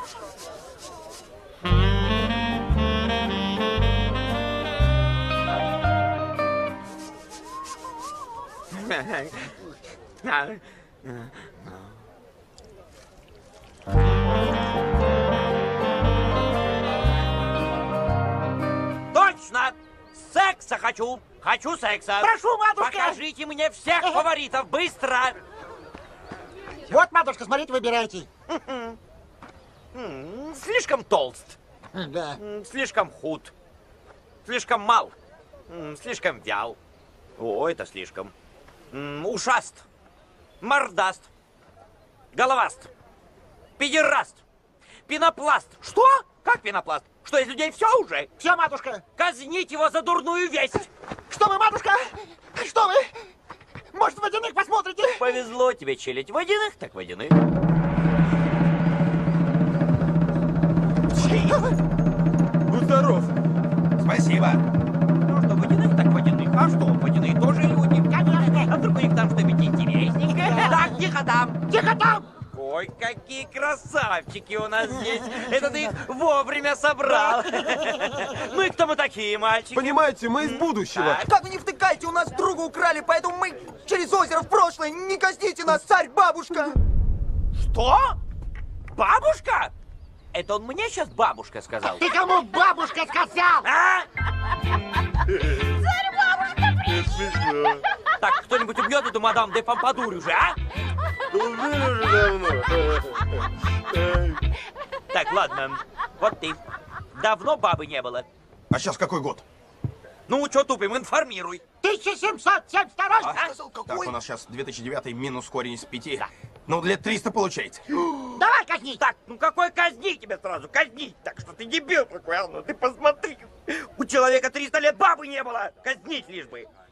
Точно! Секса хочу! Хочу секса! Прошу, матушка! Покажите мне всех фаворитов, быстро! Вот, матушка, смотрите, выбирайте. Слишком толст. Да. Слишком худ. Слишком мал. Слишком вял. О, это слишком. Ушаст. Мордаст. Головаст. Педераст. Пенопласт. Что? Как пенопласт? Что, из людей все уже? Все, матушка. Казнить его за дурную весть. Что вы, матушка? Что вы? Может, водяных посмотрите? Повезло тебе, челядь. Водяных, так водяных. Будь здоров. Спасибо. Ну что, водяных, так водяных. А что, водяные тоже люди? Конечно. А вдруг у них там что-нибудь интересненькое? Так, тихо там. Тихо там. Ой, какие красавчики у нас здесь. Это ты их вовремя собрал. Ну и кто мы такие, мальчики? Понимаете, мы из будущего. Как вы не втыкаете, у нас друга украли, поэтому мы через озеро в прошлое. Не казните нас, царь-бабушка. Что? Бабушка? Это он мне сейчас бабушка сказал? Ты кому бабушка сказал? А? Царь-бабушка, смешно. Так, кто-нибудь убьет эту мадам де Помпадур уже, а? Убили уже давно. Так, ладно, вот ты. Давно бабы не было. А сейчас какой год? Ну, что тупим, информируй. 1772. Так, у нас сейчас 2009 минус корень из 5. Да. Ну, лет 300 получается. Давай казнить. Так, ну какой казнить тебе сразу? Казнить. Так что ты дебил такой, а? Ну ты посмотри. У человека 300 лет бабы не было. Казнить лишь бы.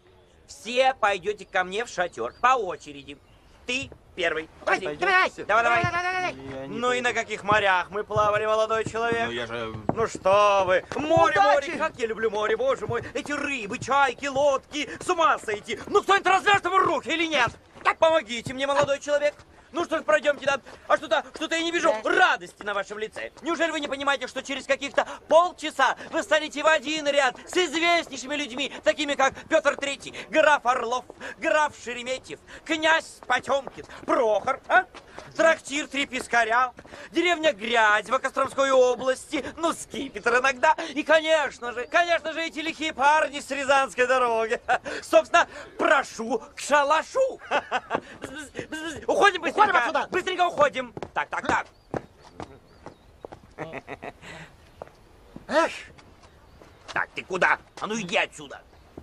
все пойдете ко мне в шатер по очереди. Ты первый. Давай, давай. Ну и на каких морях мы плавали, молодой человек? Ну я же... Ну что вы, море, Удачи! море, как я люблю море, боже мой. Эти рыбы, чайки, лодки, с ума сойти. Ну кто-нибудь развяжет ему руки или нет? Помогите мне, молодой человек. Ну что ж, пройдемте, да? А что-то я не вижу радости на вашем лице. Неужели вы не понимаете, что через каких-то полчаса вы станете в один ряд с известнейшими людьми, такими как Петр III, граф Орлов, граф Шереметьев, князь Потемкин, Прохор, трактир Три Пескаря, деревня Грязь в Костромской области, ну, скипетр иногда, и, конечно же, эти лихие парни с Рязанской дороги. Собственно, прошу к шалашу. Уходим быстренько. Уходим отсюда. Быстренько уходим. Так. Эх. Так, ты куда? А ну иди отсюда.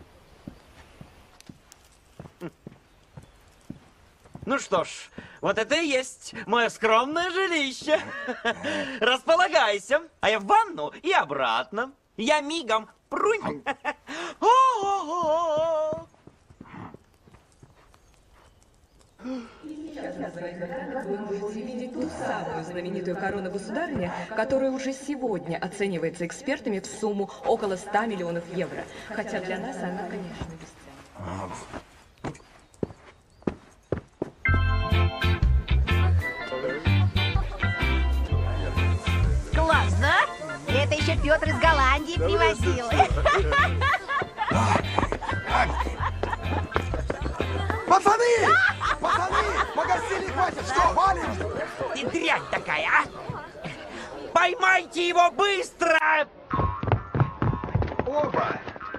Ну что ж, вот это и есть мое скромное жилище. Располагайся, а я в ванну и обратно. Я мигом прунь. Вы можете видеть ту самую знаменитую корону государыня, которая уже сегодня оценивается экспертами в сумму около 100 миллионов евро. Хотя для нас она, конечно, бесценна. Класс, да? Это еще Петр из Голландии привозил. Пацаны! Погасили, хватит! Что, валим? Ты дрянь такая, а? Поймайте его быстро! Опа!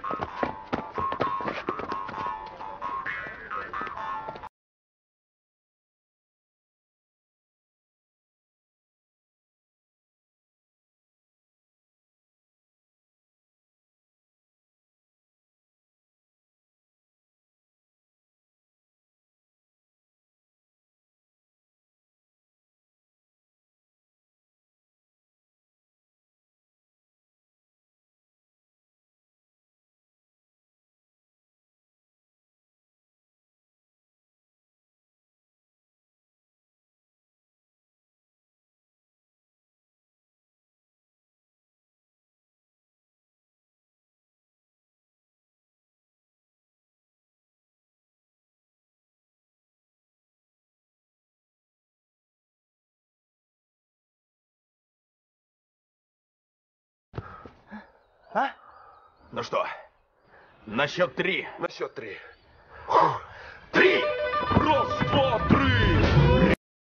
А? Ну что, на счет 3. На счет 3. 3! Раз, два, три!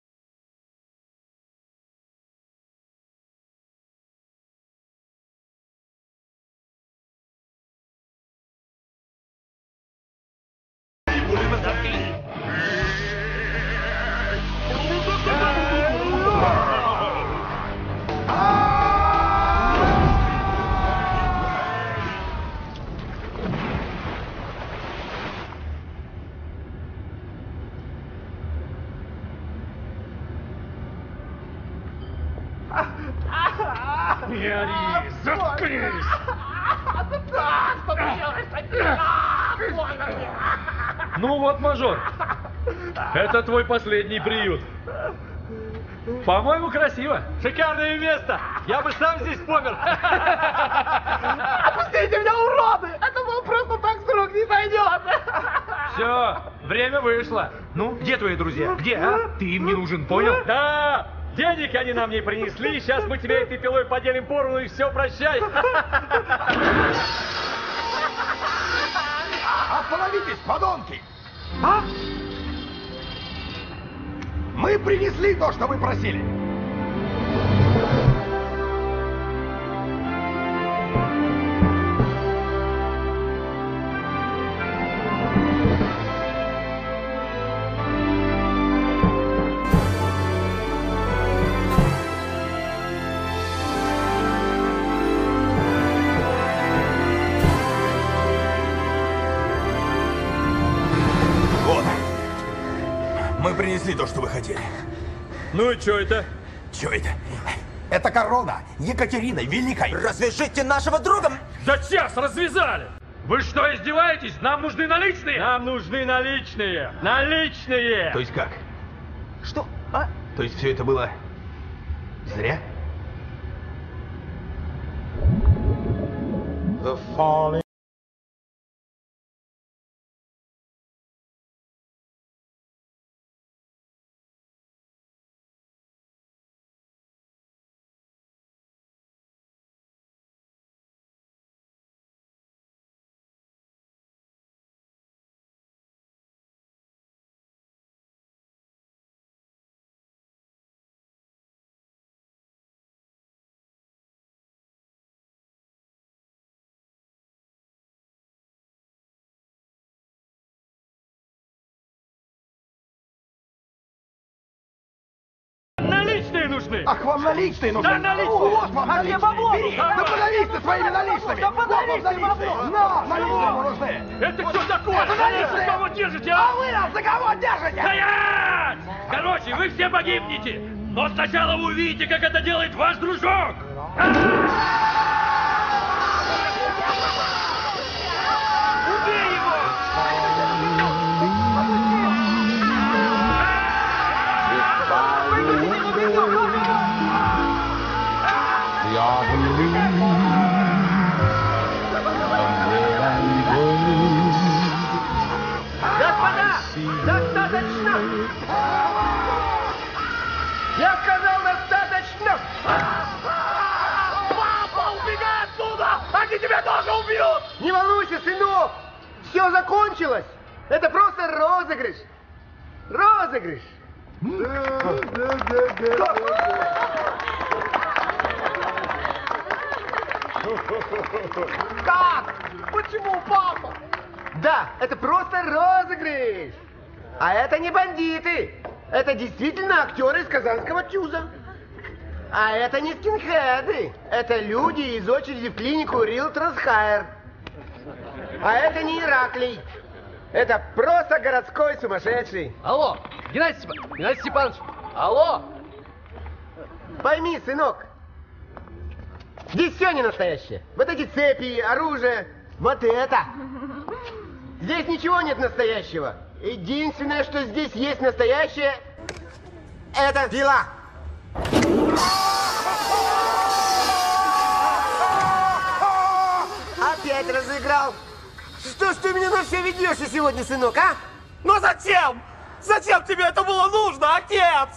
Не ори, заткнись! Что ты делаешь? Больно мне! Ну вот, мажор, это твой последний приют. По-моему, красиво. Шикарное место. Я бы сам здесь помер. Отпустите меня, уроды! Это был просто так с рук не сойдет! Все, время вышло. Ну, где твои друзья? Где, а? Ты им не нужен, понял? Да! Денег они нам не принесли, сейчас мы тебе этой пилой поделим поровну и все, прощай. Остановитесь, подонки! А? Мы принесли то, что вы просили. Мы принесли то, что вы хотели. Ну и что это? Что это? Это корона Екатерины Великой. Развяжите нашего друга! За час развязали! Вы что, издеваетесь? Нам нужны наличные! Нам нужны наличные! Наличные! То есть как? Что? А? То есть все это было зря? The falling. Наличные нужны! Ах, вам наличные нужны? Да, наличные! Вот вам А где наличные! бабло? Бери! Да подавись ты своими наличными! Да Вот подавись вам ты наличные! бабло! На, наличные ему нужны! Это что такое? Это наличные! За кого держите, а? А вы нас за кого держите? Стоять! Короче, вы все погибнете! Но сначала вы увидите, как это делает ваш дружок! Убей его! Господа, достаточно! Я сказал достаточно! Папа, убегай оттуда! Они тебя тоже убьют! Не волнуйся, сынок! Все закончилось! Это просто розыгрыш! Розыгрыш! Как? Почему, папа? Да, это просто розыгрыш! А это не бандиты! Это действительно актеры из казанского ТЮЗа. А это не скинхеды. Это люди из очереди в клинику Realtors Hire. А это не Ираклий. Это просто городской сумасшедший. Алло, Геннадий Степанович, алло! Пойми, сынок, здесь все не настоящее. Вот эти цепи, оружие, вот это. Здесь ничего нет настоящего. Единственное, что здесь есть настоящее, это пила. Опять разыграл. Что ж ты меня на все ведешься сегодня, сынок, а? Но зачем? Зачем тебе это было нужно, отец?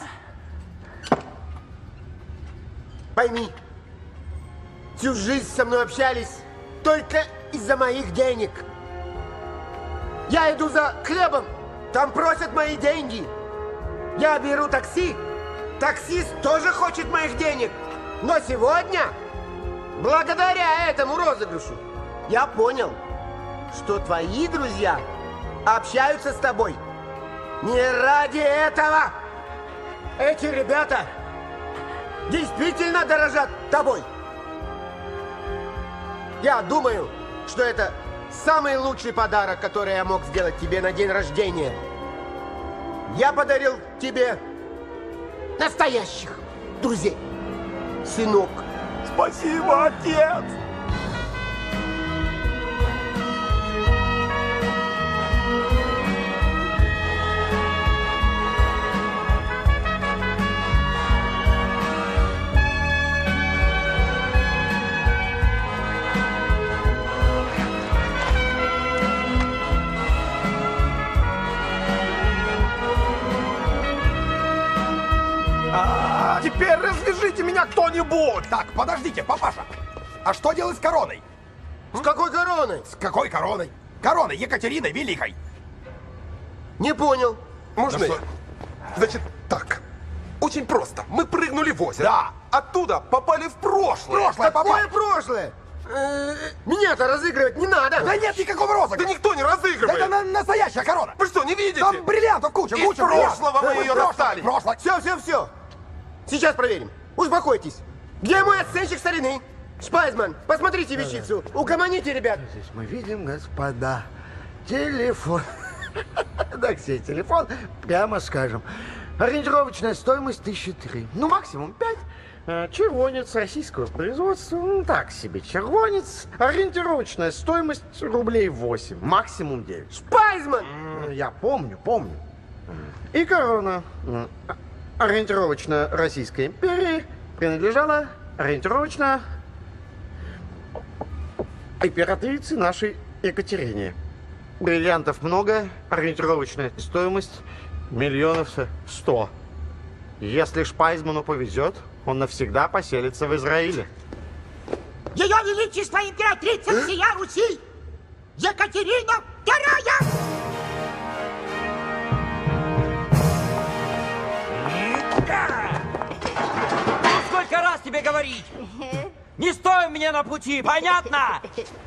Пойми, всю жизнь со мной общались только из-за моих денег. Я иду за хлебом, там просят мои деньги. Я беру такси, таксист тоже хочет моих денег. Но сегодня, благодаря этому розыгрышу, я понял, что твои друзья общаются с тобой не ради этого. Эти ребята действительно дорожат тобой. Я думаю, что это самый лучший подарок, который я мог сделать тебе на день рождения. Я подарил тебе настоящих друзей, сынок. Спасибо, отец! Теперь развяжите меня кто-нибудь! Так, подождите, папаша. А что делать с короной? С какой короной? С какой короной? Короной Екатерины Великой. Не понял. Можно Да я? что? Значит, так. Очень просто. Мы прыгнули в озеро. Да. Оттуда попали в прошлое. Прошлое попали. Какое прошлое? Меня-то разыгрывать не надо. Да нет никакого розыгрыша. Да никто не разыгрывает. Это настоящая корона. Вы что, не видите? Там бриллиантов куча, Из куча прошлого мы ее достали. Прошлое. Все. Сейчас проверим. Успокойтесь. Где мой оценщик старины? Шпайзман, посмотрите вещицу. Угомоните, ребят. Здесь мы видим, господа, телефон. Такси, телефон, прямо скажем. Ориентировочная стоимость 1003. Ну, максимум 5. Червонец российского производства, ну так себе, червонец. Ориентировочная стоимость рублей 8, максимум 9. Шпайзман! Я помню. И корона ориентировочно Российской империи принадлежала ориентировочно императрице нашей Екатерине. Бриллиантов много, ориентировочная стоимость 1 100 000. Если Шпайзману повезет, он навсегда поселится в Израиле. Ее Величество императрица всея Руси Екатерина II! Сколько раз тебе говорить? Не стой мне на пути, понятно?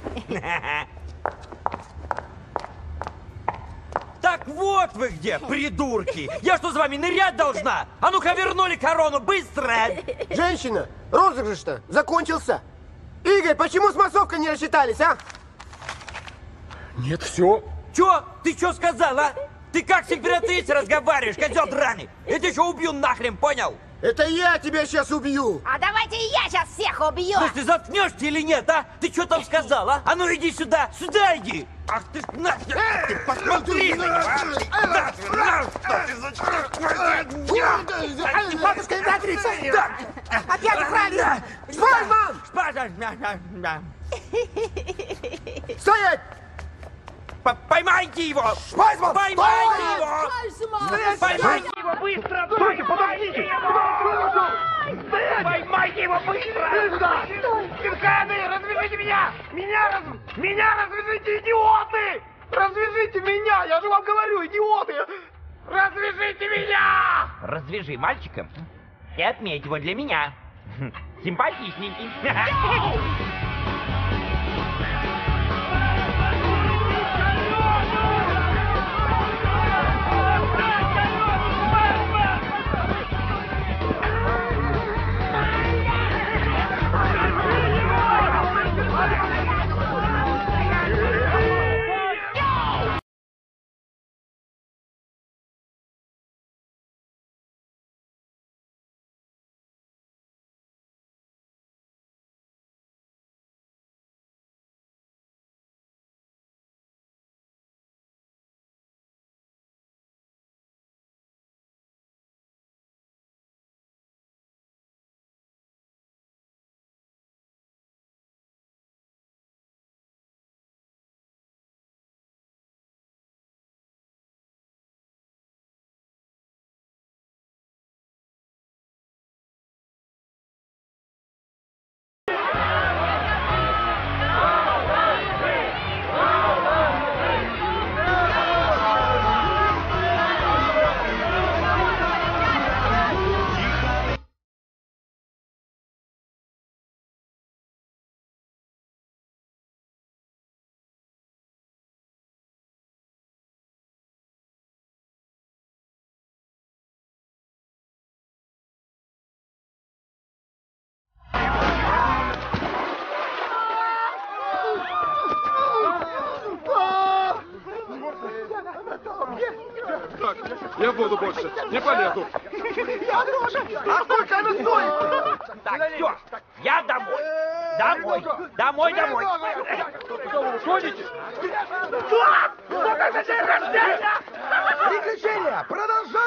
Так вот вы где, придурки! Я что, с вами нырять должна? А ну-ка вернули корону, быстро! Женщина, розыгрыш-то закончился. Игорь, почему с массовкой не рассчитались, а? Нет, все. Чё? Ты чё сказал, а? Ты как с императрицей разговариваешь, козел драный? Я тебя еще убью нахрен, понял? Это я тебя сейчас убью. А давайте и я сейчас всех убью. Слушай, ты заткнешься или нет, а? Ты что там сказал, а? А ну иди сюда, сюда иди! Ах ты ж нахер! Ты посмотри на него! Антипатовская императрица! Опять украли! Шпайзман! Стоять! Поймайте его! Шпайзман! Поймайте его! Поймайте его быстро! Стойте, подождите! Поймайте его быстро! Кирканы, развяжите меня! Меня развяжите, идиоты! Развяжите меня! Я же вам говорю, идиоты! Развяжите меня! Развяжи мальчика и отметь его для меня. Симпатичненький. Так, я в воду больше не полезу. Я тоже! А сколько она стоит? Так, все, я домой. Домой. Что вы уходите? Что? Что это за день рождения? Приключения продолжаются!